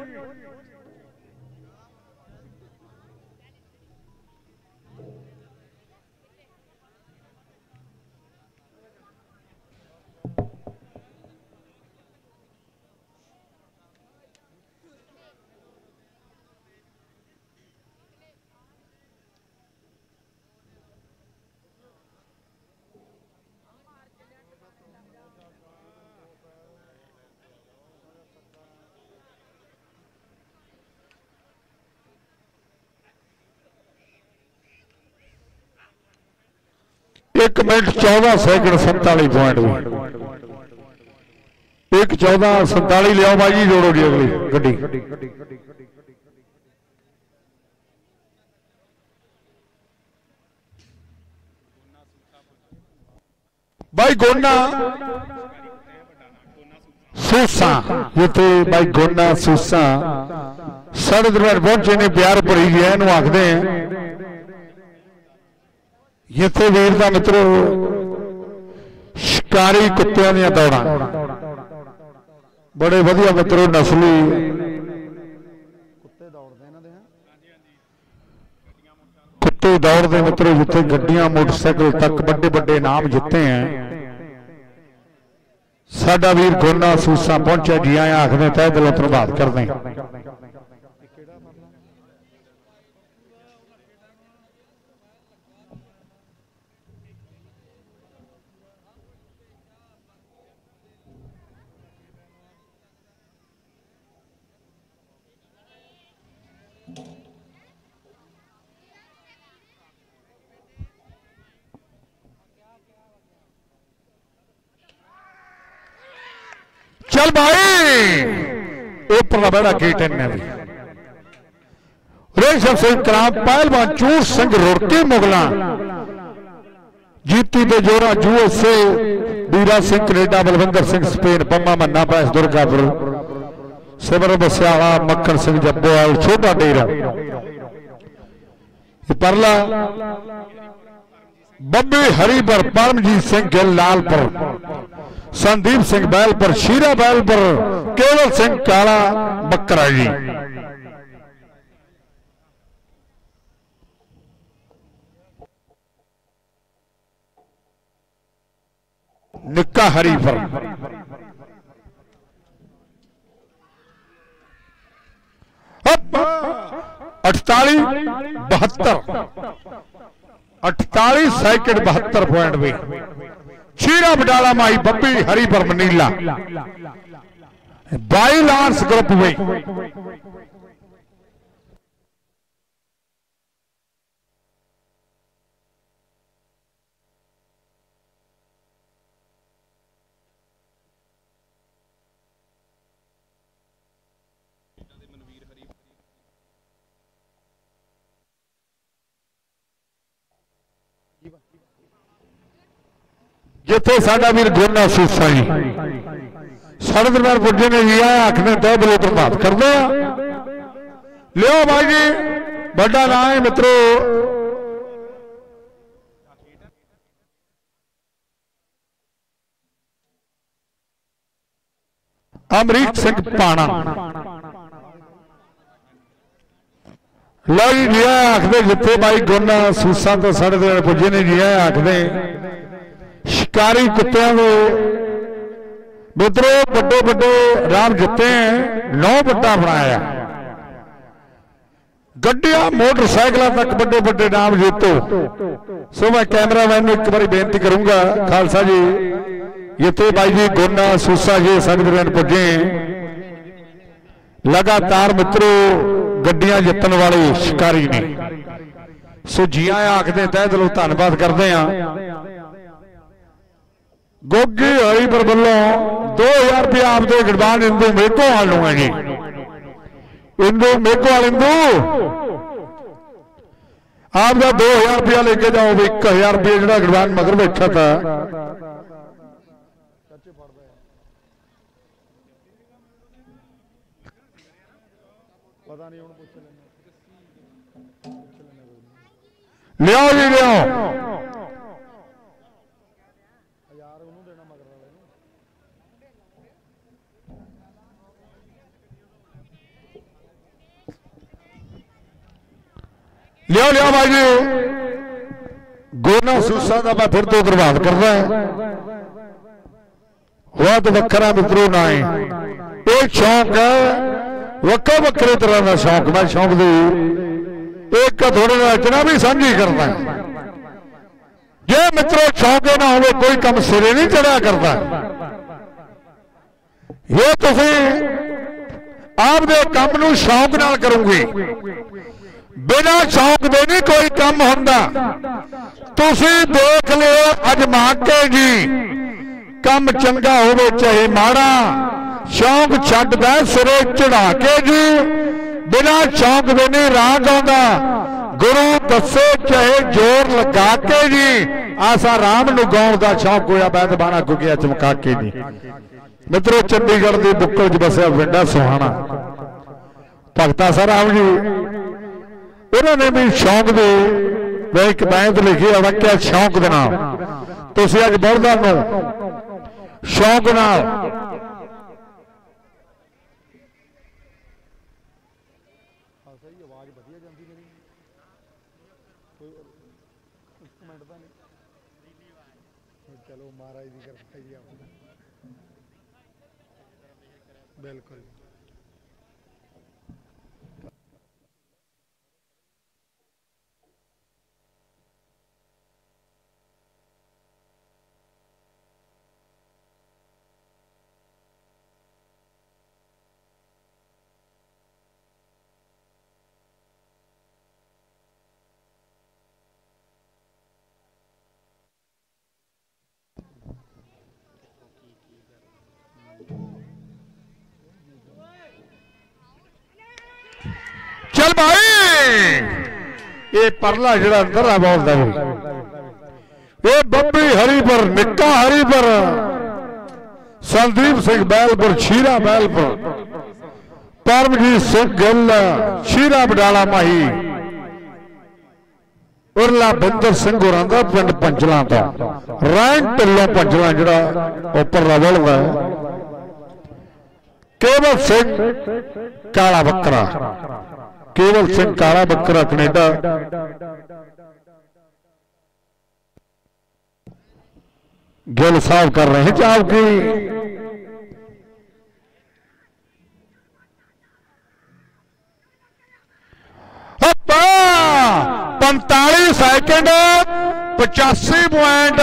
एक मिनट 14 सेकंड 47 पॉइंट 1 14 47 लिया भाई जी जोड़ो जी अगली गड्डी भाई गोना सूसा जिथे भाई गोना सूसा साढ़े दरबार पहुंचे ने प्यार भरी गया इन्हों आखते हैं जिथे वीर का मित्रों शिकारी कुत्तियां दी दौड़ा बड़े वधिया मित्रों नस्ली कुत्ते दौड़ते मित्रों जिथे गड्डियां मोटरसाइकिल तक बड़े बड़े इनाम जिते हैं साडा वीर गोना सूसा पहुंचा जी आया आखने तय दिलों धन्यवाद करते हैं चल भाई ऊपर बैठा गेट ने भी रेशम सिंह कराम पहलवान चूर सिंह रुड़के मुगला जीती दे Jora USA Bira Singh Canada Balvinder Singh Spain Pamma Manna पैस दुर्गापुर सिमर बसियाला मक्खन सिंह जब्बोवाल छोटा डेरा परला बब्बी हरिपर परमजीत सिंह गिल लालपुर संदीप सिंह बैल पर शीरा बैल पर केवल सिंह काला बकरा जी निक्का हरी पर 48 सेकंड 72 पॉइंट भी चीरा बटाला माई बब्बी हरी पर मनीला बाई लांस ग्रुप में जिथे साडा वीर गोना सूसा जी साढ़े दरबार पुजे ने जी आया आखने तय दिलों धन्यवाद करते हैं लियो भाई जी बड़ा नाम है मित्रों अमरीक सिंह पाना लो जी जी आया आखते जिथे भाई गोना सूसा तो साढ़े दरबार पुजे ने जी आया आखते शिकारी कुत्तियां मित्रों बड़े बड़े राम जिते हैं 9 बट्टा बनाया गड्डियां मोटरसाइकिल तक बड़े बड़े नाम जीतो सो मैं कैमरामैन एक बार बेनती करूंगा खालसा जी जिते भाई जी गोना सूसा जी सदगुरु पुजे लगातार मित्रों गड्डियां जितने वाले शिकारी ने सो जी आया आखते तह दिलों धन्नवाद करते हैं। गोगी हरीपुर वालों 2000 रुपया आपके गढ़वान इंदू मेघोवाल नूं है जी। इंदू मेघोवाल इंदू आपका 2000 रुपया लेके जाओ। 1000 रुपया जो गढ़वान मगर बैठा था लियाओ जी लियाओ। लियाओ लियाओ भाई जी। गोना सूसा का मैं फिर तो प्रभाव करना है। वह तो वखरा मित्रों ना है एक शौक है वक्र वक्रे तरह का शौक। मैं शौक दी एक का थोड़े रचना भी साझी करता है। जे मित्रों शौक ना हो कोई काम सिरे नहीं चढ़ा करता। ये तुम आपके काम नूं शौक नाल करूंगी बिना शौक दे नहीं कोई काम होंदा। तुसी देख लियो अजमा के जी काम चंगा होवे चाहे माड़ा शौक छड्डदा सिरे चढ़ा के जी बिना शौक दे नहीं राह गाउंदा। गुरु दसे चाहे जोर लगा के जी आसा राम नूं गाउण दा शौक होया बैद बाणा गुगिया चमका के जी। मित्रों चंडीगढ़ दी बुक्कल च बसिया पिंड सुहाना भगता सा राम जी उन्होंने भी शौक दे एक बैंत लिखी वाक्या शौक दे नाल। तुसीं अज बलदां नूं शौक नाल चलो महाराज की कृपा जी बिल्कुल। चल भाई ये परला जरा अंदर आ बोलता है ये बब्बी हरीपुर निक्का हरीपुर संदीप सिंह बैलपुर शीरा बैलपुर परमजीत सिंह गिल शीरा बडाला माही उरला बिंदर सिंह होरां दा पिंड पंचला तो रैन ढिल्लों पंचला जरा उपरला बोलदा केवल सिंह काला बकरा केवल सिंह काला बकरा कनेडा गिल साहब कर रहे हैं चाव की 45 सेकंड 85 पॉइंट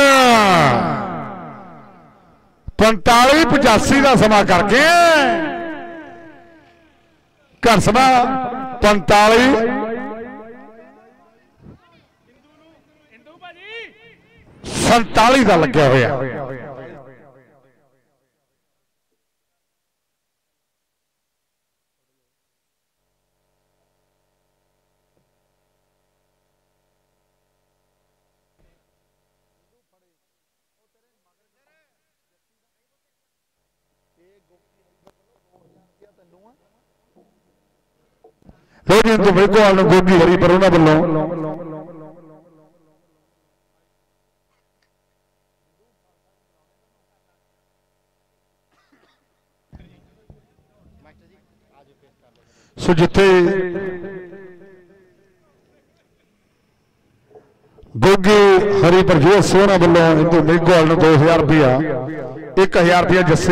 45-85 का समा करके घरसना 45 47 का लग्या होया। तो मेघोवाल गोगी हरीपुर उन्होंने वालों सो जिथे गोगी हरीपुर जो सोना वालों हिंदू मेघोवाल 2000 रुपया 1000 रुपया जस्सी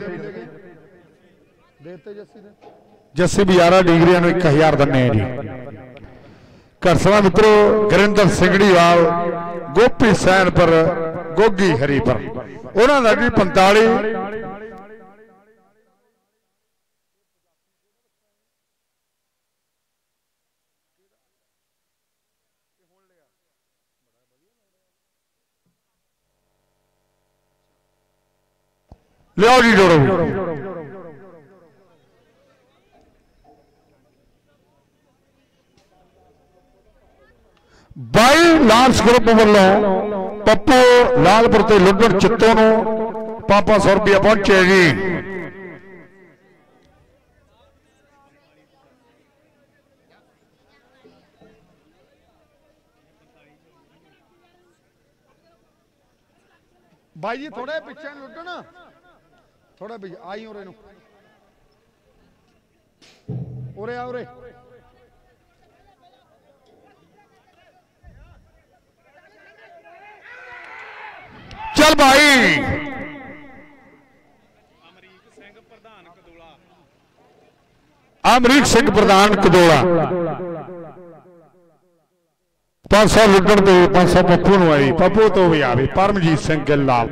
जस्सी भी 11 डिग्रिया 1000 दने जी। घरसला मित्रों गुरिंदर सिंगड़ीवाल गोपी सैनपुर गोगी हरीपुर उन्होंने भी 45 ਹੁਣ लियाओ जी जोड़ो बाई लांस ग्रुप वालों पप्पू लालपुर ते लुडन चित्तों नूं 500 रुपया पहुंचे जी। भाई जी थोड़े पिछे लुटन थोड़ा भी आई उरे नु उरे आ उरे चल भाई अमरीक सिंह प्रधान कदोला 500 लुटन तो 500 पप्पू नूं आई पप्पू तो भी आवे परमजीत सिंह गिल लाल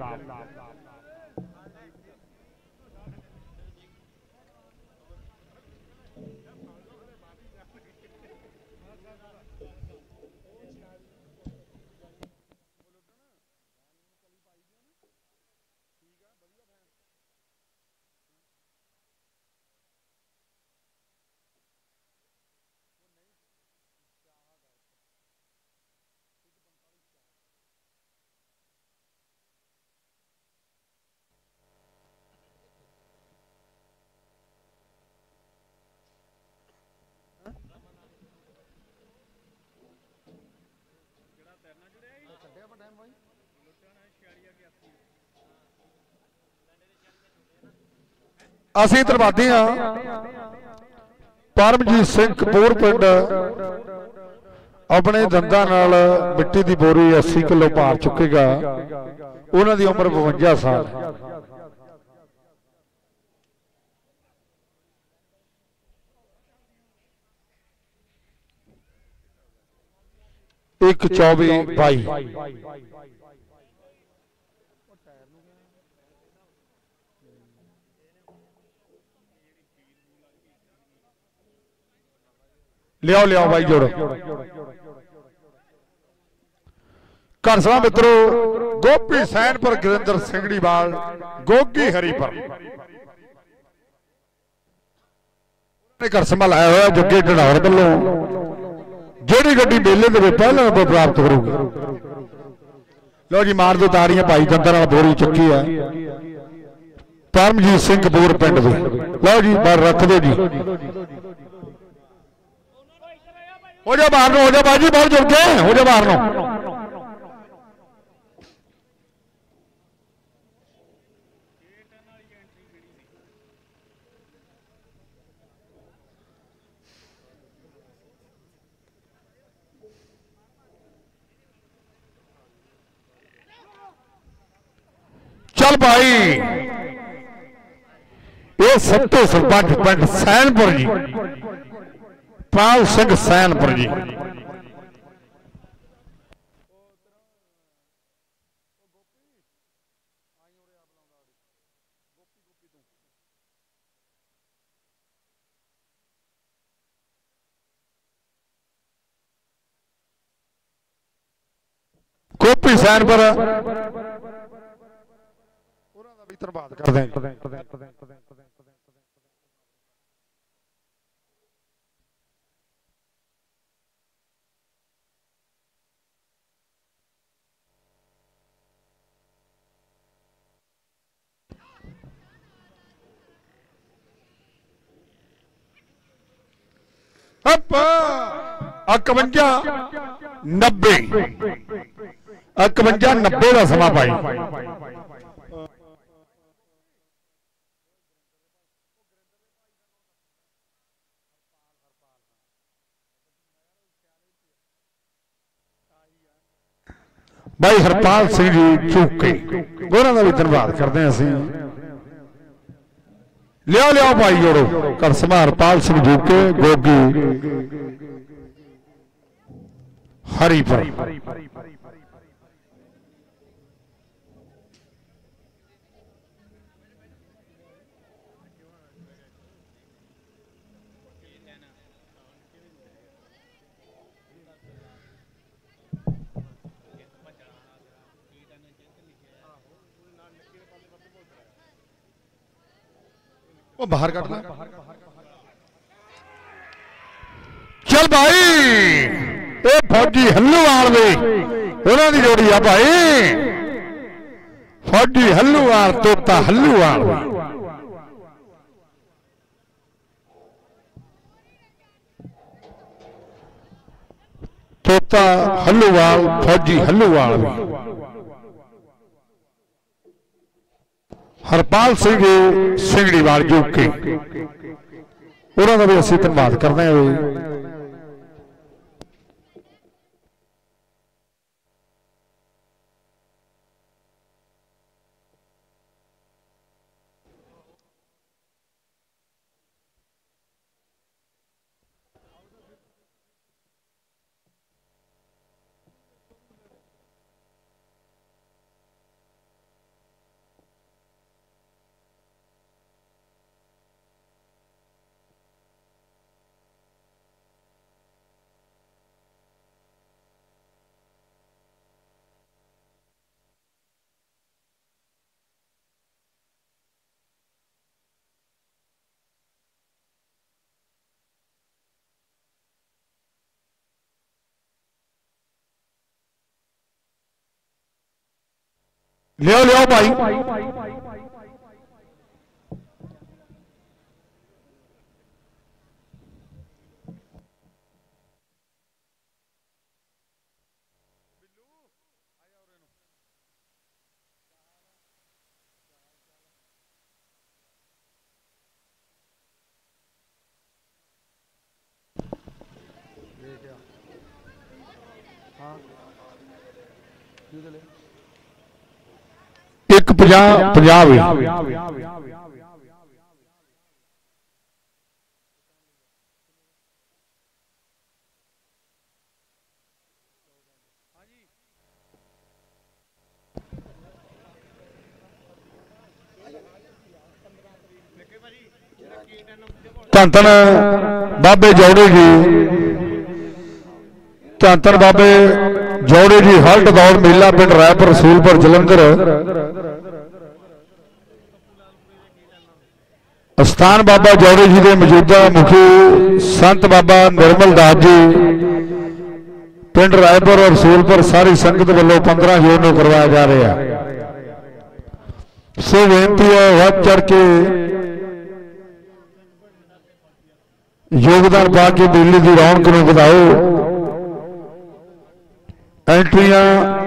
ਅਸੀਂ ਧਰਵਾਦੀ ਹਾਂ ਪਰਮਜੀਤ ਸਿੰਘ ਕਪੂਰ ਪਿੰਡ ਆਪਣੇ ਦੰਦਾਂ ਨਾਲ ਮਿੱਟੀ ਦੀ ਬੋਰੀ 80 ਕਿਲੋ ਭਾਰ ਚੁੱਕੇਗਾ ਉਹਨਾਂ ਦੀ ਉਮਰ 52 ਸਾਲ एक 24-22 लियाओ लियाओ भाई जोड़ो घर सभा मित्रों गोपी सैनपुर गिरिंदर सिंगड़ीवाल गोगी हरीपुर घर संभालाया हुआ जग्गे ढिंडोर वालों जेड़ी गड्डी मेले के पहले नंबर प्राप्त करूगी लो जी मार दो तारियां भाई दंदर बोरी चुकी है परमजीत सिंह कपूर पिंड में लो जी बाहर रख दो जी हो जा बाहर हो जा बाजी बाहर जुड़ के हो जा बाहर चल भाई ये सत्तो सरपंच पिंड सैनपुर जी पाल सिंह सैनपुर जी गोपी सैनपुर धन्यवाद कर दें अकवंजा 90 का समा पाई भाई हरपाल सिंह जी चूके दोनों का भी धन्यवाद करते हैं असी लिया लिया भाई जोड़ो कर समा हरपाल सिंह चूके गोगी हरीपुर वो बाहर कटना। चल भाई ये फौजी हल्लूवाल दी उन्होंने जोड़ी आ भाई, फौजी हल्लूवाल तोता हल्लूवाल। तोता हल्लूवाल फौजी हल्लूवाल हरपाल सिंह सिंगड़ीवाल यूके उन्होंने भी असीं धन्यवाद करते हैं। लियो लियो भाई, एक 50 धन धन बाबे जौड़े जी, धन धन बाबे जौड़े जी हल्ट दौड़ मेला पिंड रायपुर रसूलपुर जलंधर। स्थान बाबा जौड़े जी के मौजूदा मुखी संत बाबा निर्मल दास जी पिंड रायपुर और रसूलपुर सारी संगत वालों 15 जून को करवाया जा रहा है। सो बेनती है वध चढ़ के योगदान पा के मेले की रौनक को बढ़ाओ। एंट्रियां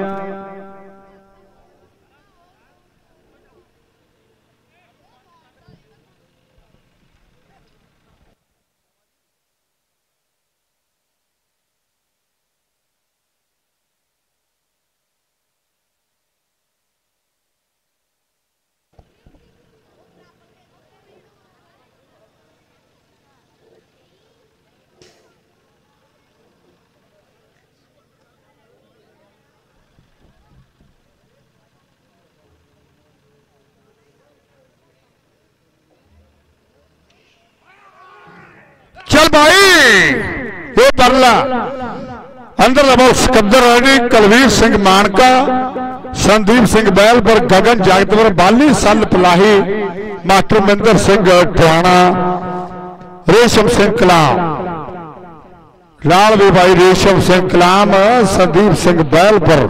चल भाई ये परला अंदर लबो सिकंदर रेड्डी, कलवीर सिंह मानका, संदीप सिंह बैलपुर, गगन जागतपुर, बाली सल पलाही, मास्टर मिंदर सिंह पुराना, रेशम सिंह कलाम, लाल भी भाई रेशम सिंह कलाम, संदीप सिंह बैलपुर,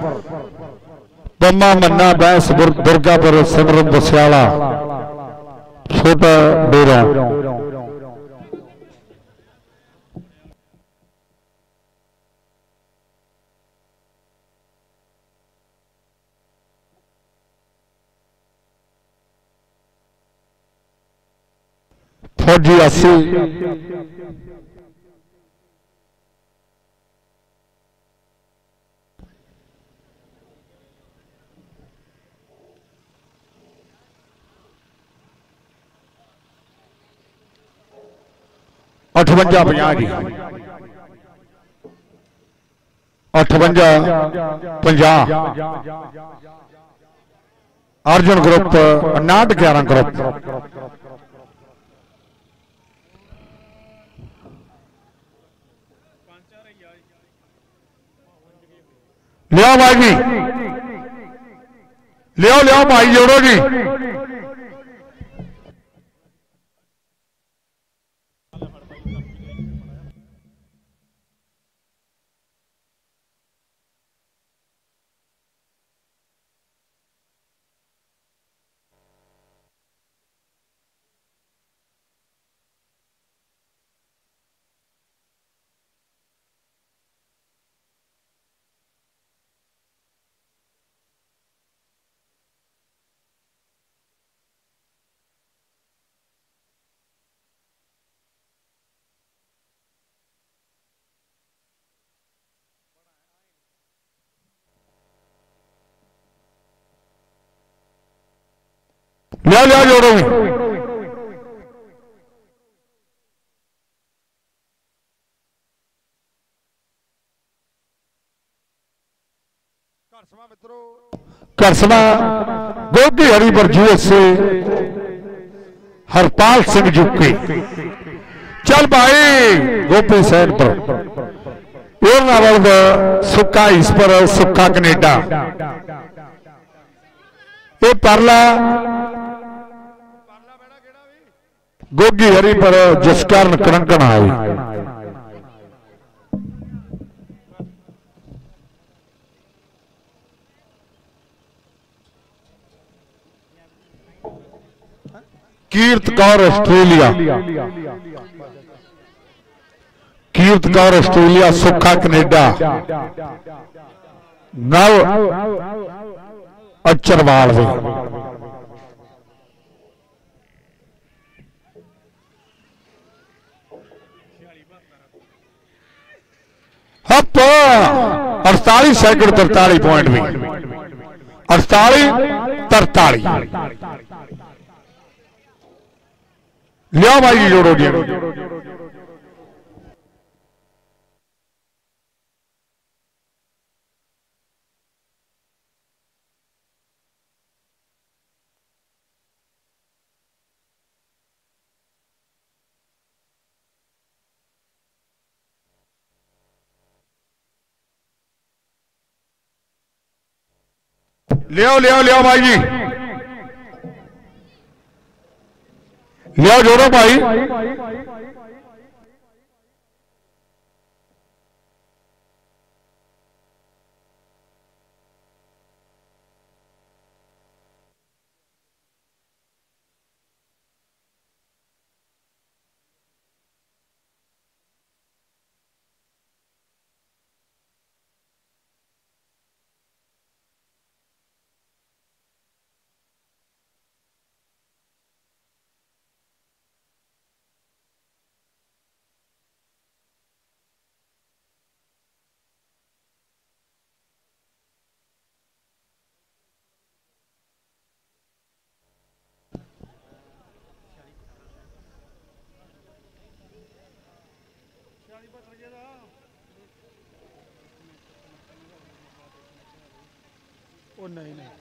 बम्मा मन्ना बैस दुर्गापुर, सिमरन बसियाला, छोटा डेरा। फौजी 80 58 50 जी 58 50 अर्जुन ग्रुप 59 11 ग्रुप। लिया भाई जी, लिया लिया भाई जोड़ो जी। लिया लिया जोड़ो भी करसमा गोगी हरी पर जुए से हरपाल सिंह जुक्के चल भाई गोपी सैन पर सुक्का इस पर सुक्का कनेडा ये परला गोगी हरी पर जिस कारण करंकण आई Kirat Kaur Australia Kirat Kaur Australia Sukha Canada Nav Acharwal हप 48 सेकंड 43 पॉइंट भी 48 43 लिया भाई जी जोड़ो जी लिया भाई जी लिया जोड़ो भाई नहीं नहीं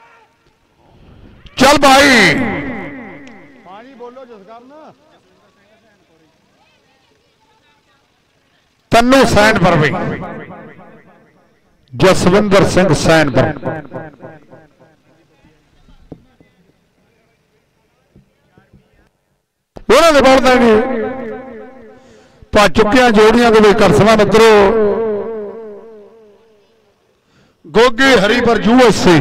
चल भाई हाँ जी बोलो जसकर ना तन्नू सैन पर भी जसविंदर सिंह सैन पर उन्होंने बोलता है पा चुकिया जोड़ियां के करसना मित्रों गोगी हरी पर जुए से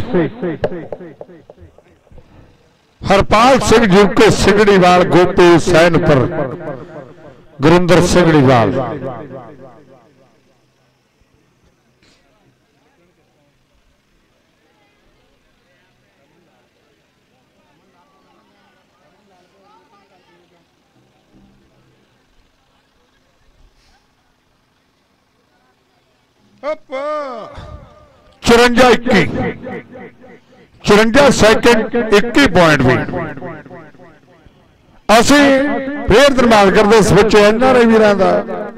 हरपाल सिंह जुके सिगड़ीवाल गोपी सैन पर गुरिंदर सिगड़ीवाल चुरंजा 54 सेकंड 21 पॉइंट भी असी फिर धन्यवाद करते इस बच्चे एनआरआई वीरां दा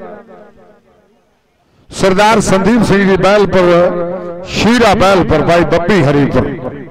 सरदार संदीप सिंह जी बैल पर शीरा बैल पर भाई बब्बी हरी पर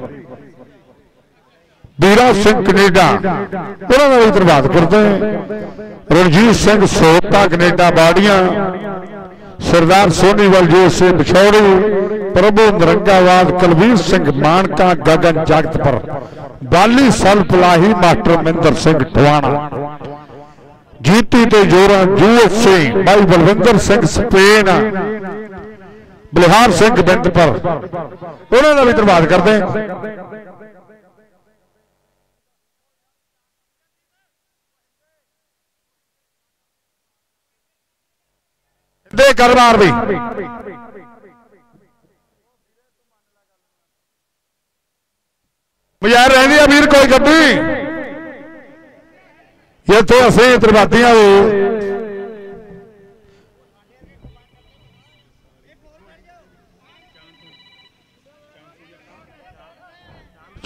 बीरा सिंह कनेडा उन्होंने भी धन्यवाद करते हैं रणजीत सिंह सोहता कनेडा बाड़ियां सरदार सोनीवाल जो से बिछौड़ी प्रभु नरंगावाद कुलवीर सिंह मानका गगन जगत पर बाली सल पलाही मास्टर मिंदर सिंह टवाना जीती ते जोरा जूएस सिंह भाई बलविंदर सिंह स्पेन बलिहार सिंह बिंद पर उन्होंने भी धन्यवाद करते हैं दे करवार भी यार रही अमीर कोई गड्डी ये तो असे त्रिपातियां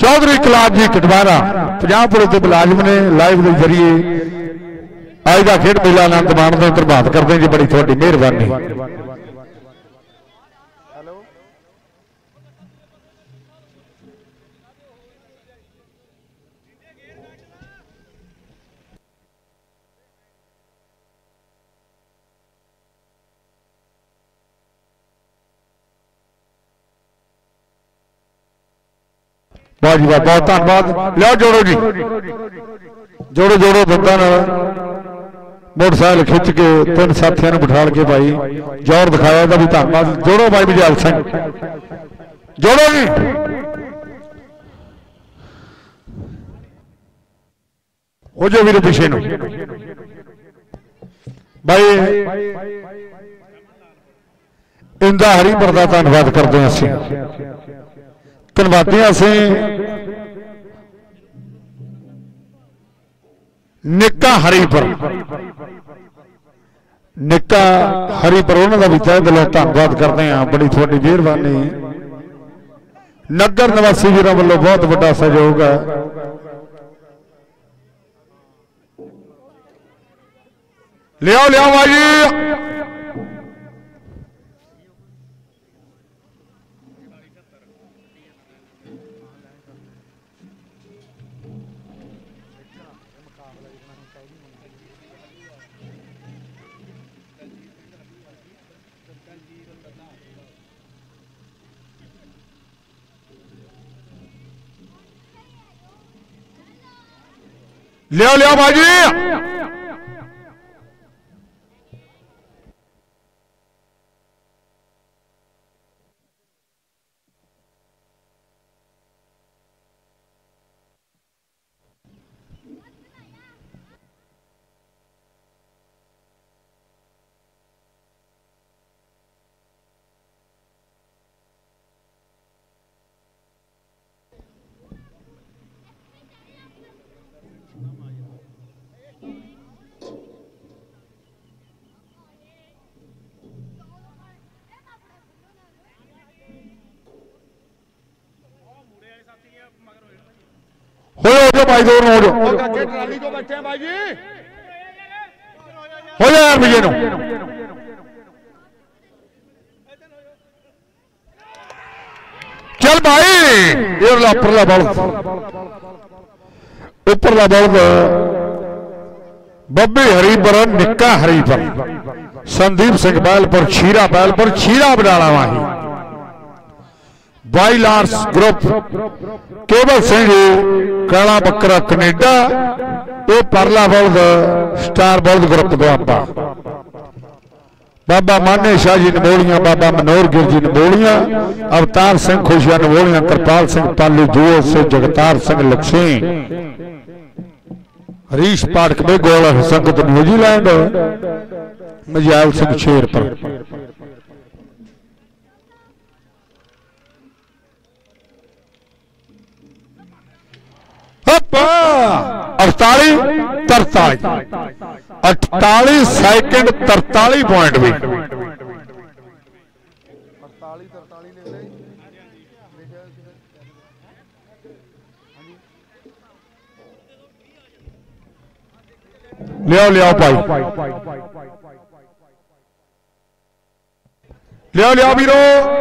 चौधरी कलाज जी कटवारा पंजाबपुर के मुलाजम ने लाइव के जरिए अज का खेड मेला आनंद माणते प्रभावित करते जी। बड़ी थोड़ी मेहरबानी। वाह जी वाह, बहुत धन्यवाद। लिया जोड़ो जी, जोड़ो जोड़ो दंदा मोटरसाइकिल खिंच के 3 साथियों ने बिठा के भाई जोर दिखाया, भी धन्यवाद। जोड़ो भाई विजय सिंह, जोड़ो जी। हो जो मेरे पिछे नु भाई इंदा हरीपुर का धन्यवाद करते हैं असीं, धन्यवादी असीं। निक्का हरीपुर, निक्का हरीपुर उन्होंने भी तह दिलों धन्यवाद करते हैं। बड़ी थोड़ी मेहरबानी। नगर निवासी वीरों वालों बहुत बड़ा सहयोग है। लियाओ लियाओ भाई, लियाओ लियाओ भाई। हो जाओ भाई, दोनों हो जाओ, ट्राली तो बैठे हैं भाई जी। हो जाए यार विजय नो, चल भाई। उपरला बल्द, उपरला बल्द बब्बी हरीपुर, निक्का हरीपुर, संदीप सिंह बैलपुर, छीरा बैलपुर, छीरा बडाला माही, वाइलार्स ग्रुप, केवल सिंह काला बकरा कनेडा, ये परला बल्द स्टार बल्द ग्रुप दुआबा, बाबा माने शाह जी नमोलियां, बाबा मनोहर गिर जी नमोलियां, अवतार सिंह खुशिया नमोलियां, कृपाल सिंह पालू जुओ से, जगतार सिंह लक्ष्मी, हरीश पाठक बेगोल संगत न्यूजीलैंड, मजाल सिंह शेरपुर। 48 सेकंड 43 पॉइंट भी लियाओ लियाओ भाई, लियाओ लियाओ वीरो।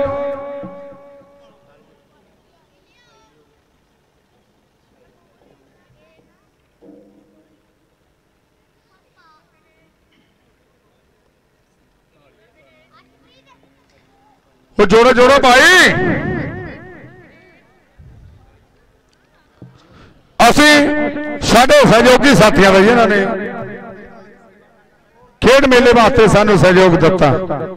वो जोड़ो जोड़ो भाई, असी साडे सहयोगी साथियों का जिन्होंने खेड मेले वास्ते सानू सहयोग दिता।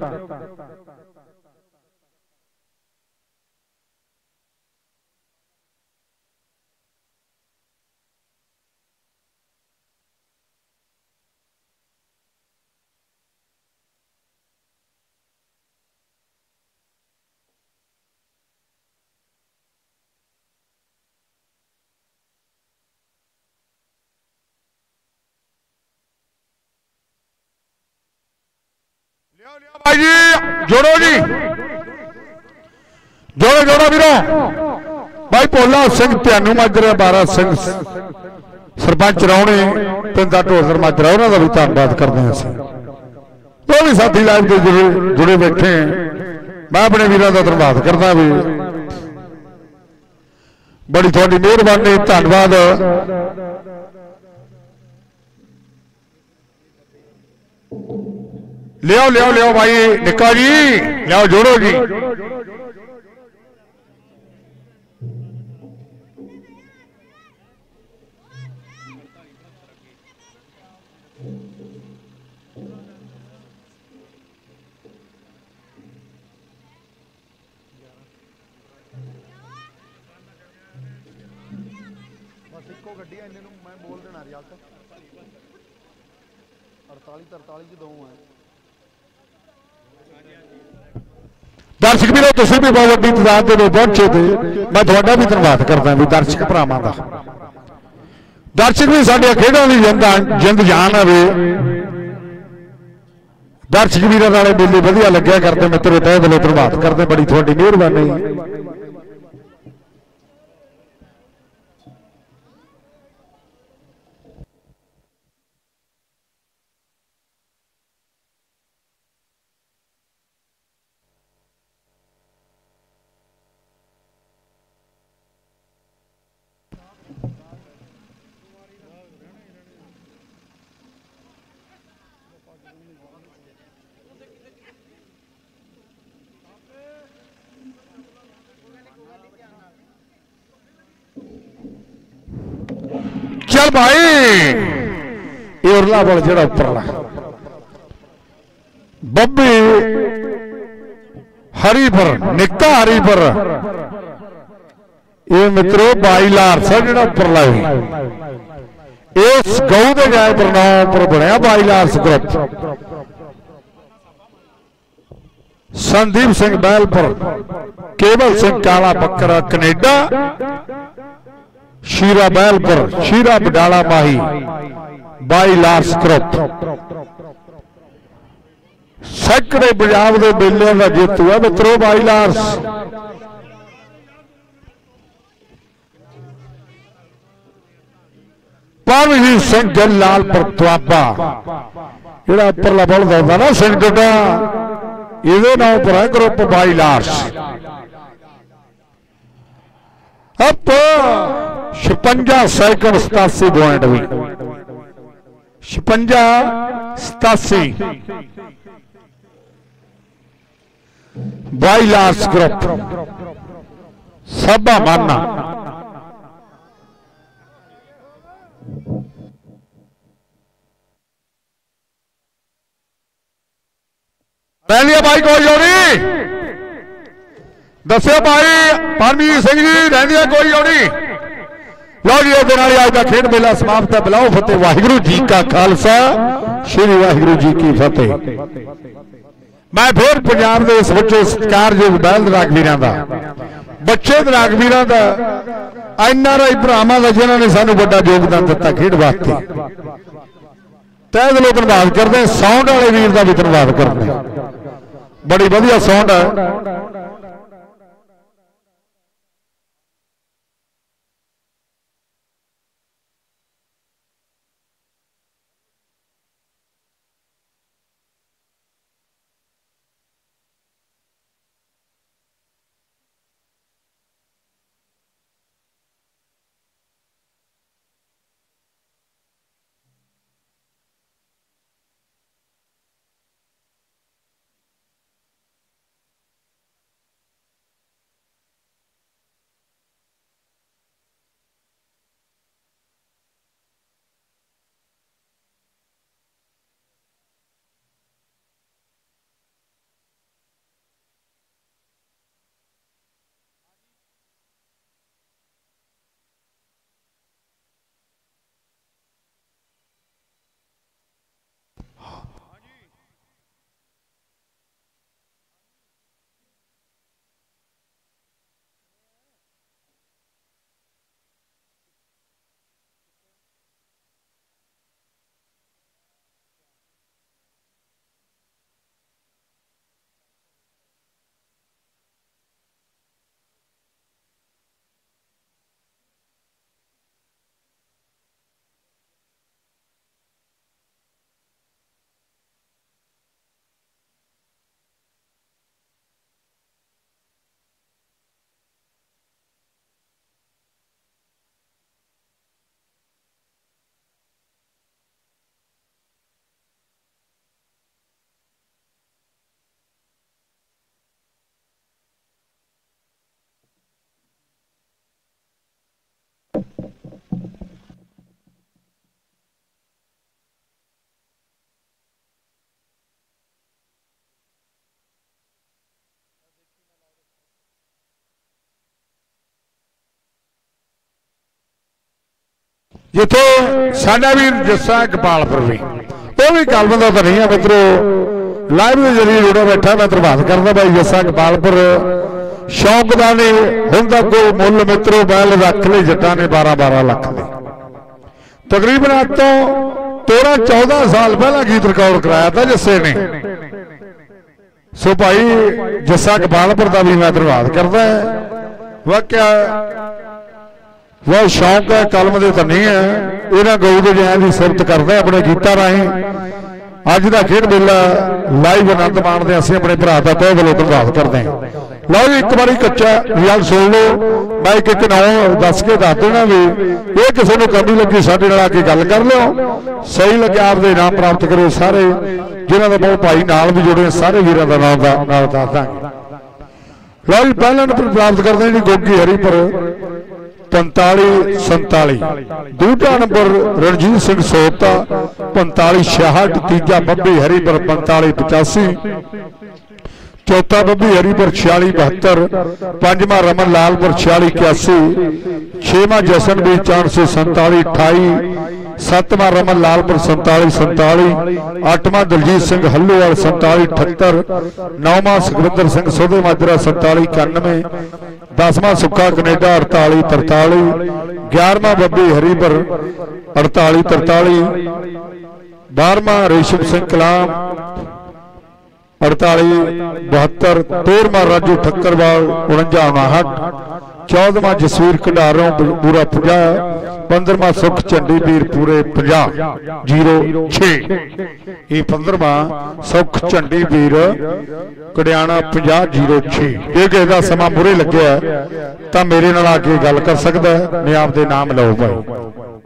भाई जी जोड़ो जी, जोड़ो जोड़ो वीरों, भाई भोला सिंह त्यानू माजरा, बारा सिंह सरपंच रौणे, पिंदा ढोलर माजरा, उन्होंने भी धन्यवाद करते हैं। तो भी साथी लाइव के जुड़े बैठे हैं, मैं अपने वीरों का धन्यवाद करता भी। बड़ी थोड़ी मेहरबानी, धन्यवाद। लियो लियो लियो भाई निक्का जी, लियो जोड़ो जी। बस इको गड्डी है, इन्हें मैं बोल देना रिजल्ट 48-43 च 2 है। दर्शक भी तुम भी बहुत वड्डी तादाद में पहुंचे थे, मैं थोड़ा भी धन्यवाद करता भी दर्शक भरावां दा। दर्शक भी साडियां खेडां दी जिंद जान है। दर्शक वीरां नाल मेले वधिया लग्या करते, मित्रों तहे दिलों धन्यवाद करते, बड़ी थोड़ी मेहरबानी। चल भाई ये उरला बोल जरा उपरला बब्बी हरीपुर, निक्का हरीपुर, ये मित्रों 22 लाख सा जो उपरला इस गऊ के जाए प्रणाम पर बनया 22 lakh group. Sandeep Singh Bailpur, Kewal Singh Kala Bakra Canada, Shira Bailpur, Shira Badala Mahi 22 lakh group. सैकड़े पंजाब के मेले का जेतू है मित्रों 22 लाख। परमजीत सिंह गिल लालपुर दुआबा, जो उपरला बल्द होता ना सिंह डड्डा, ये नाम पर है ग्रुप 22 लाख। अब 56 सैकड़ 87 पॉइंट भी 56-87 22 लाख ग्रुप सबा मानना। रैलिया भाई कोई जोड़ी दसिया भाई परमजीत सिंह जी, रैलिया कोई जोड़ी। लो जी अज का खेड मेला समाप्त है। बुलाओ फतेह, वाहिगुरू जी का खालसा, श्री वाहिगुरू जी की फतेह। मैं फिर पंजाब के इस बच्चे सत्कारयोग बैल रागवीर का बच्चे रागवीर का NRI भरावां का जिन्होंने सानू बड़ा योगदान दिता खेड वास्ते, तहे दिलों धन्यवाद करते हैं। साउंड वाले वीर का भी धन्यवाद करते हैं, बड़ी वधिया साउंड है। जिथे साडा भी जस्सा इकबालपुर भी वो भी गलबंद तो नहीं है मित्रों, लाइव के जरिए जुड़ा बैठा। मैं धन्यवाद करता भाई जस्सा इकबालपुर शौक का नहीं होंदा कोई मुल मित्रों, बैल रख ले जट्टां ने 12-12 लाख दे तकरीबन आज तो 13-14 साल पहला गीत रिकॉर्ड कराया था जस्से ने। सो भाई जस्सा इकबालपुर का भी मैं धन्यवाद करता है। वाकया वह शौक है, कलम दे तो नहीं है। इन्होंने गऊ के जैन की सिफत करते हैं अपने गीतों राही। अज का खेड मेला लाइव आनंद माणते असं अपने भरा का तह वालों धन्यवाद करते हैं। लो जी एक बार कच्चा रिजल्ट सुन लो, मैं एक नाम दस के दस देना भी, ये किसी को कमी लगी साढ़े नाल आके गल कर लो, सही लगे आपके इनाम प्राप्त करो। सारे जिन्हों का बहुत भाई नाल भी जुड़े सारे वीरों का नाम दस देंगे। लो जी पहला नंबर प्राप्त करते हैं जी गोगी हरीपुर 45-47, दूजा नंबर रणजीत सिंह सोता 45-66, तीजा बब्बी हरीपुर 45-85, चौथा बब्बी हरीपुर 46-72, पंजवा रमन लालपुर 46-81, छेवां जसनवीर 447-28, सतवां रमन लालपुर 47-47, अठवां दलजीत सिंह हल्लोवाल 47-78, नौवां सुखविंदर सिंह सोधे माजरा 47-91, 10वां सुक्खा कनेडा 48-43, 11वां बब्बी हरीपुर 48-43, 12वां रेशम सिंह कलाम 48-72, 13वां राजू ठक्करवाल 49-59, 14वां जसवीर कंडारों पूरा 50, 15वां सुख झंडी वीर पूरे 50-06, ये 15वां सुख झंडी वीर कड़ियाना 50-06। जे किसी का समा मुरे लगे तो मेरे नाल आके गल कर सकता है। मैं आपके नाम लो भाई।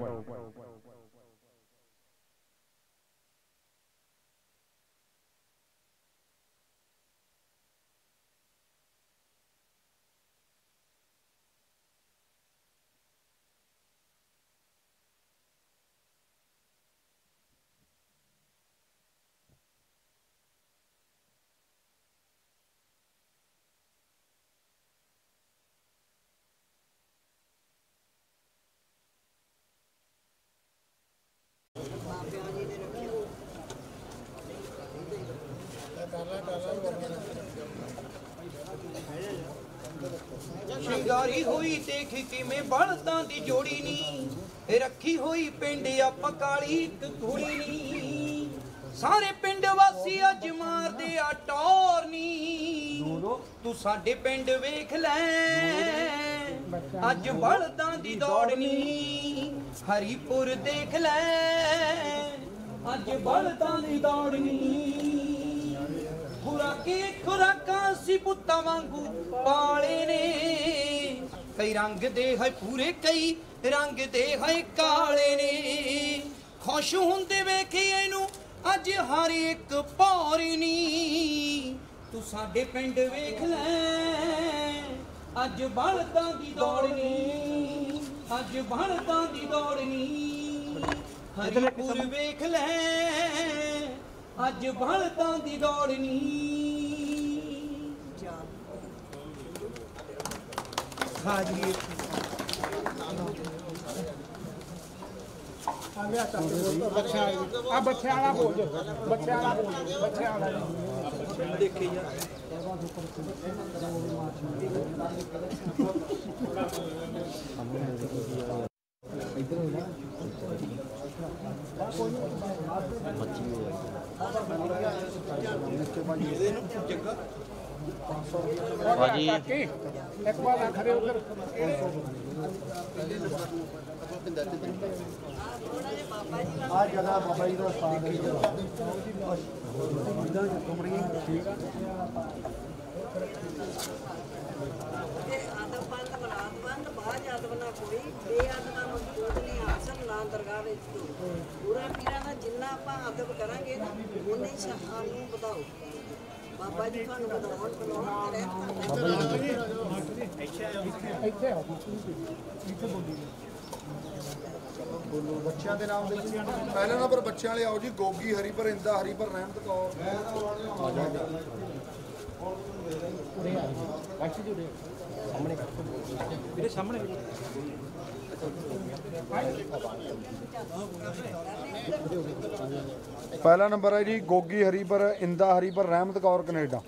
शिंगारी हुई देख कि मैं बलदां दी जोड़ी नी रखी हुई पिंड आप काली एक कुड़ी नी सारे पिंड वासी अज मार दे आ टोर नी तू साडे पिंड वेख ले अज बलदां दी दौड़नी हरीपुर देख ले अज बलदां दी दौड़नी खुराकां सी पुत्ता वांगू पाले ने कई रंग दे है पूरे कई रंग दे है काले ने खुश हुंदे वेखे इनू अज हर एक पौरी नी तू साडे पिंड वेख ले अज बलदां दी दौड़नी अज बलदां दी दौड़नी हरीपुर वेख ले अज बलदां दी दौड़नी पूरा पीरा का जिन्ना आप अदब करांगे ना उन्ने सानू बताओ बाबा जी थानू बताउण बोलो बच्चों के नाम पहले नंबर बच्चों वाले आओ जी गोगी हरीपुर इंदा हरीपुर रहमत कौर सामने पहला नंबर है जी गोगी हरीपर इंदा हरीपर रहमत कौर कनेडा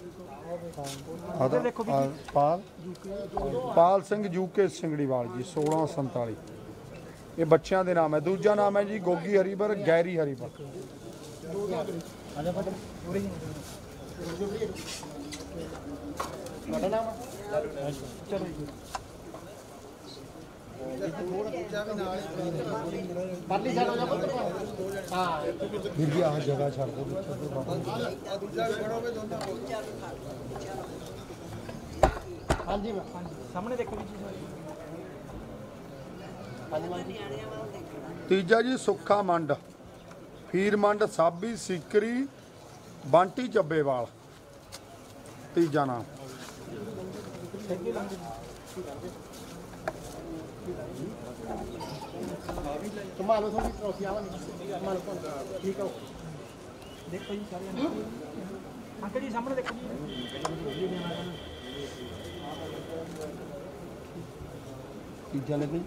पाल सिंह यूके सिंगड़ीवाल जी 1647 ये बच्चों के नाम है। दूजा नाम है जी गोगी हरीपर गैरी हरीपर जगह छड़ तीजा जी सुखा मंड फीर मंड साबी सीकरी बांटी ਚੱਬੇਵਾਲ तीजा नाम। देखो जी सारे अंकल जी सामने देखो तीजा लगे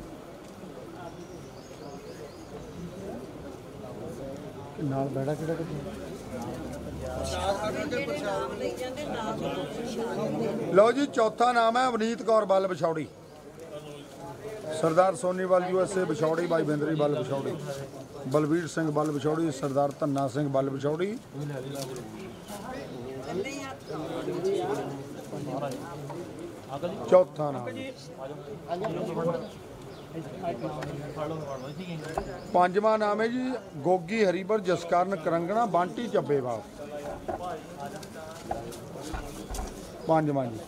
नाल बैठा किहड़ा लो जी चौथा नाम है अवनीत कौर बल बिछौड़ी सरदार सोनीवाल USA बिछौड़ी भाई बिंदरी बल बिछौड़ी बलवीर सिंह बल बिछौड़ी सरदार धन्ना सिंह बल बिछौड़ी। चौथा नाम। पांचवा नाम है जी गोगी हरीपर जसकरण करंगना बांटी ਚੱਬੇਵਾਲ पांचवा जी।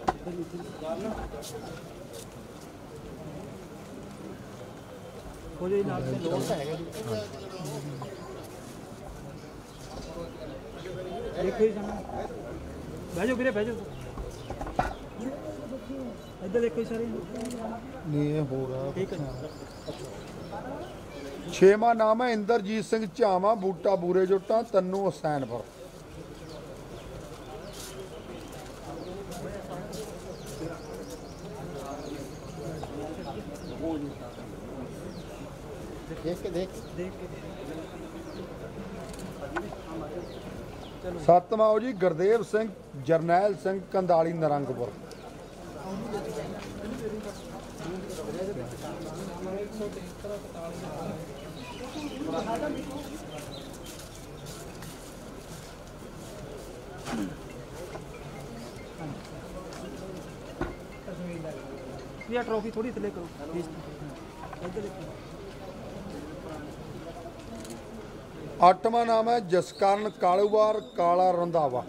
बैजो वीरे बैजो इधर देखो सारे नहीं हो रहा। छेवां नाम है इंद्रजीत सिंह झावा बूटा बूरे जुट्टा तन्नू हुसैनपुर। सतवां जी गुरदेव सिंह जरनैल सिंह कंदाली नरंगपुर। ट्रॉफी थोड़ी थले करो। आठवां नाम है जसकरण कालूवार काला रंधावा।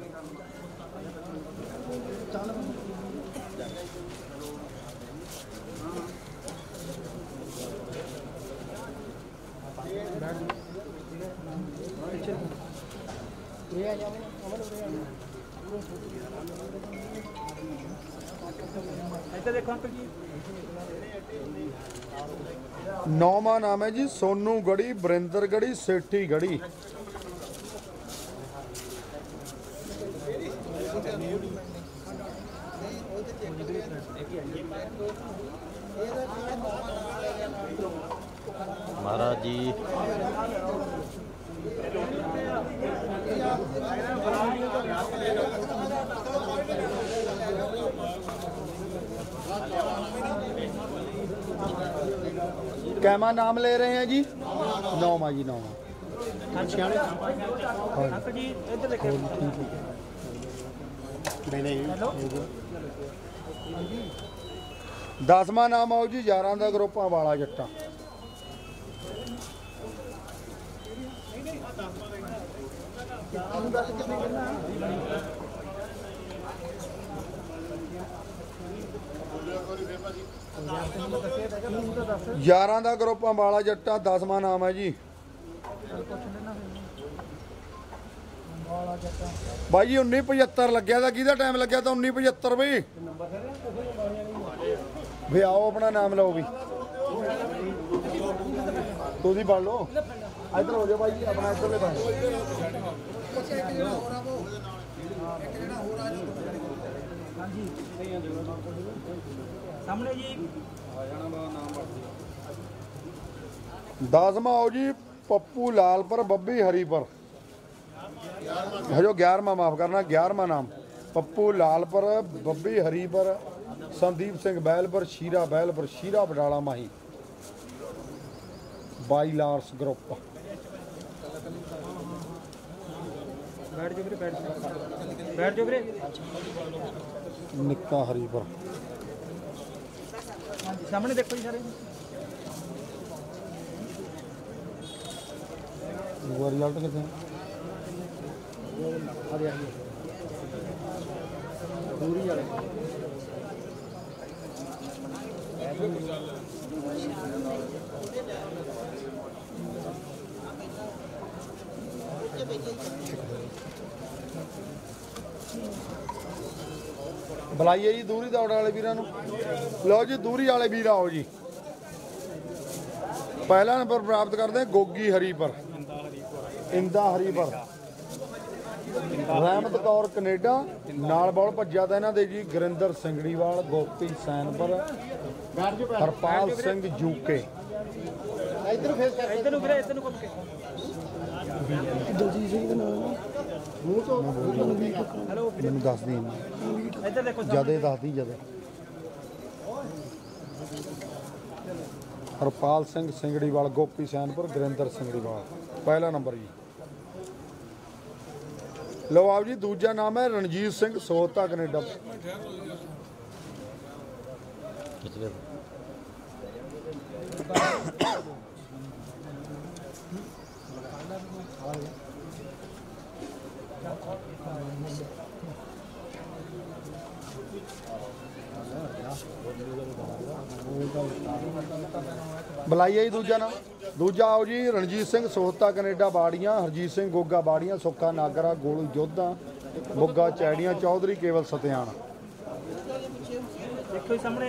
देखो अंकल जी। नौवां नाम है जी सोनू गढ़ी बरिंदर गढ़ी सेठी गढ़ी। महाराज जी कैमा नाम ले रहे हैं जी? नौवां जी नौवां। अंकल जी इधर देखो। दसवां नाम आओ जी यारां दा ग्रुपां वाला जट्टा। 11 ਦਾ ਗਰੁੱਪ ਅੰਬਾਲਾ ਜੱਟਾ 10ਵਾਂ ਨਾਮ ਹੈ ਜੀ ਬਾਈ ਜੀ 1975 ਲੱਗਿਆ ਤਾਂ ਕਿਹਦਾ ਟਾਈਮ ਲੱਗਿਆ ਤਾਂ 1975 ਬਈ ਵੀ ਆਓ ਆਪਣਾ ਨਾਮ ਲਓ ਵੀ ਤੁਸੀਂ ਪੜ ਲਓ ਇੱਧਰ ਹੋ ਜਾਓ ਬਾਈ ਜੀ ਆਪਣਾ ਇੱਧਰਲੇ ਪਾਸੇ सामने जी आ जाना नाम 10ਵਾਂ आओ जी पप्पू लाल पर बब्बी हरी पर हजो 11वां माफ करना 11वां नाम पप्पू लाल पर बब्बी हरी पर संदीप सिंह बैल पर शीरा बैल पर शीरा बडाला माही बाई लार्स ग्रुप बैठ जाओ वीरे निक्का हरी पर सामने देखो जी सारे रिजल्ट कितने दूरी वाले बुलाइए जी दूरी दौड़ वाले वीरां नूं लो जी दूरी वाले वीर आओ जी पहला नंबर प्राप्त करते हैं गोगी हरी पर इंदा हरी पर रहमत कौर कनेडा नाल बॉल भज्या था इन्हां दे जी गुरिंदर सिंगड़ीवाल गोपी सैन पर हरपाल सिंह यूके इधर वीरे इधर घुम के हेलो मैनूं दस दी इधर देखो ज्यादा दस दी ज्यादा हरपाल सिंह सिंगड़ीवाल गोपी सैनपुर गुरिंदर सिंगड़ीवाल पहला नंबर जी लो आप जी दूजा नाम है रणजीत सिंह सोहता कनेडा बुलाइए जी दूजा नाम दूजा आओ जी रणजीत सिंह सोहता कनेडा बाड़ियां हरजीत सिंह गोगा बाड़ियां सुक्खा नागरा गोलू जोधा बुग्गा चैड़ियां चौधरी केवल सत्यान देखो सामने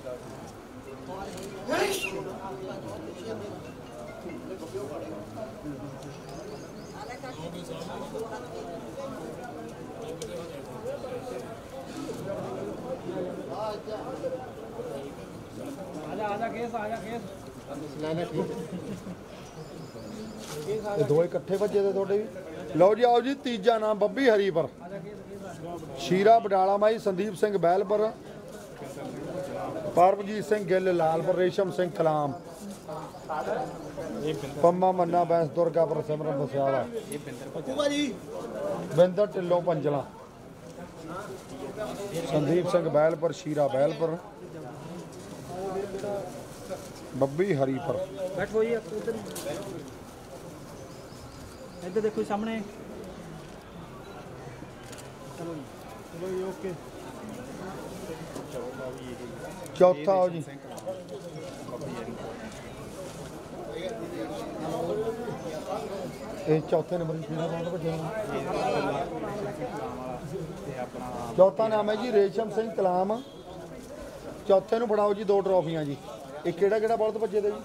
आजा केस ਇਹ ਦੋ ਇਕੱਠੇ ਵੱਜੇ ਤੇ ਤੁਹਾਡੇ ਵੀ ਲਓ ਜੀ ਆਓ ਜੀ ਤੀਜਾ ਨਾਮ ਬੱਬੀ ਹਰੀ ਪਰ ਸ਼ੀਰਾ ਬਡਾਲਾ ਮਾਈ ਸੰਦੀਪ ਸਿੰਘ ਬਹਿਲਪੁਰ ਪਰਮਜੀਤ ਸਿੰਘ ਗਿੱਲ ਲਾਲਪੁਰ ਰੇਸ਼ਮ ਸਿੰਘ ਕਲਾਮ ਪੰਮਾ ਮੰਨਾ ਬੈਂਸ ਦੁਰਗਾਪੁਰ ਸਿਮਰਨ ਬਸਿਆਲਾ ਬਿੰਦਰ ਢਿੱਲੋਂ ਪੰਜਲਾ ਸੰਦੀਪ ਸਿੰਘ ਬਹਿਲਪੁਰ ਸ਼ੀਰਾ ਬਹਿਲਪੁਰ ਬੱਬੀ ਹਰੀ ਪਰ बैठो जी उधर इधर देखो सामने चलो जी ओके चौथा आओ जी ਇਹ ਚੌਥੇ ਨੰਬਰ ਦੀ ਕਿਹੜਾ ਬਾਤ ਭੱਜਿਆ ਚੌਥਾ ਨਾਮ ਹੈ ਜੀ ਰੇਸ਼ਮ ਸਿੰਘ ਕਲਾਮ ਚੌਥੇ ਨੂੰ ਫੜਾਓ ਜੀ 2 ਟਰੋਫੀਆਂ ਜੀ ਇਹ ਕਿਹੜਾ ਕਿਹੜਾ ਬਲਦ ਭੱਜੇ ਦੇ ਜੀ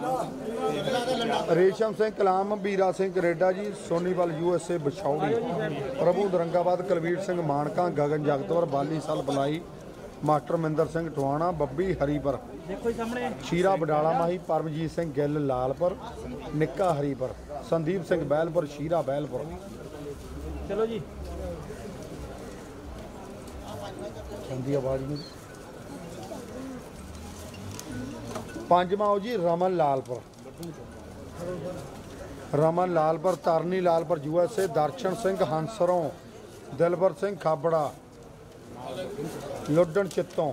ਰੇਸ਼ਮ ਸਿੰਘ ਕਲਾਮ ਵੀਰਾ ਸਿੰਘ ਕੈਨੇਡਾ ਜੀ ਸੋਨੀਵਾਲ USA ਬਛੌੜੀ ਪ੍ਰਭੂ ਦਰੰਗਾਬਾਦ ਕੁਲਵੀਰ ਸਿੰਘ ਮਾਨਕਾ ਗਗਨ ਜਗਤਵਰ ਬਾਲੀ ਸਲ ਬਲਾਈ ਮਾਸਟਰ ਮਿੰਦਰ ਸਿੰਘ ਟਵਾਣਾ ਬੱਬੀ ਹਰੀਪੁਰ देखो सामने ਸ਼ੀਰਾ ਬਡਾਲਾ ਮਾਹੀ ਪਰਮਜੀਤ ਸਿੰਘ ਗਿੱਲ ਲਾਲਪੁਰ ਨਿੱਕਾ ਹਰੀਪੁਰ ਸੰਦੀਪ ਸਿੰਘ ਬਹਿਲਪੁਰ ਸ਼ੀਰਾ ਬਹਿਲਪੁਰ चलो जी ਚੰਦੀ ਆਵਾਜ਼ ਨਹੀਂ ਪੰਜਵਾਂ ਆਓ ਜੀ ਰਮਨ ਲਾਲਪੁਰ ਤਰਨੀ ਲਾਲਪੁਰ USA ਦਰਸ਼ਨ ਸਿੰਘ ਹੰਸਰੋਂ ਦਿਲਬਰ ਸਿੰਘ ਖਾਬੜਾ ਲੁੱਡਣ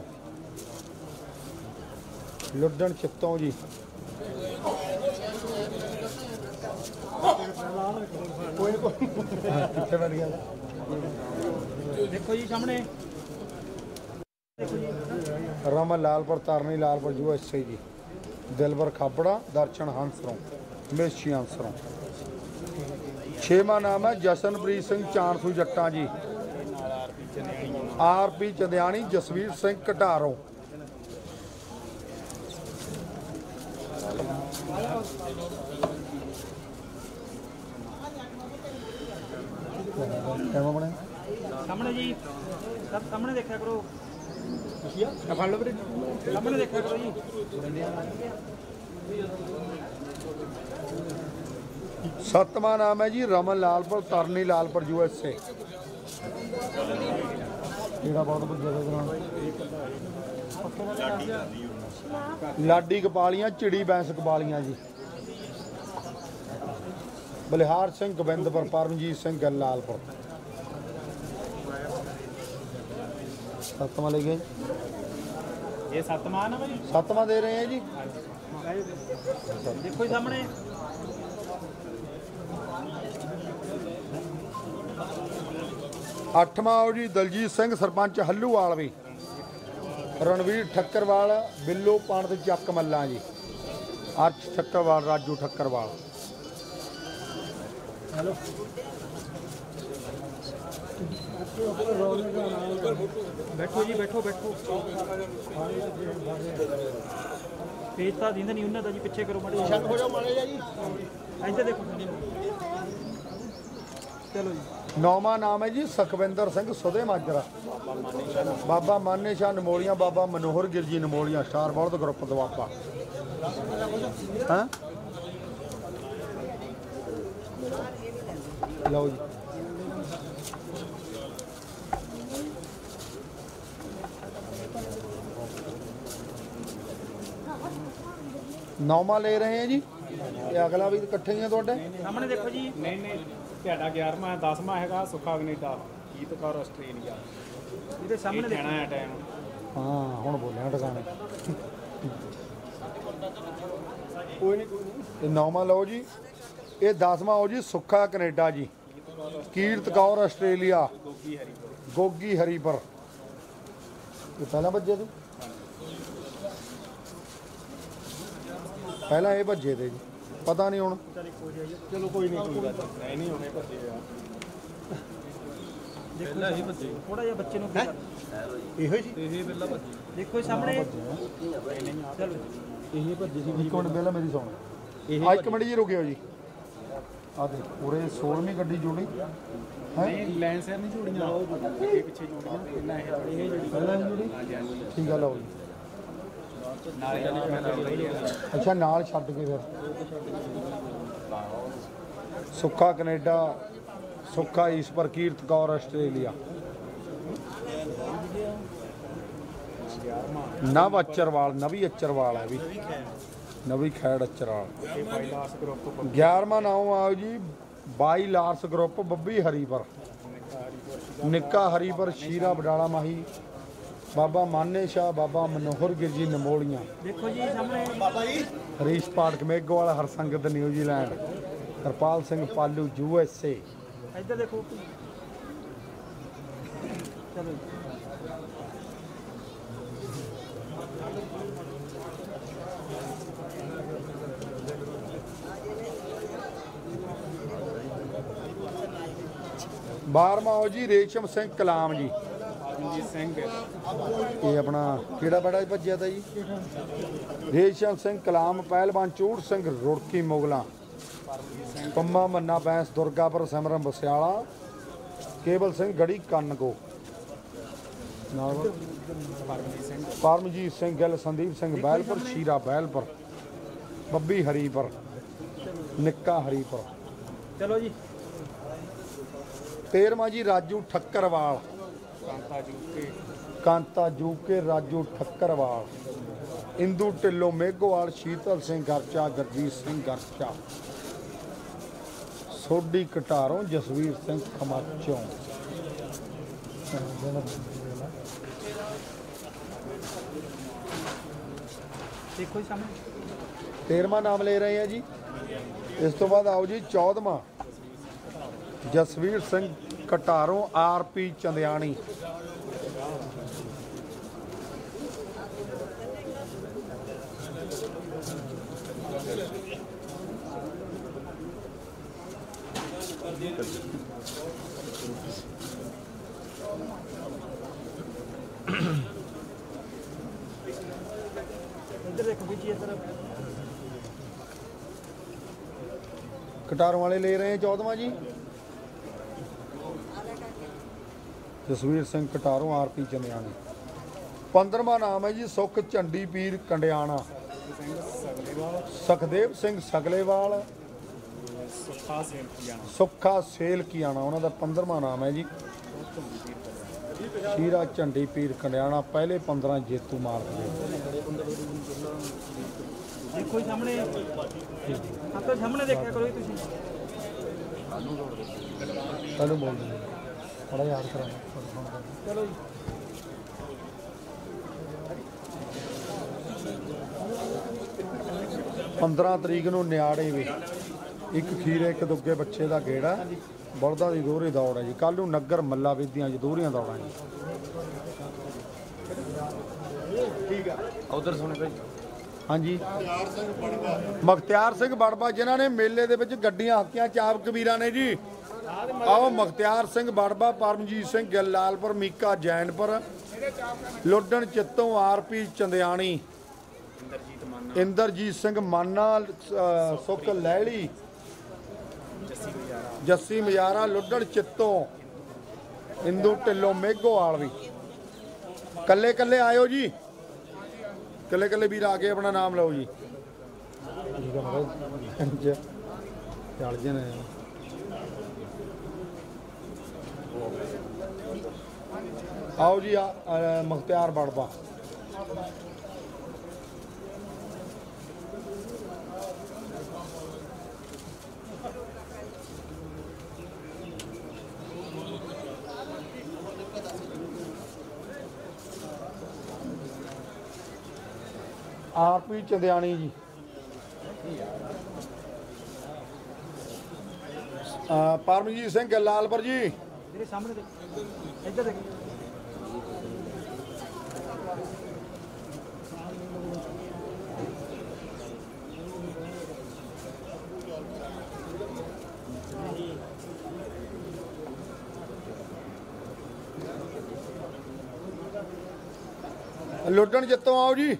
ਚਿੱਤੋਂ ਜੀ ਕੋਈ ਕਿੱਥੇ ਬੈਠ ਗਿਆ देखो जी सामने ਰਮਨ ਲਾਲਪੁਰ ਤਰਨੀ ਲਾਲਪੁਰ USA ਜੀ ਦਿਲਬਰ ਖਾਬੜਾ ਦਰਸ਼ਨ ਹੰਸਰੋਂ ਮੇਸ਼ੀ ਹੰਸਰੋਂ ਛੇਵਾਂ ਨਾਮ ਹੈ ਜਸ਼ਨਪ੍ਰੀਤ ਸਿੰਘ ਚਾਣਸੂ ਜੱਟਾਂ ਜੀ RP ਚੰਦਿਆਣੀ ਜਸਵੀਰ ਸਿੰਘ ਘਟਾਰੋਂ ਕਿਵੇਂ ਬਣੇ सामने जी सब सामने देखा करो सामने देखा करो जी 7ਵਾਂ ਨਾਮ ਹੈ ਜੀ ਰਮਨ ਲਾਲਪੁਰ ਤਰਨੀ ਲਾਲਪੁਰ USA। ਕਿਹੜਾ ਬਹੁਤ ਵੱਡਾ ਗਰਾਊਂਡ ਲਾਡੀ ਕਪਾਲੀਆਂ ਚਿੜੀ ਬੈਂਸ ਕਪਾਲੀਆਂ ਜੀ। ਬਲਿਹਾਰ ਸਿੰਘ ਗੋਬਿੰਦਪੁਰ ਪਰਮਜੀਤ ਸਿੰਘ ਗੱਲ ਲਾਲਪੁਰ। 7ਵਾਂ ਲੈ ਗਏ ਇਹ 7ਵਾਂ ਨਾ ਭਾਈ 7ਵਾਂ ਦੇ ਰਹੇ ਹੈ ਜੀ। ਦੇਖੋ ਜੀ ਸਾਹਮਣੇ 8ਵਾਂ ਆਓ ਜੀ ਦਲਜੀਤ ਸਿੰਘ ਸਰਪੰਚ ਹੱਲੂਵਾਲ ਵੀ। ਰਣਵੀਰ ਠੱਕਰਵਾਲ ਬਿੱਲੋ ਪੰਡਤ ਚੱਕ ਮੱਲਾਂ ਜੀ। ਅਰਸ਼ ਠੱਕਰਵਾਲ ਰਾਜੂ ਠੱਕਰਵਾਲ। ਹੈਲੋ ਬੈਠੋ ਜੀ ਬੈਠੋ ਬੈਠੋ। ਪੇਜ ਤਾਂ ਦਿੰਦੇ ਨਹੀਂ ਉਹਨਾਂ ਦਾ ਜੀ, ਪਿੱਛੇ ਕਰੋ ਮਾੜੇ ਹੋ ਜਾਓ ਮਾੜੇ ਜੀ। ਇੱਧਰ ਦੇਖੋ ਚਲੋ ਜੀ। 9ਵਾਂ ਨਾਮ ਹੈ ਜੀ ਸੁਖਵਿੰਦਰ ਸਿੰਘ ਸੁਦੇ ਮਾਜਰਾ। ਬਾਬਾ ਮਾਨੇ ਸ਼ਾਹ ਨਮੋਲੀਆਂ ਬਾਬਾ ਮਨੋਹਰ ਗਿਰਜੀ ਨਮੋਲੀਆਂ ਸਟਾਰ ਬਲਦ ਗਰੁੱਪ ਦਵਾਪਾ। ਹਾਂ ਲਓ ਜੀ। ਨੌਵਾਂ ਲੈ ਰਹੇ ਹੈ ਜੀ। ਇਹ ਅਗਲਾ ਵੀ ਇਕੱਠੇ ਹੀ ਆ ਤੁਹਾਡੇ ਸਾਹਮਣੇ ਦੇਖੋ ਜੀ। ਨਹੀਂ ਤੁਹਾਡਾ 11ਵਾਂ 10ਵਾਂ ਹੈਗਾ ਸੁੱਖਾ ਕੈਨੇਡਾ ਗੀਤ ਕੌਰ ਆਸਟ੍ਰੇਲੀਆ। ਇਹਦੇ ਸਾਹਮਣੇ ਕਹਿਣਾ ਹੈ ਟਾਈਮ। ਹਾਂ ਹੁਣ ਬੋਲਿਆ ਟਿਕਾਣੇ ਕੋਈ ਨਹੀਂ। ਇਹ 9ਵਾਂ ਲਓ ਜੀ। ਇਹ 10ਵਾਂ ਆਓ ਜੀ ਸੁੱਖਾ ਕੈਨੇਡਾ ਜੀ। ਕੀਰਤ ਕੌਰ ਆਸਟ੍ਰੇਲੀਆ ਗੋਗੀ ਹਰੀਪੁਰ। ਇਹ ਪਹਿਲਾਂ ਭੱਜੇ ਤੂੰ ਪਹਿਲਾਂ ਇਹ ਭੱਜੇ ਤੇ ਜੀ ਪਤਾ ਨਹੀਂ ਹੁਣ। ਚਲੋ ਕੋਈ ਨਹੀਂ ਕੋਈ ਗੱਲ ਨਹੀਂ ਹੋਣੇ ਭੱਜੇ ਆ। ਪਹਿਲਾਂ ਹੀ ਭੱਜੇ ਥੋੜਾ ਜਿਹਾ ਬੱਚੇ ਨੂੰ ਇਹੋ ਜੀ ਇਹ ਪਹਿਲਾਂ ਭੱਜੇ ਦੇਖੋ ਸਾਹਮਣੇ ਚਲੋ ਇਹ ਭੱਜੇ ਸੀ। ਇੱਕ ਮਿੰਟ ਪਹਿਲਾਂ ਮੇਰੀ ਸੁਣ। ਇਹ ਇੱਕ ਮਿੰਟ ਜੀ ਰੁਕਿਓ ਜੀ। ਆ ਦੇ ਪੂਰੇ 16ਵੀਂ ਗੱਡੀ ਜੋੜੀ ਨਹੀਂ ਲੈਣ ਸਰ ਨਹੀਂ ਜੋੜੀਆਂ ਅੱਗੇ ਪਿੱਛੇ ਜੋੜੀਆਂ ਪਹਿਲਾਂ ਇਹ ਜੋੜੀ ਪਹਿਲਾਂ ਹੀ ਜੋੜੀ ਹਾਂਜੀ ਹਾਂਜੀ ਠੀਕ ਗੱਲ ਹੋ ਜੀ। ਨਾਲ ਜਾਨੀ ਅੱਛਾ ਨਾਲ ਛੱਡ ਕੇ ਫਿਰ ਸੁੱਖਾ ਕੈਨੇਡਾ ਸੁੱਖਾ ਈਸ਼ਵਰ ਕੀਰਤ ਕੌਰ ਆਸਟ੍ਰੇਲੀਆ। ਨਵ ਅਚਰਵਾਲ ਨਵੀ ਅਚਰਵਾਲ ਹੈ ਵੀ ਨਵੀ ਖੈੜ ਅਚਰਵਾਲ। 11ਵਾਂ ਨਾਮ ਆਓ ਜੀ 22 ਲਾਰਸ ਗਰੁੱਪ ਬੱਬੀ ਹਰੀਪੁਰ ਨਿੱਕਾ ਹਰੀਪੁਰ ਸ਼ੀਰਾ ਬਡਾਲਾ ਮਾਹੀ ਬਾਬਾ ਮਾਨੇ ਸ਼ਾਹ ਬਾਬਾ ਮਨੋਹਰ ਗਿਰਜੀ ਨਮੋਲੀਆਂ। ਦੇਖੋ ਜੀ ਸਾਹਮਣੇ ਬਾਬਾ ਜੀ। ਹਰੀਸ਼ ਪਾਠਕ ਮੇਘੋਵਾਲ ਹਰਸੰਗਤ ਨਿਊਜ਼ੀਲੈਂਡ। ਕਰਪਾਲ ਸਿੰਘ ਪਾਲੂ USA। ਇੱਧਰ ਦੇਖੋ ਚਲੋ 12ਵਾਂ ਆਓ ਜੀ ਰੇਸ਼ਮ ਸਿੰਘ ਕਲਾਮ ਜੀ। ਜੀ ਸਿੰਘ ਇਹ ਆਪਣਾ ਕਿਹੜਾ ਬੜਾ ਭੱਜਿਆ ਤਾ ਜੀ। ਰੇਸ਼ਮ ਸਿੰਘ ਕਲਾਮ ਪਹਿਲਵਾਨ ਚੂੜ ਸਿੰਘ ਰੁੜਕੀ ਮੁਗਲਾਂ। ਪੰਮਾ ਮੰਨਾ ਬੈਂਸ ਦੁਰਗਾਪੁਰ ਸਿਮਰਨ ਬਸਿਆਲਾ। ਕੇਵਲ ਸਿੰਘ ਗੜੀ ਕੰਨਗੋ। ਪਰਮਜੀਤ ਸਿੰਘ ਗਿੱਲ ਸੰਦੀਪ ਸਿੰਘ ਬਹਿਲਪੁਰ ਸ਼ੀਰਾ ਬਹਿਲਪੁਰ ਬੱਬੀ ਹਰੀਪੁਰ ਨਿੱਕਾ ਹਰੀਪੁਰ। ਚਲੋ ਜੀ। 13ਵਾਂ ਜੀ ਰਾਜੂ ਠੱਕਰਵਾਲ ਕਾਂਤਾ ਜੂਕੇ ਰਾਜੂ ਠੱਕਰਵਾਲ। ਇੰਦੂ ਢਿੱਲੋਂ ਮੇਘੋਵਾਲ ਸ਼ੀਤਲ ਸਿੰਘ ਗਰਚਾ ਗੁਰਜੀਤ ਸਿੰਘ ਗਰਚਾ। ਸੋਢੀ ਕਟਾਰੋਂ ਜਸਵੀਰ ਸਿੰਘ ਖਮਾਚੋਂ। ਦੇਖੋ ਜੀ ਸਾਹਮਣੇ 13ਵਾਂ ਨਾਮ ਲੈ ਰਹੇ ਆ ਜੀ। ਇਸ ਤੋਂ ਬਾਅਦ ਆਓ ਜੀ 14ਵਾਂ ਜਸਵੀਰ ਸਿੰਘ ਕਟਾਰੋਂ RP ਚੰਦਿਆਣੀ। ਇੱਧਰ ਦੇਖੋ ਵੀ ਜੀ ਇੱਧਰ ਕਟਾਰੋਂ ਵਾਲੇ ਲੈ ਰਹੇ ਆ 14ਵਾਂ ਜੀ ਜਸਵੀਰ ਸਿੰਘ ਕਟਾਰੋਂ RP ਚੰਦਿਆਣੀ। 15ਵਾਂ ਨਾਮ ਹੈ ਜੀ ਸੁਖ ਝੰਡੀ ਪੀਰ ਕੰਡਿਆਣਾ ਸੁਖਦੇਵ ਸਿੰਘ ਸਗਲੇਵਾਲ ਸੁੱਖਾ ਸੇਲ ਜਾਣਾ ਸੁੱਖਾ ਸੇਲ ਕੀਆਣਾ ਉਹਨਾਂ ਦਾ 15ਵਾਂ ਨਾਮ ਹੈ ਜੀ। ਸ਼ੀਰਾ ਝੰਡੀ ਪੀਰ ਕੰਡਿਆਣਾ ਪਹਿਲੇ 15 ਜੇਤੂ ਮਾਰਦੇ। ਦੇਖੋ ਜੀ ਸਾਹਮਣੇ ਆਪਣੇ ਸਾਹਮਣੇ ਦੇਖਿਆ ਕਰੋ ਜੀ ਤੁਸੀਂ। ਤੁਹਾਨੂੰ ਬੋਲਦੇ ਬੜਾ ਯਾਦ ਕਰਾਂਗਾ ਚਲੋ ਜੀ 15 ਤਰੀਕ ਨੂੰ ਨਿਆੜੇ ਵੀ ਇੱਕ ਖੀਰੇ ਇੱਕ ਦੁੱਗੇ ਬੱਚੇ ਦਾ ਗੇੜਾ ਬਲਦਾਂ ਦੀ ਦੋਹਰੀ ਦੌੜ ਹੈ ਜੀ। ਕੱਲ ਨੂੰ ਨਗਰ ਮੱਲਾ ਵਿਧੀਆਂ ਜੀ ਦੋਹਰੀਆਂ ਦੌੜਾਂ ਜੀ। ਠੀਕ ਆ ਉਧਰ ਸੁਣੇ ਭਾਈ। ਹਾਂਜੀ ਮੁਖਤਿਆਰ ਸਿੰਘ ਬੜਬਾ ਜਿਨ੍ਹਾਂ ਨੇ ਮੇਲੇ ਦੇ ਵਿੱਚ ਗੱਡੀਆਂ ਹੱਕੀਆਂ ਚਾਪ ਕਬੀਰਾਂ ਨੇ ਜੀ। ਆਓ ਮੁਖਤਿਆਰ ਸਿੰਘ ਬੜਬਾ, ਪਰਮਜੀਤ ਸਿੰਘ ਗਿੱਲ ਲਾਲਪੁਰ, ਮੀਕਾ ਜੈਨਪੁਰ, ਲੁੱਡਣ ਚਿੱਤੋਂ, ਆਰਪੀ ਚੰਦਿਆਣੀ, ਇੰਦਰਜੀਤ ਸਿੰਘ ਮਾਨਾ, ਸੁੱਖ ਲਹਿਲੀ, ਜੱਸੀ ਮਜਾਰਾ, ਲੁੱਡਣ ਚਿੱਤੋਂ, ਇੰਦੂ ਢਿੱਲੋਂ, ਮੇਘੋਵਾਲ ਵੀ। ਕੱਲੇ ਕੱਲੇ ਆਇਓ ਜੀ, ਕੱਲੇ ਕੱਲੇ ਵੀਰ ਆ ਕੇ ਆਪਣਾ ਨਾਮ ਲਓ ਜੀ। ਚੱਲ ਜੇ ਨੇ ਆਓ ਜੀ ਮੁਖਤਿਆਰ ਬੜਬਾ। ਆਰਪੀ ਚੰਦਿਆਣੀ ਜੀ, ਪਰਮਜੀਤ ਸਿੰਘ ਲਾਲਪੁਰ ਜੀ। ਜਿਹੜੇ ਸਾਹਮਣੇ ਦੇਖ ਇੱਧਰ ਦੇਖ। ਲੁੱਡਣ ਜਿੱਤੋਂ ਆਓ ਜੀ।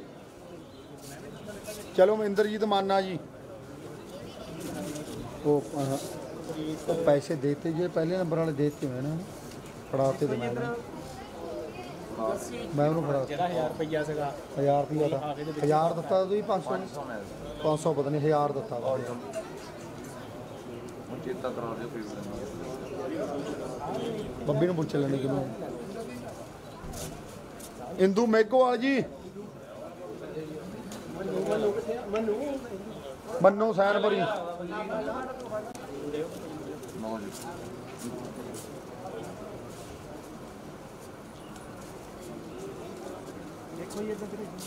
ਚਲੋ ਇੰਦਰਜੀਤ ਮਾਨਾ ਜੀ। ਉਹ ਪੈਸੇ ਦੇਤੇ ਜੇ ਪਹਿਲੇ ਨੰਬਰ ਵਾਲੇ ਦੇਤੇ ਹੋਏ ਨਾ ਫੜਾਤੇ ਤੇ ਮੈਂ ਉਹਨੂੰ ਫੜਾ ਜਿਹੜਾ 1000 ਰੁਪਈਆ ਸੀਗਾ 1000 ਰੁਪਈਆ ਦਾ 1000 ਦਿੱਤਾ ਤੁਸੀਂ 500 ਪਤਾ ਨਹੀਂ 1000 ਦਿੱਤਾ ਵਾ। ਚੇਤਾ ਕਰਾ ਦਿਓ ਕੋਈ ਬੱਬੀ ਨੂੰ ਪੁੱਛ ਲੈਣੀ ਕਿਨੂੰ। ਇੰਦੂ ਮੇਘੋਵਾਲ ਜੀ, ਮੰਨੂ ਸੈਨਪੁਰੀ। ਦੇਖੋ ਜੀ ਇੱਧਰ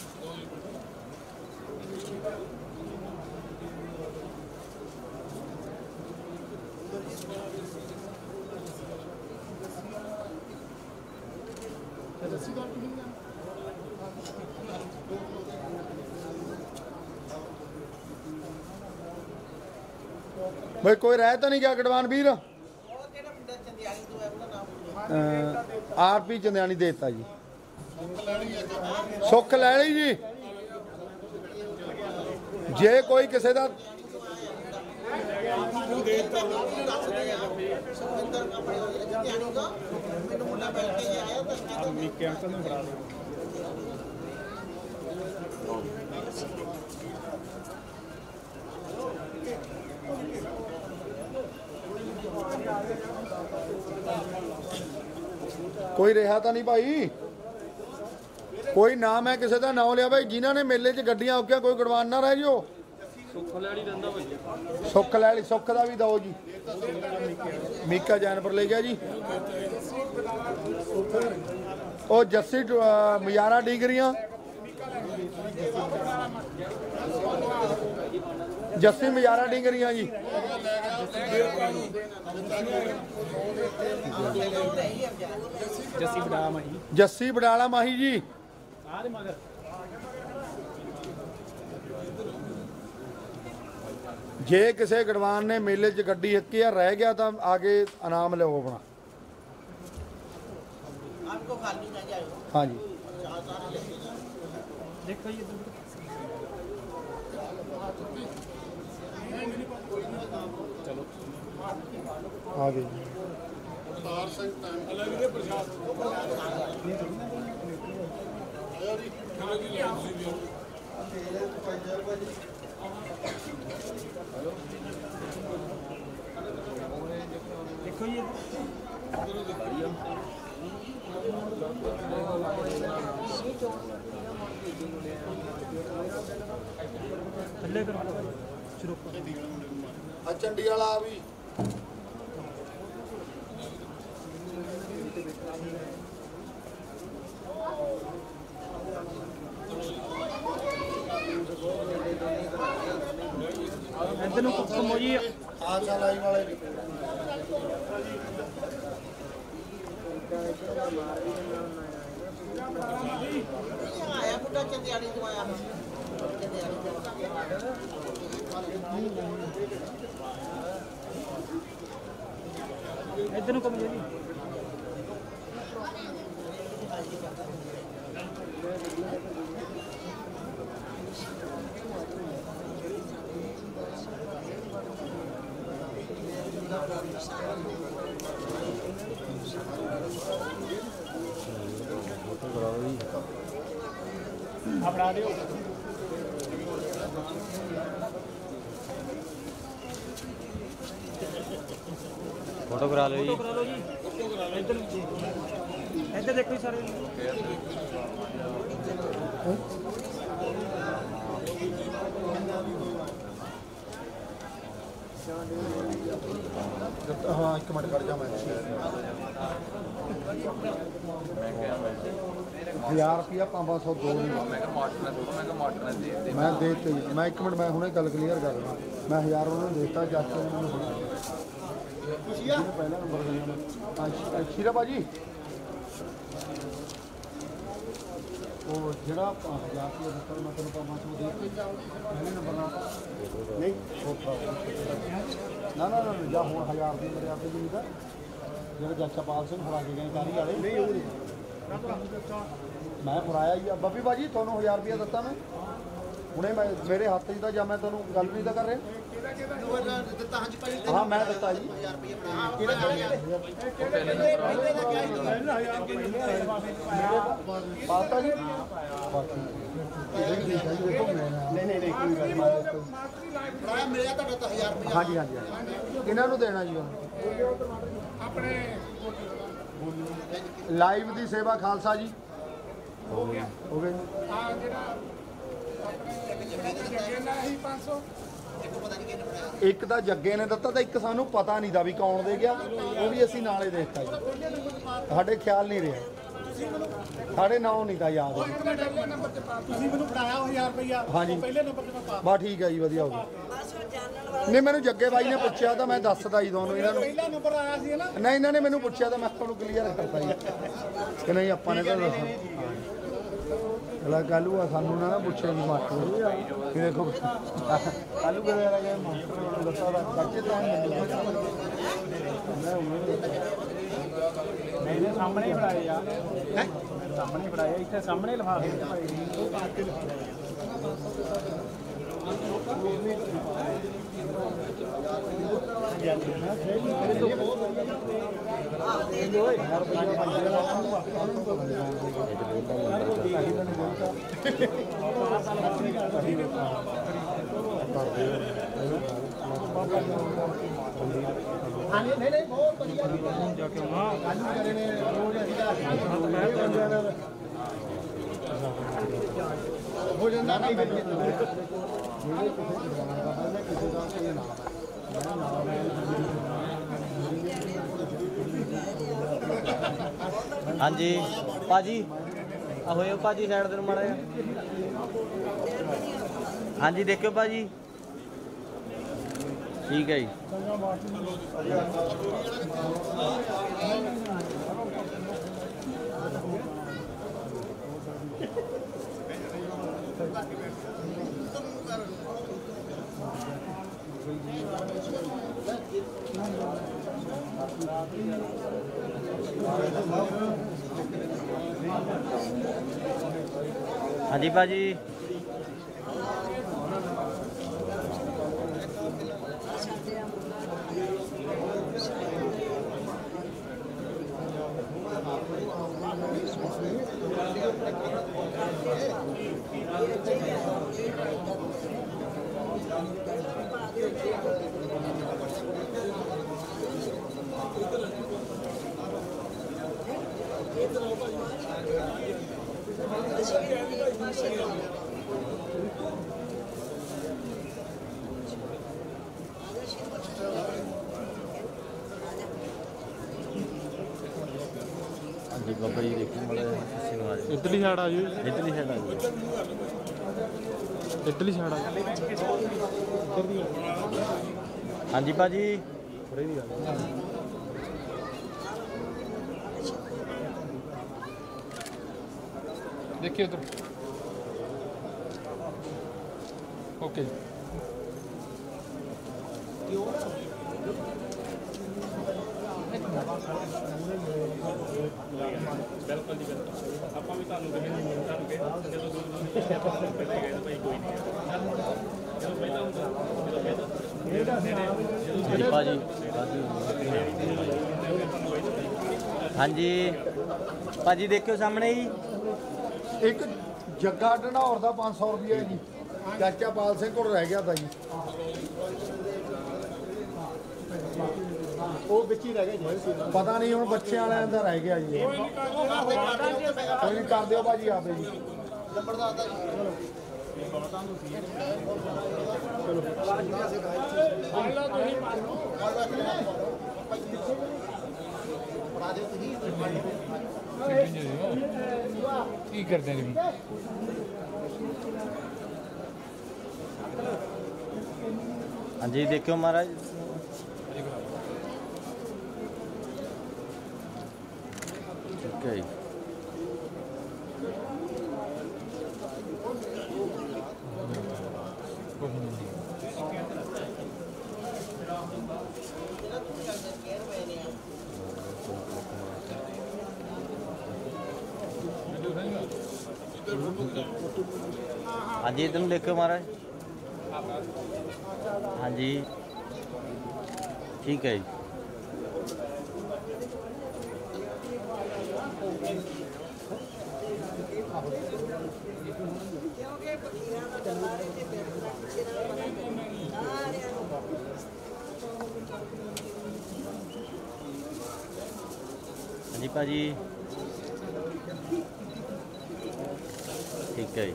ਬਈ ਕੋਈ ਰਹਿ ਤਾਂ ਨਹੀਂ ਗਿਆ ਗੜਵਾਨ ਵੀਰ? ਆਰਪੀ ਚੰਦਿਆਣੀ ਦੇਤਾ ਜੀ। ਸੁੱਖ ਲੈ ਲਈ ਜੀ। ਜੇ ਕੋਈ ਕਿਸੇ ਦਾ ਮੀਕੇ ਅੰਕਲ ਨੂੰ ਫੜਾ ਦਿਓ। ਕੋਈ ਰਿਹਾ ਤਾਂ ਨਹੀਂ ਭਾਈ? ਕੋਈ ਨਾਮ ਹੈ ਕਿਸੇ ਦਾ ਨਾਮ ਲਿਆ ਭਾਈ ਜਿਨ੍ਹਾਂ ਨੇ ਮੇਲੇ 'ਚ ਗੱਡੀਆਂ ਆਉਕਿਆ, ਕੋਈ ਗੜਵਾਨ ਨਾ ਰਹਿ ਜਿਓ। ਸੁੱਖ ਲੈਲੀ ਦਿੰਦਾ ਭਾਈ। ਸੁੱਖ ਲੈਲੀ, ਸੁੱਖ ਦਾ ਵੀ ਦਿਓ ਜੀ। ਮੀਕਾ ਜੈਨਪੁਰ ਲੈ ਗਿਆ ਜੀ। ਉਹ ਜੱਸੀ ਮਜਾਰਾ ਡੀਗਰੀਆਂ, ਜੱਸੀ ਮਜਾਰਾ ਡੀਗਰੀਆਂ ਜੀ। ਜੱਸੀ ਬਡਾਲਾ ਮਾਹੀ। ਜੱਸੀ ਬਡਾਲਾ ਮਾਹੀ ਜੀ। ਆਹ ਦੇ ਮਗਰ ਜੇ ਕਿਸੇ ਗੜਵਾਨ ਨੇ ਮੇਲੇ 'ਚ ਗੱਡੀ ਹੱਕੀ ਆ ਰਹਿ ਗਿਆ ਤਾਂ ਆ ਕੇ ਇਨਾਮ ਲਿਓ ਆਪਣਾ। ਹਾਂਜੀ ਦੇਖੋ ਜੀ ਇੱਧਰ ਚਲੋ ਆ ਗਏ ਜੀ। देखो ये थल्ले करो शुरू ਆ ਚੰਡੀ ਵਾਲਾ ਆ ਵੀ इधर नु घुमो जी ਆ ਚਲਾਈ ਵਾਲੇ ਵੀ ਆਇਆ ਬੁੱਢਾ ਚੰਦਿਆੜੀ ਤੋਂ ਆਇਆ इधर नु घुमो जी ਆਪਣਾ ਦਿਓ फोटो करा लो जी। फोटो करा लो जी इधर इधर देखो जी सारे ਹਾਂ ਇੱਕ ਮਿੰਟ ਖੜ ਜਾ ਮੈਂ 1000 ਰੁਪਿਆ 500 ਦੋ ਮੈਂ ਦੇ ਤੇ ਮੈਂ ਇੱਕ ਮਿੰਟ ਮੈਂ ਹੁਣੇ ਗੱਲ ਕਲੀਅਰ ਕਰ ਲਾਂ ਮੈਂ 1000 ਉਹਨਾਂ ਨੂੰ ਦੇਤਾ ਜੱਜ ਨੇ ਮੈਨੂੰ ਖੁਸ਼ੀਆ ਪਹਿਲਾ ਨੰਬਰ ਦੇਣਾ ਸ਼ੀਰਾ ਬਾਜੀ ਉਹ ਜਿਹੜਾ 1000 ਰੁਪਿਆ ਦਿੱਤਾ ਮੈਂ ਤੈਨੂੰ 500 ਦੇ ਕੇ ਪਹਿਲੇ ਨੰਬਰ ਨਾਲ ਨਹੀਂ ਨਾ ਨਾ ਨਾ ਜਾਂ ਹੁਣ 1000 ਦੀ ਮੇਰੇ ਆਪੇ ਜੀ ਦਾ ਜਿਹੜਾ ਜੱਚਾਪਾਲ ਸਿੰਘ ਫੜਾ ਕੇ ਗਏ ਕਾਰੀ ਵਾਲੇ ਨਹੀਂ ਉਹ ਮੈਂ ਫੜਾਇਆ ਹੀ ਆ ਬੱਬੀ ਬਾਜੀ ਤੁਹਾਨੂੰ 1000 ਰੁਪਇਆ ਦਿੱਤਾ ਮੈਂ ਹੁਣੇ ਮੈਂ ਮੇਰੇ ਹੱਥ 'ਚ ਤਾਂ ਜਾਂ ਮੈਂ ਤੁਹਾਨੂੰ ਗੱਲ ਨਹੀਂ ਤਾਂ ਕਰ ਰਿਹਾ ਦਿੱਤਾ ਹਾਂਜੀ ਭਾਈ ਹਾਂ ਮੈਂ ਦਿੱਤਾ ਜੀ 1000 ਰੁਪਏ ਪਾਤਾ ਜੀ ਨਹੀਂ ਨਹੀਂ ਨਹੀਂ ਕੋਈ ਗੱਲ ਨਹੀਂ ਫੜਾਇਆ ਮਿਲਿਆ ਤੁਹਾਡਾ ਤਾਂ 1000 ਰੁਪਏ ਹਾਂਜੀ ਹਾਂਜੀ ਇਹਨਾਂ ਨੂੰ ਦੇਣਾ ਜੀ ਆਪਣੇ ਲਾਈਵ ਦੀ ਸੇਵਾ ਖਾਲਸਾ ਜੀ ਹੋ ਗਿਆ ਜੀ ਆ ਜਿਹੜਾ ਆਪਣੇ ਜੱਗੇ ਨਾਲ ਹੀ 500 ਇੱਕ ਪਤਾ ਨਹੀਂ ਕਿਹਨੇ ਫੜਾਇਆ ਇੱਕ ਤਾਂ ਜੱਗੇ ਨੇ ਦਿੱਤਾ ਤਾਂ ਇੱਕ ਸਾਨੂੰ ਪਤਾ ਨਹੀਂ ਦਾ ਵੀ ਕੌਣ ਦੇ ਗਿਆ ਉਹ ਵੀ ਅਸੀਂ ਨਾਲੇ ਦੇ ਦਿੱਤਾ ਜੀ ਸਾਡੇ ਖਿਆਲ ਨਹੀਂ ਰਿਹਾ ਸਾਡੇ ਨਾਂ ਨਹੀਂ ਤਾਂ ਯਾਦ ਤੁਸੀਂ ਮੈਨੂੰ ਫੜਾਇਆ ਉਹ 1000 ਰੁਪਇਆ ਹਾਂਜੀ ਪਹਿਲੇ ਨੰਬਰ ਤੇ ਮੈਂ ਪਾ ਬਾ ਠੀਕ ਹੈ ਜੀ ਵਧੀਆ ਹੋ ਗਿਆ ਨਹੀਂ ਮੈਨੂੰ ਜੱਗੇ ਬਾਈ ਨੇ ਪੁੱਛਿਆ ਤਾਂ ਮੈਂ ਦੱਸਦਾ ਜੀ ਤੁਹਾਨੂੰ ਇਹਨਾਂ ਨੂੰ ਪਹਿਲਾ ਨੰਬਰ ਆਇਆ ਸੀ ਨਾ ਨਹੀਂ ਇਹਨਾਂ ਨੇ ਮੈਨੂੰ ਪੁੱਛਿਆ ਤਾਂ ਮੈਂ ਤੁਹਾਨੂੰ ਕਲੀਅਰ ਕਰਤਾ ਜੀ ਕਿ ਨਹੀਂ ਆਪਾਂ ਨੇ ਤਾਂ ਦੱਸੋ ਅਲਾ ਕਾਲੂ ਆ ਸਾਨੂੰ ਨਾ ਪੁੱਛੇ ਜੀ ਮਾਸਟਰ ਕਿ ਦੇਖੋ ਕਾਲੂ ਕਿਹੜੇ ਆ ਗਏ ਮਾਸਟਰ ਨੂੰ ਦੱਸਦਾ ਬੱਚੇ ਤਾਂ ਮੈਨੂੰ ਮੇਰੇ ਸਾਹਮਣੇ ਹੀ ਫੜਾਏ ਆ ਸਾਹਮਣੇ ਫੜਾਏ ਇੱਥੇ ਸਾਹਮਣੇ ਲਿਖਾ ਦੇ ਉਹ ਪਾ ਕੇ ਹਾਂਜੀ ਨਹੀਂ ਨਹੀਂ ਬਹੁਤ ਵਧੀਆ ਜਾ ਕੇ ਆਉਣਾ ਕਾਲੂ ਕਰੇ ਨੇ ਰੋਜ਼ ਹੋ ਜਾਂਦਾ ਨਹੀਂ हाँ जी भाजी होयो भाजी साइड ते माड़ा हाँ जी देखियो भाजी ठीक है जी हाँ जी भाजी ਹਾਂਜੀ ਬਾਬਾ ਜੀ ਦੇਖੋ ਮਾੜਾ ਇਧਰਲੀ ਸਾਈਡ ਆ ਜੀ, ਇਧਰਲੀ ਸਾਈਡ ਆ ਜੀ। ਇਧਰਲੀ ਸਾਈਡ ਆ ਹਾਂਜੀ ਭਾਜੀ ਦੇਖਿਓ ਉਧਰ। ਓਕੇ ਬਿਲਕੁਲ ਜੀ ਬਿਲਕੁਲ। ਆਪਾਂ ਵੀ ਤੁਹਾਨੂੰ ਕਿਹਾ ਤੁਹਾਨੂੰ ਕਿਹਾ ਜਦੋਂ ਦੋ ਆਪਾਂ ਨੂੰ ਪਹਿਲਾਂ ਹੀ ਗਏ ਭਾਈ ਕੋਈ ਨਹੀਂ ਜਦੋਂ ਪਹਿਲਾਂ ਹੁੰਦਾ ਜੀ ਭਾਜੀ ਹਾਂਜੀ ਭਾਜੀ ਦੇਖਿਓ ਸਾਹਮਣੇ ਜੀ। ਇੱਕ ਜੱਗਾ ਢਨੌਰ ਦਾ 500 ਰੁਪਏ ਜੀ, ਚਾਚਾ ਪਾਲ ਸਿੰਘ ਕੋਲ ਰਹਿ ਗਿਆ ਤਾਂ ਜੀ। ਉਹ ਵਿੱਚ ਹੀ ਰਹਿ ਗਿਆ ਜੀ, ਪਤਾ ਨਹੀਂ ਹੁਣ ਬੱਚਿਆਂ ਵਾਲਿਆਂ ਦਾ ਰਹਿ ਗਿਆ ਜੀ। ਕੋਈ ਨਹੀਂ ਕਰ ਦਿਓ ਭਾਜੀ ਆਪੇ ਜੀ। ਕੀ ਕਰਦੇ ਨੇ ਹਾਂਜੀ ਦੇਖਿਓ ਮਹਾਰਾਜ। ਠੀਕ ਹੈ ਜੀ। ਹਾਂਜੀ ਇਧਰ ਨੂੰ ਦੇਖਿਓ ਮਹਾਰਾਜ। ਹਾਂਜੀ ਠੀਕ ਹੈ ਜੀ। ਹਾਂਜੀ ਭਾਜੀ ਠੀਕ ਹੈ ਜੀ।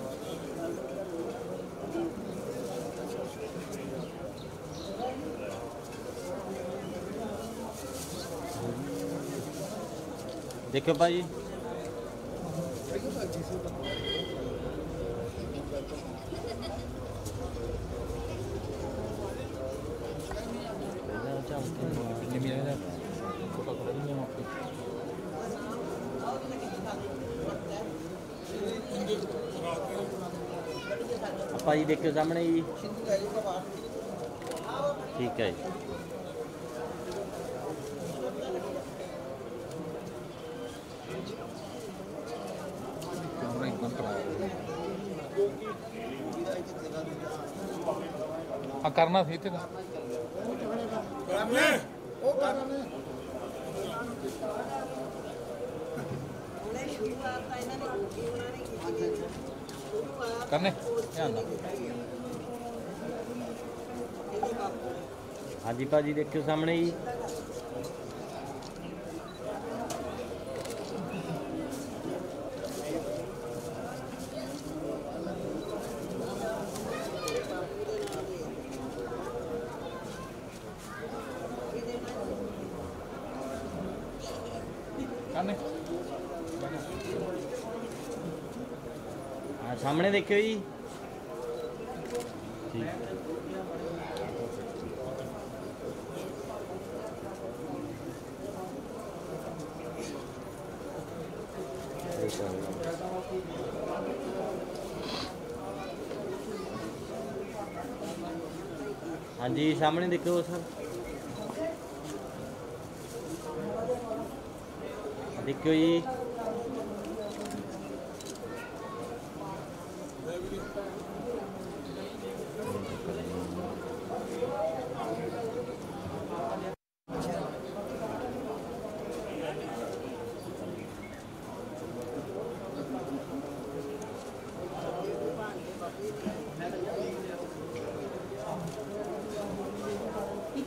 देखो भाई भाई देखो सामने ही ठीक है। करना सी ते करने हाँ जी भाजी देखियो सामने ही हाँ सामने देखियो जी ठीक हाँ जी सामने देखो सर देखियो जी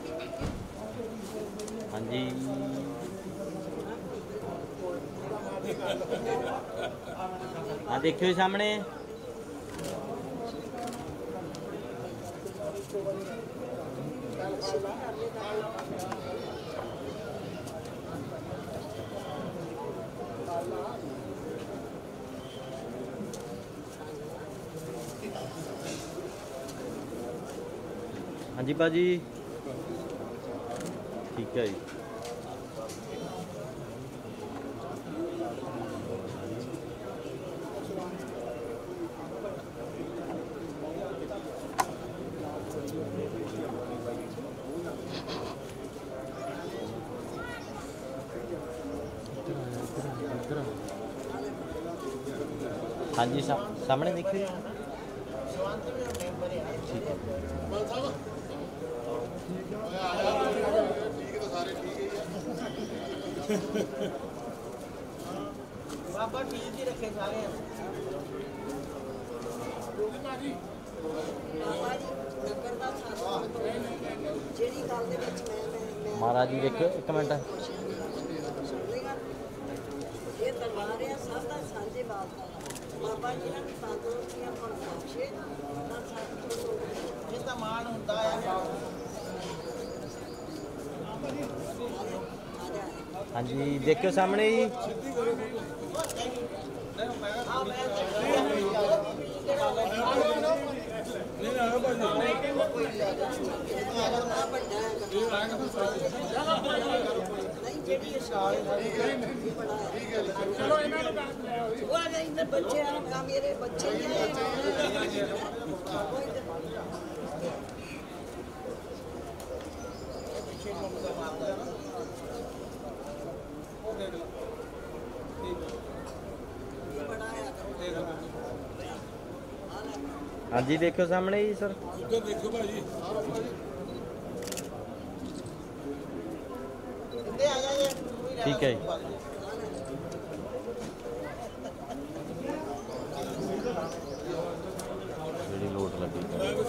हाँ जी हाँ देखियो सामने। हाँ जी भाजी ठीक है जी। हाँ जी सामने देखिए ठीक है। बाबा ठीक ही रखे सारे महाराज जी देखियो एक मिनट। ਇਹ ਦਰਬਾਰ ਆ ਸਭ ਦਾ ਸਾਂਝੇ ਬਾਤ ਬਾਬਾ ਜੀ ਨੇ ਤੰਦਰੁਸਤੀਆਂ ਪਰ ਬਖਸ਼ੇ ਤਾਂ ਸਾਡੇ ਇਹ ਤਾਂ ਮਾਣ ਹੁੰਦਾ ਆ। हाँ जी देखियो सामने ही। ਬੱਚੇ ਆ ਮੇਰੇ ਬੱਚੇ हाँ जी देखो सामने ही सर। देखो भाजी ठीक है जी लोट लगी।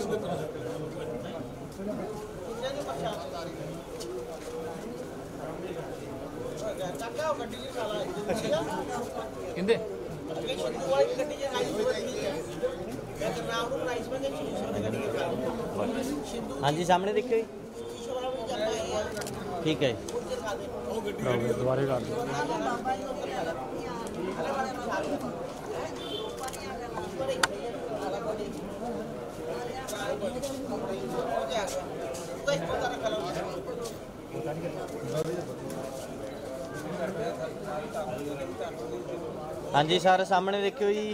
किंदे हाँ जी सामने देखियो ठीक है। दोबारा कर दो। हाँ जी सारे सामने देखियो जी।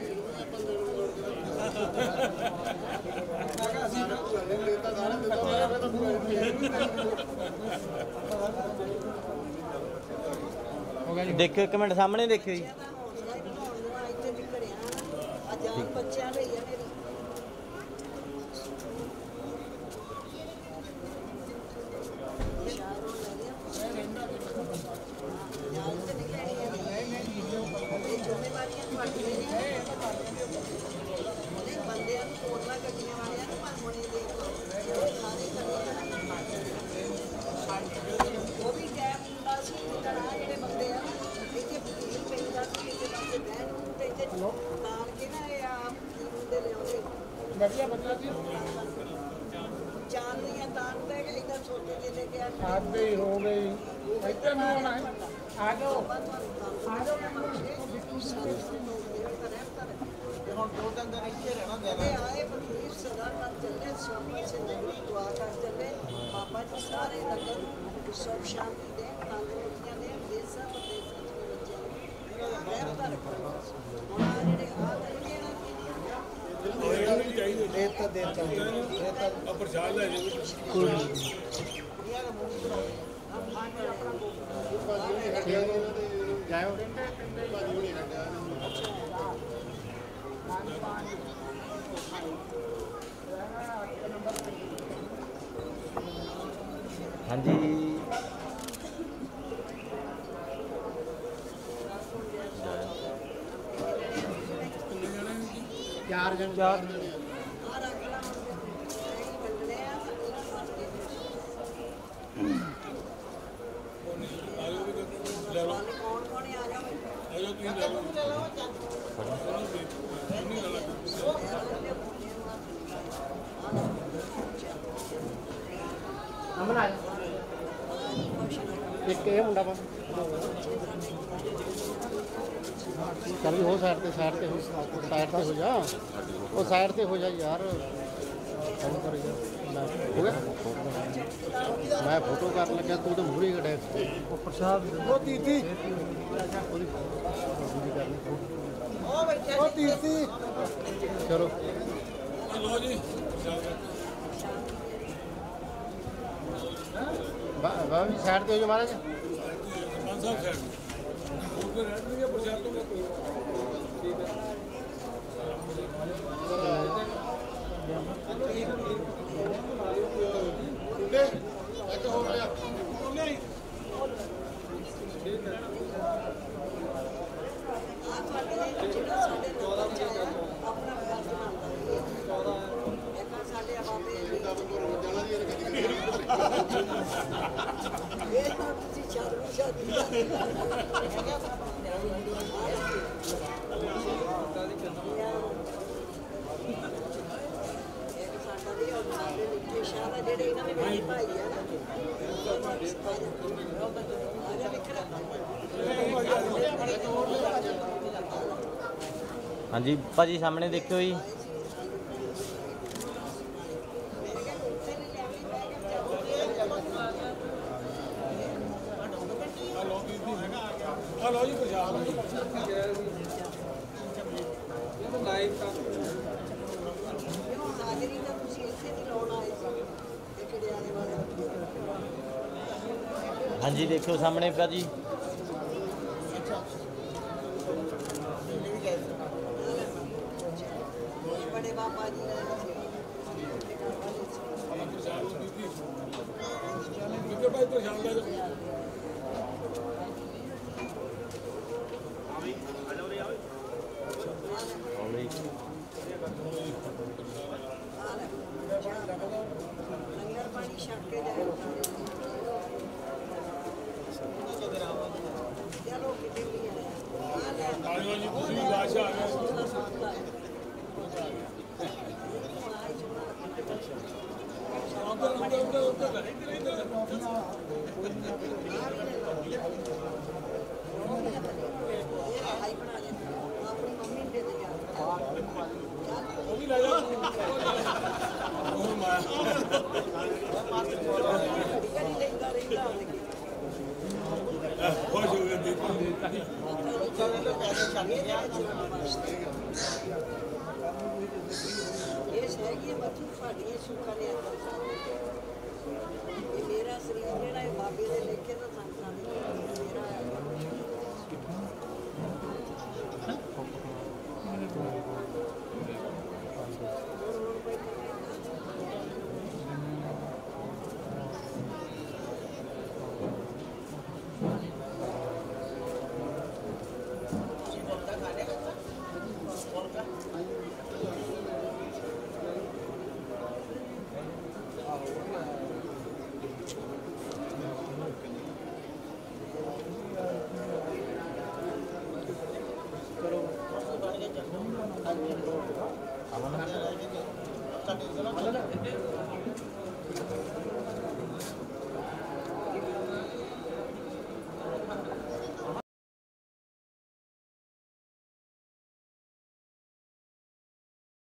देखियो एक मिनट सामने देखियो जी। ਬੱਚਿਆਂ ਲਈ ਆ ਮੇਰੀ ਜ਼ਿੰਮੇਵਾਰੀਆਂ ਤੁਹਾਡੀਆਂ ਨੇ ਬੰਦਿਆਂ ਨੂੰ ਕੋਟਲਾ ਗੱਡੀਆਂ ਵਾਲਿਆਂ ਨੂੰ ਮਰਮਣੇ ਦੇ ਸਾਰੇ ਉਹ ਵੀ ਟਾਈਮ ਹੁੰਦਾ ਸੀ ਜਿਹੜਾ ਜਿਹੜੇ ਬੰਦੇ ਆ ਇੱਥੇ ਪੀਣ ਪੈਂਦਾ ਸੀ ਇੱਥੇ ਬੰਦੇ ਬਹਿਣ ਨੂੰ ਤੇ ਇੱਥੇ ਤਾਲ ਕੇ ਨਾ ਇਹ ਆਪ ਦੇ ਲਿਆਉਂਦੇ ਵਧੀਆ ਬੰਦਾ ਸੀ ਚਾਰ ਦੀਆਂ ਤਾਲ ਤੇ ਇਦਾਂ ਛੋਟੇ ਜਿਹੇ ਲੈ ਕੇ ਆ गई हो गई ਇੱਥੇ ਨੂੰ ਆਉਣਾ ਹੈ ਆ ਜਾਓ ਹੁਣ ਦੋ ਤਿੰਨ ਦਿਨ ਇੱਥੇ ਰਹਿਣਾ ਇਹ ਆਏ ਫਕੀਰ ਸਦਾ ਕਰ ਚੱਲੇ ਸਵਾਮੀ ਸੇ ਦੁਆ ਕਰ ਚੱਲੇ ਬਾਬਾ ਜੀ ਸਾਰੇ ਨਗਰ ਨੂੰ ਸੁਖ ਸ਼ਾਂਤੀ ਦੇ ਤੰਦਰੁਸਤੀਆਂ ਦੇ ਦੇਸਾਂ ਪ੍ਰਦੇਸਾਂ ਦੇ ਬੱਚਿਆਂ ਨੂੰ ਰਹਿਮਤਾਂ ਰੱਖਣ ਹੁਣ ਆਹ ਜਿਹੜੇ ਆ ਕਰਨਗੇ ਨਾ ਪ੍ਰਸ਼ਾਦ ਲੈ जाओ हाँ जी चार जन चार ਆ ਰੱਖ ਲਾ ਇਹ ਬੰਦਨੇ ਆ ਕੌਣ ਕੌਣ ਆ ਜਾਓ ਇੱਕ ਇਹ ਮੁੰਡਾ ਬਸ ਚੱਲ ਵੀ ਹੋ ਸਾਈਡ ਤੇ ਹੋ ਜਾ ਉਹ ਸਾਈਡ ਤੇ ਹੋ ਜਾ ਯਾਰ ਕੰਮ ਕਰ ਯਾਰ ਹੋ ਗਿਆ ਮੈਂ ਫੋਟੋ ਕਰਨ ਲੱਗਿਆ ਤੂੰ ਤਾਂ ਮੂਹਰੇ ਖੜਾ ਉਹ ਪ੍ਰਸ਼ਾਦ ਉਹ ਤੀਤੀ ਉਹ ਤੀਤੀ ਚਲੋ ਲੋ ਜੀ ਬਾਬਾ ਜੀ ਸਾਈਡ ਤੇ ਹੋ ਜਾ ਮਹਾਰਾਜ ਪੰਜ ਸਾਹਿਬ ਸਾਈਡ ਉਹ ਰਹਿਣ ਨਹੀਂ ਪ੍ਰਸ਼ਾਦ ਤੋਂ ਠੀਕ ਹੈ ਇੱਕ ਹੋ ਗਿਆ ਨਹੀਂ हाँ जी भाजी सामने देखियो जी हाँ जी देखियो सामने भाजी बड़े बाबा जी लंगर पानी छक के चलो कितने मेरा शरीर जेड़ा बाबे दे लेके ना संसार